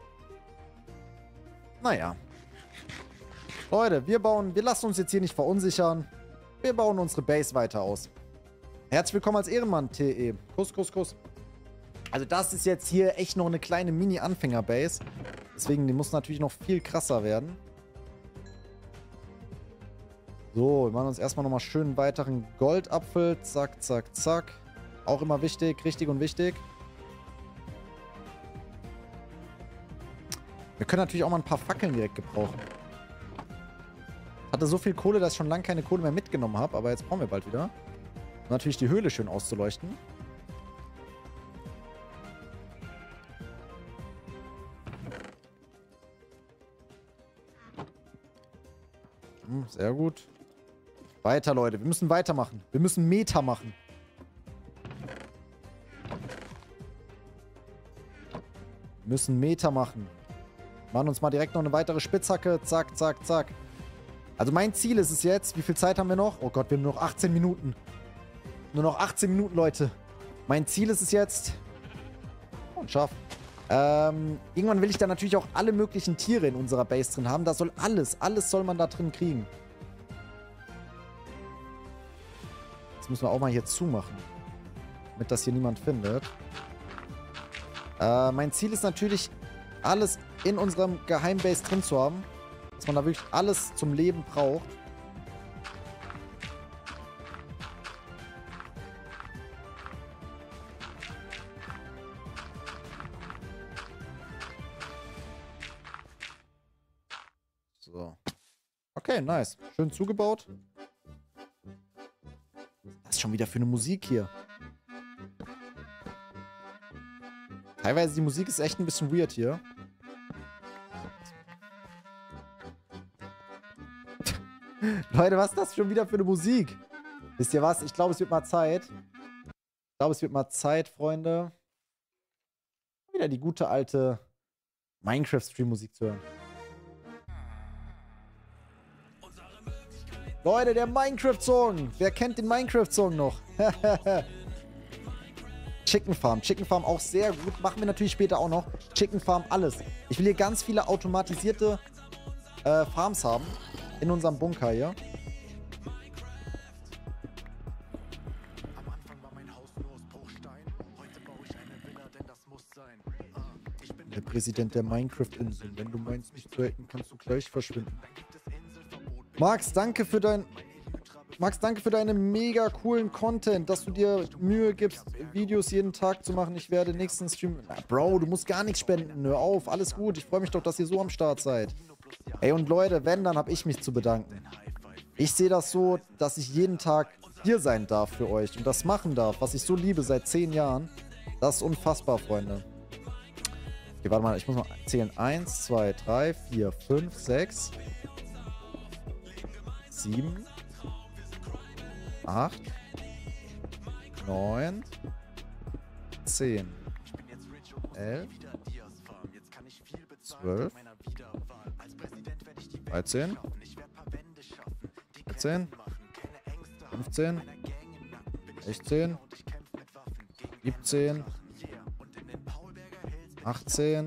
Naja. Leute, wir bauen, wir lassen uns jetzt hier nicht verunsichern. Wir bauen unsere Base weiter aus. Herzlich willkommen als Ehrenmann, T E. Kuss, Kuss, Kuss. Also das ist jetzt hier echt noch eine kleine Mini-Anfänger-Base. Deswegen, die muss natürlich noch viel krasser werden. So, wir machen uns erstmal nochmal schön einen weiteren Goldapfel. Zack, zack, zack. Auch immer wichtig, richtig und wichtig. Wir können natürlich auch mal ein paar Fackeln direkt gebrauchen. Ich hatte so viel Kohle, dass ich schon lange keine Kohle mehr mitgenommen habe. Aber jetzt brauchen wir bald wieder. Um natürlich die Höhle schön auszuleuchten. Hm, sehr gut. Weiter, Leute. Wir müssen weitermachen. Wir müssen Meter machen. Wir müssen Meter machen. Machen uns mal direkt noch eine weitere Spitzhacke. Zack, zack, zack. Also mein Ziel ist es jetzt. Wie viel Zeit haben wir noch? Oh Gott, wir haben nur noch achtzehn Minuten. Nur noch achtzehn Minuten, Leute. Mein Ziel ist es jetzt... Oh, ein Schaf. Ähm, irgendwann will ich da natürlich auch alle möglichen Tiere in unserer Base drin haben. Da soll alles, alles soll man da drin kriegen. Das müssen wir auch mal hier zumachen. Damit das hier niemand findet. Äh, mein Ziel ist natürlich, alles in unserem Geheimbase drin zu haben. Dass man da wirklich alles zum Leben braucht. So. Okay, nice. Schön zugebaut. Was ist schon wieder für eine Musik hier? Teilweise die Musik ist echt ein bisschen weird hier. Leute, was ist das schon wieder für eine Musik? Wisst ihr was? Ich glaube, es wird mal Zeit. Ich glaube, es wird mal Zeit, Freunde. Wieder die gute alte Minecraft-Stream-Musik zu hören. Leute, der Minecraft-Song. Wer kennt den Minecraft-Song noch? Chicken Farm. Chicken Farm auch sehr gut. Machen wir natürlich später auch noch. Chicken Farm, alles. Ich will hier ganz viele automatisierte äh, Farms haben. In unserem Bunker hier. Der Präsident der Minecraft-Insel. Wenn du meinst, mich zu hacken, kannst du gleich verschwinden. Max, danke für dein... Max, danke für deinen mega coolen Content, dass du dir Mühe gibst, Videos jeden Tag zu machen. Ich werde nächsten Stream... Na, Bro, du musst gar nichts spenden. Hör auf, alles gut. Ich freue mich doch, dass ihr so am Start seid. Ey, und Leute, wenn, dann habe ich mich zu bedanken. Ich sehe das so, dass ich jeden Tag hier sein darf für euch und das machen darf, was ich so liebe seit zehn Jahren. Das ist unfassbar, Freunde. Okay, warte mal, ich muss mal zählen. eins, zwei, drei, vier, fünf, sechs, sieben, acht, neun, zehn, elf, zwölf, dreizehn, vierzehn, fünfzehn, sechzehn, siebzehn, achtzehn,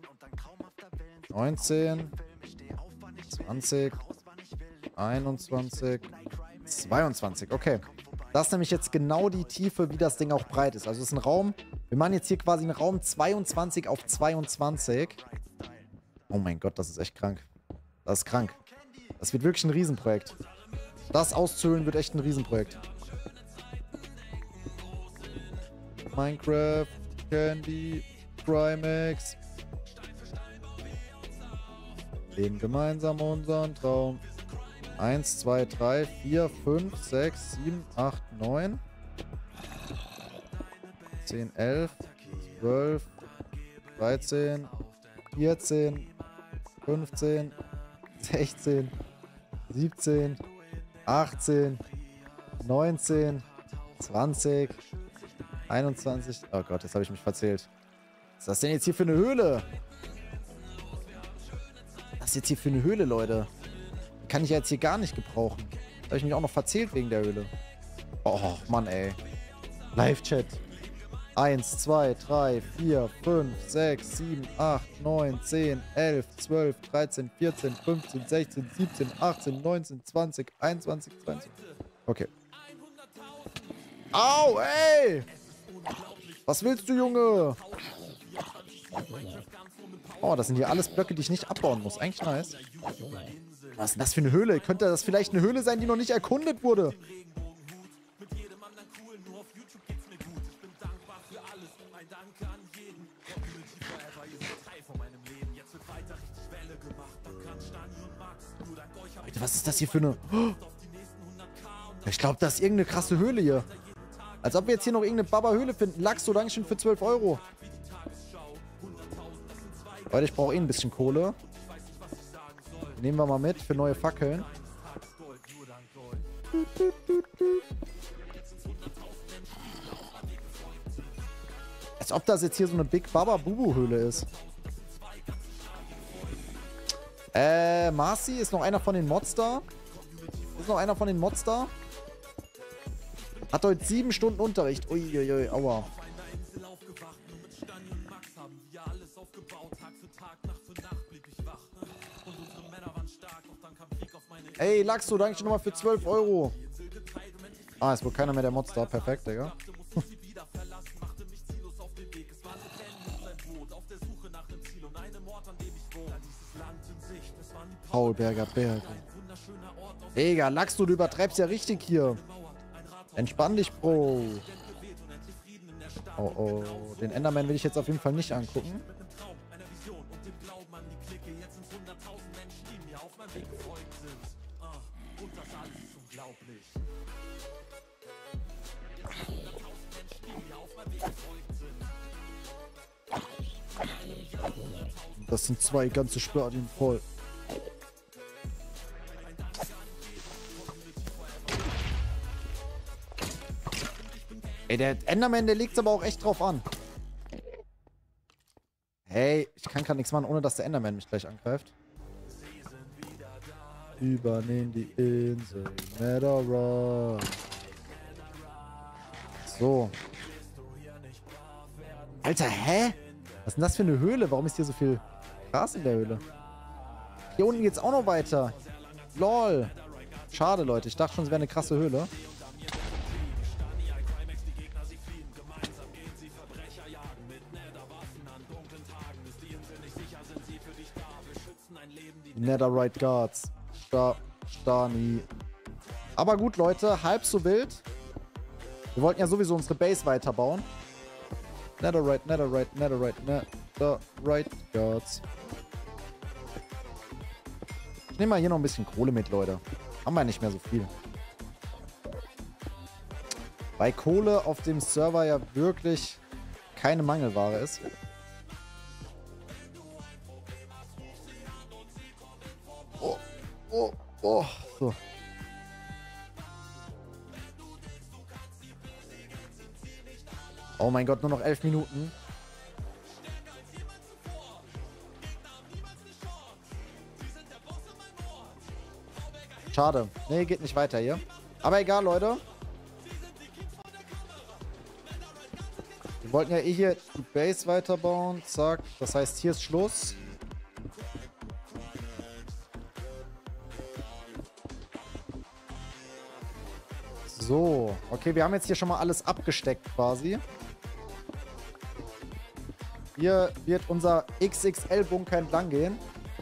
neunzehn, zwanzig, einundzwanzig, zweiundzwanzig. Okay. Das ist nämlich jetzt genau die Tiefe, wie das Ding auch breit ist. Also es ist ein Raum, wir machen jetzt hier quasi einen Raum zweiundzwanzig auf zweiundzwanzig. Oh mein Gott, das ist echt krank. Das ist krank. Das wird wirklich ein Riesenprojekt. Das auszuhöhlen wird echt ein Riesenprojekt. Minecraft, Candy, Trimax. Leben gemeinsam unseren Traum. eins, zwei, drei, vier, fünf, sechs, sieben, acht, neun. zehn, elf, zwölf, dreizehn, vierzehn, fünfzehn, sechzehn, siebzehn, achtzehn, neunzehn, zwanzig, einundzwanzig. Oh Gott, jetzt habe ich mich verzählt. Was ist das denn jetzt hier für eine Höhle? Was ist jetzt hier für eine Höhle, Leute? Die kann ich ja jetzt hier gar nicht gebrauchen. Da habe ich mich auch noch verzählt wegen der Höhle. Oh, Mann, ey. Live-Chat. eins, zwei, drei, vier, fünf, sechs, sieben, acht, neun, zehn, elf, zwölf, dreizehn, vierzehn, fünfzehn, sechzehn, siebzehn, achtzehn, neunzehn, zwanzig, einundzwanzig, zweiundzwanzig. Okay. Au, ey! Was willst du, Junge? Oh, das sind hier alles Blöcke, die ich nicht abbauen muss. Eigentlich nice. Was ist denn das für eine Höhle? Könnte das vielleicht eine Höhle sein, die noch nicht erkundet wurde? Alter, was ist das hier für eine... Oh! Ich glaube, das ist irgendeine krasse Höhle hier. Als ob wir jetzt hier noch irgendeine Baba-Höhle finden. Laxo, Dankeschön für zwölf Euro. Leute, ich brauche eh ein bisschen Kohle. Die nehmen wir mal mit für neue Fackeln. Als ob das jetzt hier so eine Big Baba Bubu Höhle ist. Äh, Marcy, ist noch einer von den Mods da? Ist noch einer von den Mods da? Hat heute sieben Stunden Unterricht. Uiuiui, aua. Ey, Laxo, danke dir nochmal für zwölf Euro. Ah, ist wohl keiner mehr der Mods da. Perfekt, Digga. Paulberger Berge. Digga, Laxo, du übertreibst ja richtig hier. Entspann dich, Bro. Oh, oh. Den Enderman will ich jetzt auf jeden Fall nicht angucken. Das sind zwei ganze Stadien voll. Ey, der Enderman, der legt's aber auch echt drauf an. Hey, ich kann gerade nichts machen, ohne dass der Enderman mich gleich angreift. Übernehmen die Insel Netherrock. So. Alter, hä? Was ist denn das für eine Höhle? Warum ist hier so viel Gras in der Höhle? Hier unten geht's auch noch weiter. Lol. Schade, Leute. Ich dachte schon, es wäre eine krasse Höhle. Netherite Guards. Da, Stani. Aber gut, Leute. Halb so wild. Wir wollten ja sowieso unsere Base weiterbauen. Netherite, Netherite, Netherite, Netherite Guards. Ich nehme mal hier noch ein bisschen Kohle mit, Leute. Haben wir nicht mehr so viel. Weil Kohle auf dem Server ja wirklich keine Mangelware ist. Oh, oh, oh. So. Oh mein Gott, nur noch elf Minuten. Schade. Nee, geht nicht weiter hier. Aber egal, Leute. Wir wollten ja eh hier die Base weiterbauen. Zack. Das heißt, hier ist Schluss. So. Okay, wir haben jetzt hier schon mal alles abgesteckt quasi. Hier wird unser X X L-Bunker entlang gehen.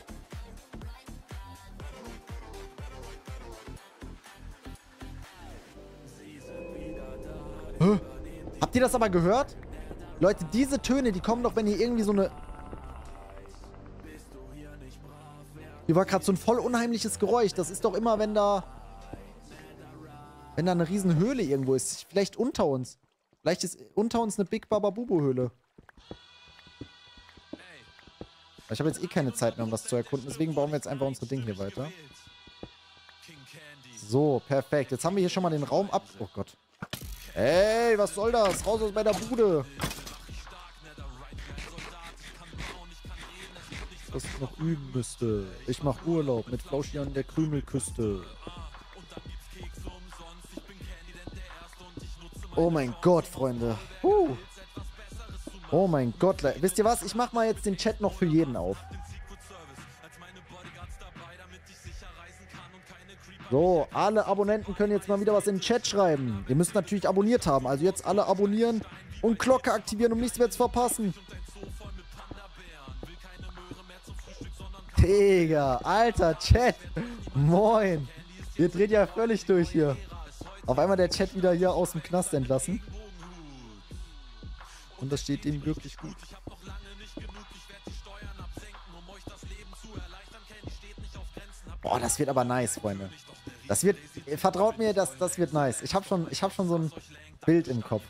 Hä? Habt ihr das aber gehört? Leute, diese Töne, die kommen doch, wenn ihr irgendwie so eine... Hier war gerade so ein voll unheimliches Geräusch. Das ist doch immer, wenn da... Wenn da eine riesen Höhle irgendwo ist. Vielleicht unter uns. Vielleicht ist unter uns eine Big Baba Bubu Höhle. Ich habe jetzt eh keine Zeit mehr, um das zu erkunden. Deswegen bauen wir jetzt einfach unsere Dinge hier weiter. So, perfekt. Jetzt haben wir hier schon mal den Raum ab... Oh Gott. Ey, was soll das? Raus aus meiner Bude. Was ich noch üben müsste. Ich mache Urlaub mit Flauschi an der Krümelküste. Oh mein Gott, Freunde. Uh. Oh mein Gott. Wisst ihr was? Ich mache mal jetzt den Chat noch für jeden auf. So, alle Abonnenten können jetzt mal wieder was in den Chat schreiben. Ihr müsst natürlich abonniert haben. Also jetzt alle abonnieren und Glocke aktivieren, um nichts mehr zu verpassen. Digga, alter Chat. Moin. Ihr dreht ja völlig durch hier. Auf einmal der Chat wieder hier aus dem Knast entlassen. Und das steht ihm wirklich gut. Boah, das wird aber nice, Freunde. Das wird, vertraut mir, das, das wird nice. Ich habe schon, ich hab schon so ein Bild im Kopf.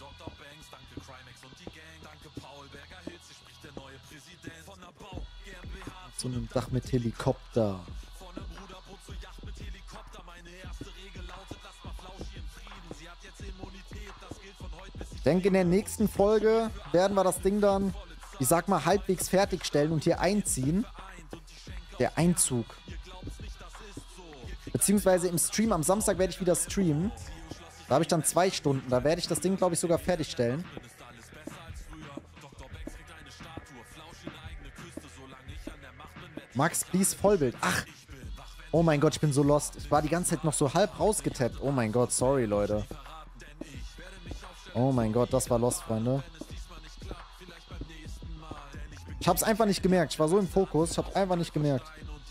Zu einem Dach mit Helikopter. Ich denke, in der nächsten Folge werden wir das Ding dann, ich sag mal, halbwegs fertigstellen und hier einziehen. Der Einzug. Beziehungsweise im Stream, am Samstag werde ich wieder streamen. Da habe ich dann zwei Stunden. Da werde ich das Ding, glaube ich, sogar fertigstellen. Max, please, Vollbild. Ach. Oh mein Gott, ich bin so lost. Ich war die ganze Zeit noch so halb rausgetappt. Oh mein Gott, sorry, Leute. Oh mein Gott, das war lost, Freunde. Ich habe es einfach nicht gemerkt. Ich war so im Fokus. Ich habe einfach nicht gemerkt.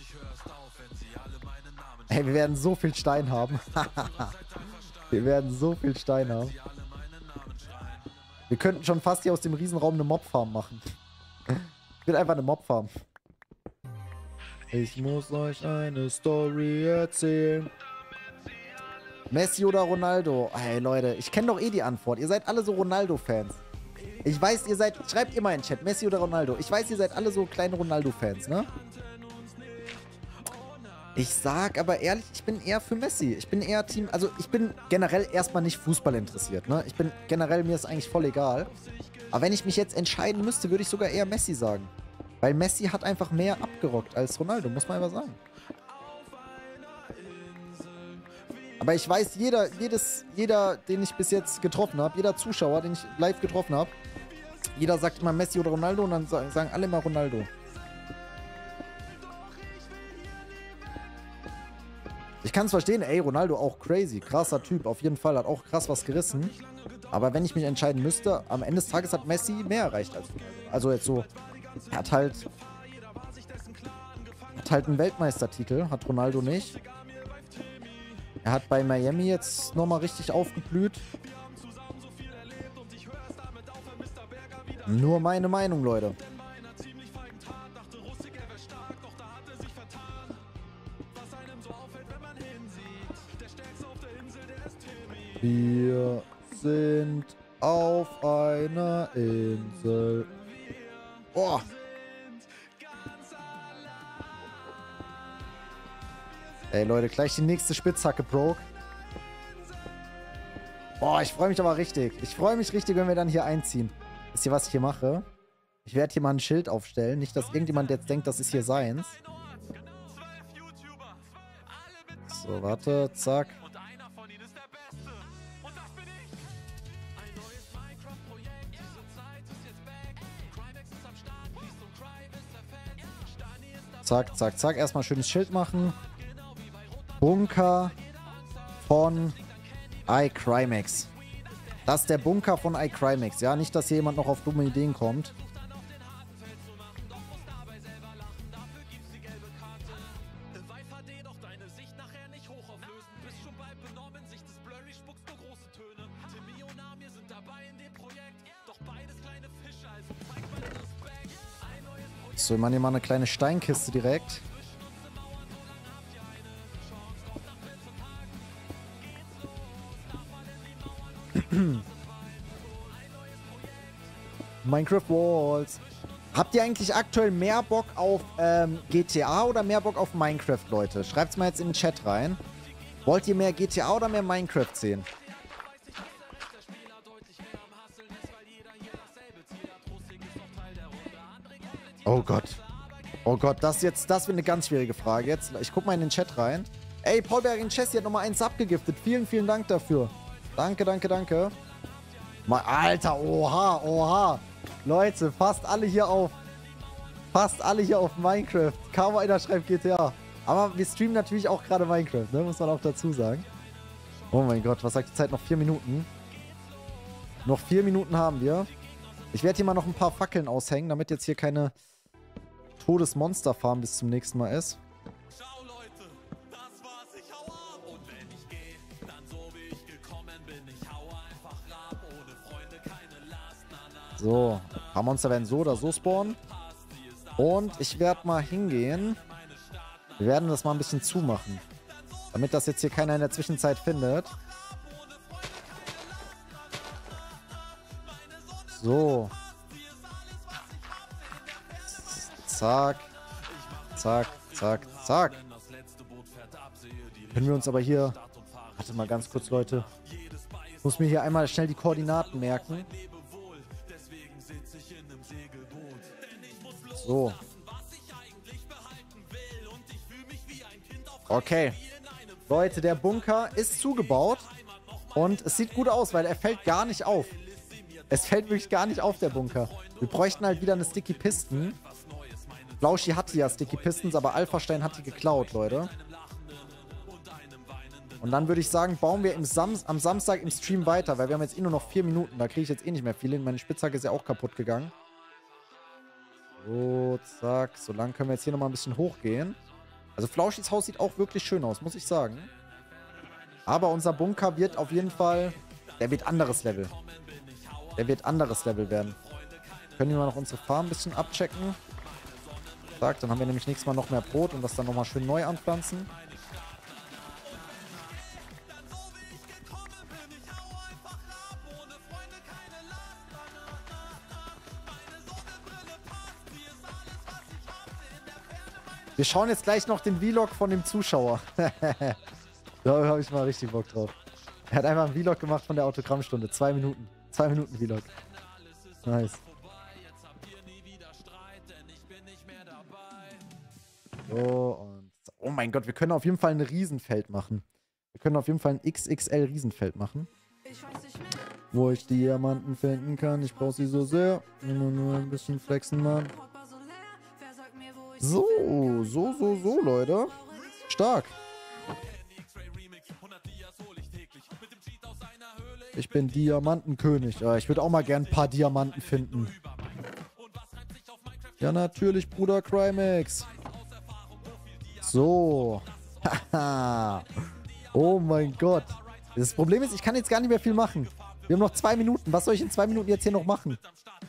Ey, wir werden so viel Stein haben. Wir werden so viel Stein haben. Wir könnten schon fast hier aus dem Riesenraum eine Mobfarm machen. Ich will einfach eine Mobfarm. Ich muss euch eine Story erzählen. Messi oder Ronaldo? Hey Leute, ich kenne doch eh die Antwort. Ihr seid alle so Ronaldo-Fans. Ich weiß, ihr seid... Schreibt immer in den Chat, Messi oder Ronaldo. Ich weiß, ihr seid alle so kleine Ronaldo-Fans, ne? Ich sag aber ehrlich, ich bin eher für Messi. Ich bin eher Team... Also ich bin generell erstmal nicht Fußball interessiert, ne? Ich bin generell, mir ist eigentlich voll egal. Aber wenn ich mich jetzt entscheiden müsste, würde ich sogar eher Messi sagen. Weil Messi hat einfach mehr abgerockt als Ronaldo, muss man einfach sagen. Aber ich weiß, jeder, jedes, jeder, den ich bis jetzt getroffen habe, jeder Zuschauer, den ich live getroffen habe, jeder sagt immer Messi oder Ronaldo und dann sagen alle immer Ronaldo. Ich kann es verstehen, ey, Ronaldo auch crazy. Krasser Typ, auf jeden Fall. Hat auch krass was gerissen. Aber wenn ich mich entscheiden müsste, am Ende des Tages hat Messi mehr erreicht als Ronaldo. Also jetzt so, er hat halt, hat halt einen Weltmeistertitel, hat Ronaldo nicht. Er hat bei Miami jetzt nochmal richtig aufgeblüht. Nur meine Meinung, Leute. Wir sind auf einer Insel. Boah. Ey, Leute, gleich die nächste Spitzhacke broke. Boah, ich freue mich aber richtig. Ich freue mich richtig, wenn wir dann hier einziehen. Wisst ihr, was ich hier mache? Ich werde hier mal ein Schild aufstellen. Nicht, dass irgendjemand jetzt denkt, das ist hier seins. So, warte, zack. Zack, zack, zack. Erstmal schönes Schild machen. Bunker von iCrimex. Das ist der Bunker von iCrimex. Ja, nicht, dass hier jemand noch auf dumme Ideen kommt. So, wir machen hier mal eine kleine Steinkiste direkt. Minecraft Walls. Habt ihr eigentlich aktuell mehr Bock auf ähm, G T A oder mehr Bock auf Minecraft, Leute? Schreibt's mal jetzt in den Chat rein. Wollt ihr mehr G T A oder mehr Minecraft sehen? Oh Gott. Oh Gott, das jetzt, das wird eine ganz schwierige Frage. Jetzt, ich guck mal in den Chat rein. Ey, Paul Bergen Chessie hat nochmal eins abgegiftet. Vielen, vielen Dank dafür. Danke, danke, danke. Mal, Alter, oha, oha. Leute, fast alle hier auf. Fast alle hier auf Minecraft. Kaum einer schreibt G T A. Aber wir streamen natürlich auch gerade Minecraft, ne? Muss man auch dazu sagen. Oh mein Gott, was sagt die Zeit? Noch vier Minuten. Noch vier Minuten haben wir. Ich werde hier mal noch ein paar Fackeln aushängen, damit jetzt hier keine Todesmonsterfarm bis zum nächsten Mal ist. Ciao Leute, das war's, ich hau ab. Und wenn ich geh, dann so wie ich gekommen bin. Ich hau einfach ab, ohne Freunde keine Last. Na, na. So, ein paar Monster werden so oder so spawnen. Und ich werde mal hingehen. Wir werden das mal ein bisschen zumachen. Damit das jetzt hier keiner in der Zwischenzeit findet. So. Zack. Zack, zack, zack. Können wir uns aber hier... Warte mal ganz kurz, Leute. Ich muss mir hier einmal schnell die Koordinaten merken. So. Okay. Leute, der Bunker ist zugebaut. Und es sieht gut aus, weil er fällt gar nicht auf. Es fällt wirklich gar nicht auf, der Bunker. Wir bräuchten halt wieder eine Sticky Piston. Blauschi hatte ja Sticky Pistons, aber Alphastein hat die geklaut, Leute. Und dann würde ich sagen, bauen wir im Sam am Samstag im Stream weiter, weil wir haben jetzt eh nur noch vier Minuten. Da kriege ich jetzt eh nicht mehr viel hin. Meine Spitzhacke ist ja auch kaputt gegangen. So, zack. So lang können wir jetzt hier nochmal ein bisschen hochgehen. Also Flauschis Haus sieht auch wirklich schön aus, muss ich sagen. Aber unser Bunker wird auf jeden Fall... Der wird anderes Level. Der wird anderes Level werden. Können wir mal noch unsere Farm ein bisschen abchecken. Zack, dann haben wir nämlich nächstes Mal noch mehr Brot und das dann nochmal schön neu anpflanzen. Wir schauen jetzt gleich noch den Vlog von dem Zuschauer. Da habe ich mal richtig Bock drauf. Er hat einfach einen Vlog gemacht von der Autogrammstunde. Zwei Minuten. Zwei Minuten Vlog. Nice. So, und... Oh mein Gott, wir können auf jeden Fall ein Riesenfeld machen. Wir können auf jeden Fall ein X X L Riesenfeld machen. Wo ich Diamanten finden kann. Ich brauche sie so sehr. Immer nur ein bisschen flexen, Mann. So, so, so, so, Leute. Stark. Ich bin Diamantenkönig. Ja, ich würde auch mal gern ein paar Diamanten finden. Ja, natürlich, Bruder Crimex. So. Haha. Oh mein Gott. Das Problem ist, ich kann jetzt gar nicht mehr viel machen. Wir haben noch zwei Minuten. Was soll ich in zwei Minuten jetzt hier noch machen?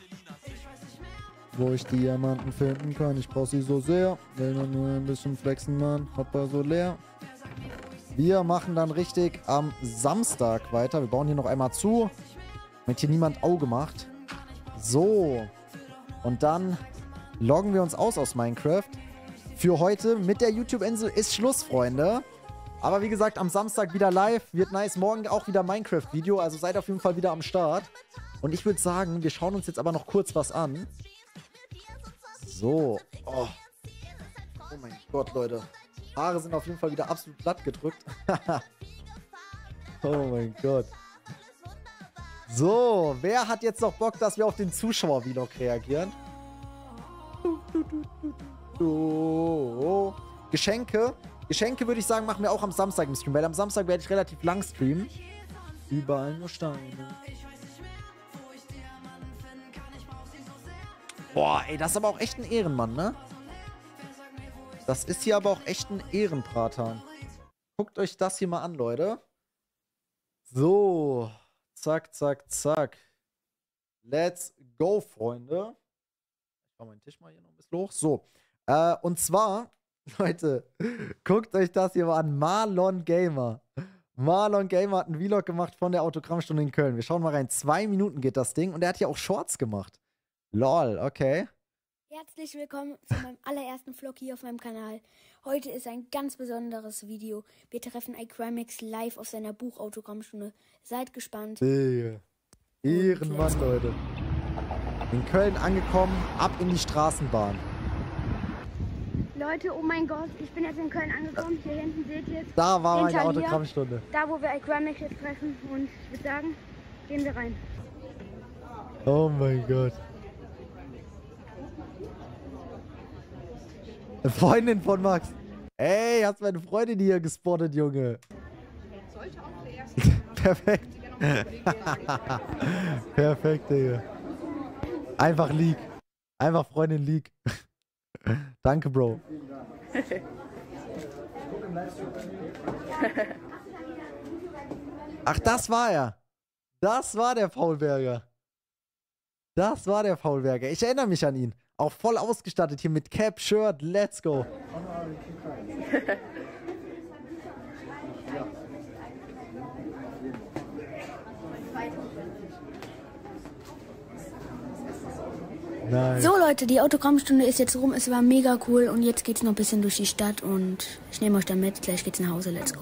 Wo ich Diamanten finden kann. Ich brauche sie so sehr. Will nur ein bisschen flexen, Mann. Hoppa, so leer. Wir machen dann richtig am Samstag weiter. Wir bauen hier noch einmal zu. Damit hier niemand Auge macht. So. Und dann loggen wir uns aus aus Minecraft. Für heute mit der YouTube-Insel ist Schluss, Freunde. Aber wie gesagt, am Samstag wieder live. Wird nice. Morgen auch wieder Minecraft-Video. Also seid auf jeden Fall wieder am Start. Und ich würde sagen, wir schauen uns jetzt aber noch kurz was an. So. Oh. Oh mein Gott, Leute. Haare sind auf jeden Fall wieder absolut glatt gedrückt. Oh mein Gott. So, wer hat jetzt noch Bock, dass wir auf den Zuschauer-Vlog reagieren? So. Geschenke. Geschenke würde ich sagen, machen wir auch am Samstag im Stream, weil am Samstag werde ich relativ lang streamen. Überall nur Steine. Boah, ey, das ist aber auch echt ein Ehrenmann, ne? Das ist hier aber auch echt ein Ehrenbratan. Guckt euch das hier mal an, Leute. So. Zack, zack, zack. Let's go, Freunde. Ich mache meinen Tisch mal hier noch ein bisschen hoch. So. Äh, und zwar, Leute, guckt euch das hier mal an. Marlon Gamer. Marlon Gamer hat einen Vlog gemacht von der Autogrammstunde in Köln. Wir schauen mal rein. Zwei Minuten geht das Ding. Und er hat hier auch Shorts gemacht. Lol, okay. Herzlich willkommen zu meinem allerersten Vlog hier auf meinem Kanal. Heute ist ein ganz besonderes Video. Wir treffen iCrimex live auf seiner Buchautogrammstunde. Seid gespannt. Digga. Ehrenmann, Leute. In Köln angekommen, ab in die Straßenbahn. Leute, oh mein Gott, ich bin jetzt in Köln angekommen. Hier hinten seht ihr jetzt. Da war meine hinter Autogrammstunde. Mir, da, wo wir iCrimex jetzt treffen. Und ich würde sagen, gehen wir rein. Oh mein Gott. Eine Freundin von Max. Ey, hast meine Freundin hier gespottet, Junge. Sollte auch der erste. Perfekt. Perfekt, Digga. Einfach Leak. Einfach Freundin Leak. Danke, Bro. Ach, das war er. Das war der Faulberger. Das war der Faulberger. Ich erinnere mich an ihn. Auch voll ausgestattet hier mit Cap, Shirt, let's go. Nein. So Leute, die Autogrammstunde ist jetzt rum. Es war mega cool und jetzt geht's noch ein bisschen durch die Stadt und ich nehme euch da mit. Gleich geht's nach Hause, let's go.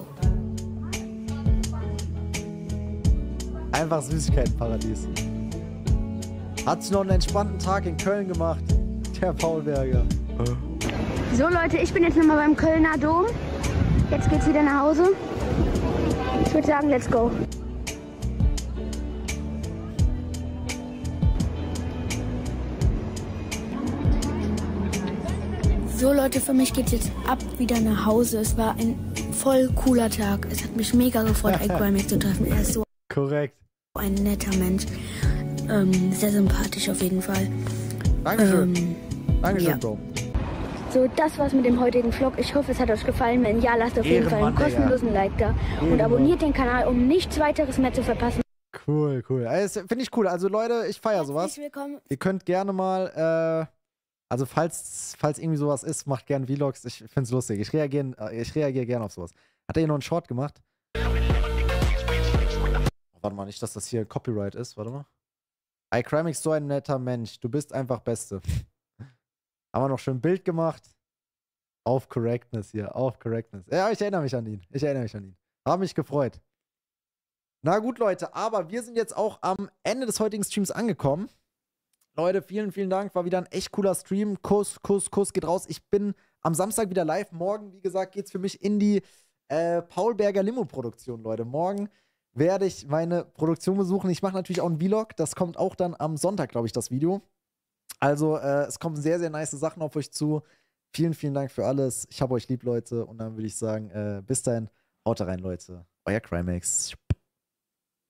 Einfach Süßigkeitenparadies. Hat sich noch einen entspannten Tag in Köln gemacht. Der Faulberger. So Leute, ich bin jetzt nochmal beim Kölner Dom. Jetzt geht's wieder nach Hause. Ich würde sagen, let's go. So Leute, für mich geht's jetzt ab wieder nach Hause. Es war ein voll cooler Tag. Es hat mich mega gefreut, iCrimex zu treffen. Er ist so korrekt. Ein netter Mensch. Ähm, sehr sympathisch auf jeden Fall. Dankeschön. Ähm, Dankeschön, ja. Bro. So, das war's mit dem heutigen Vlog. Ich hoffe, es hat euch gefallen. Wenn ja, lasst auf jeden Fall einen kostenlosen Like da. Und abonniert den Kanal, um nichts weiteres mehr zu verpassen. Cool, cool. Also, finde ich cool. Also Leute, ich feiere sowas. Willkommen. Ihr könnt gerne mal, äh, also falls, falls irgendwie sowas ist, macht gerne Vlogs. Ich finde es lustig. Ich reagiere ich reagier gerne auf sowas. Hat er hier noch einen Short gemacht? Oh, warte mal, nicht, dass das hier Copyright ist. Warte mal. iCrimex, so ein netter Mensch. Du bist einfach Beste. Haben wir noch schön ein Bild gemacht. Auf Correctness hier. Auf Correctness. Ja, ich erinnere mich an ihn. Ich erinnere mich an ihn. Habe mich gefreut. Na gut, Leute. Aber wir sind jetzt auch am Ende des heutigen Streams angekommen. Leute, vielen, vielen Dank. War wieder ein echt cooler Stream. Kuss, Kuss, Kuss geht raus. Ich bin am Samstag wieder live. Morgen, wie gesagt, geht's für mich in die äh, Paulberger Limo-Produktion, Leute. Morgen werde ich meine Produktion besuchen. Ich mache natürlich auch einen Vlog. Das kommt auch dann am Sonntag, glaube ich, das Video. Also, äh, es kommen sehr, sehr nice Sachen auf euch zu. Vielen, vielen Dank für alles. Ich habe euch lieb, Leute. Und dann würde ich sagen, äh, bis dahin, haut rein, Leute. Euer Crimex.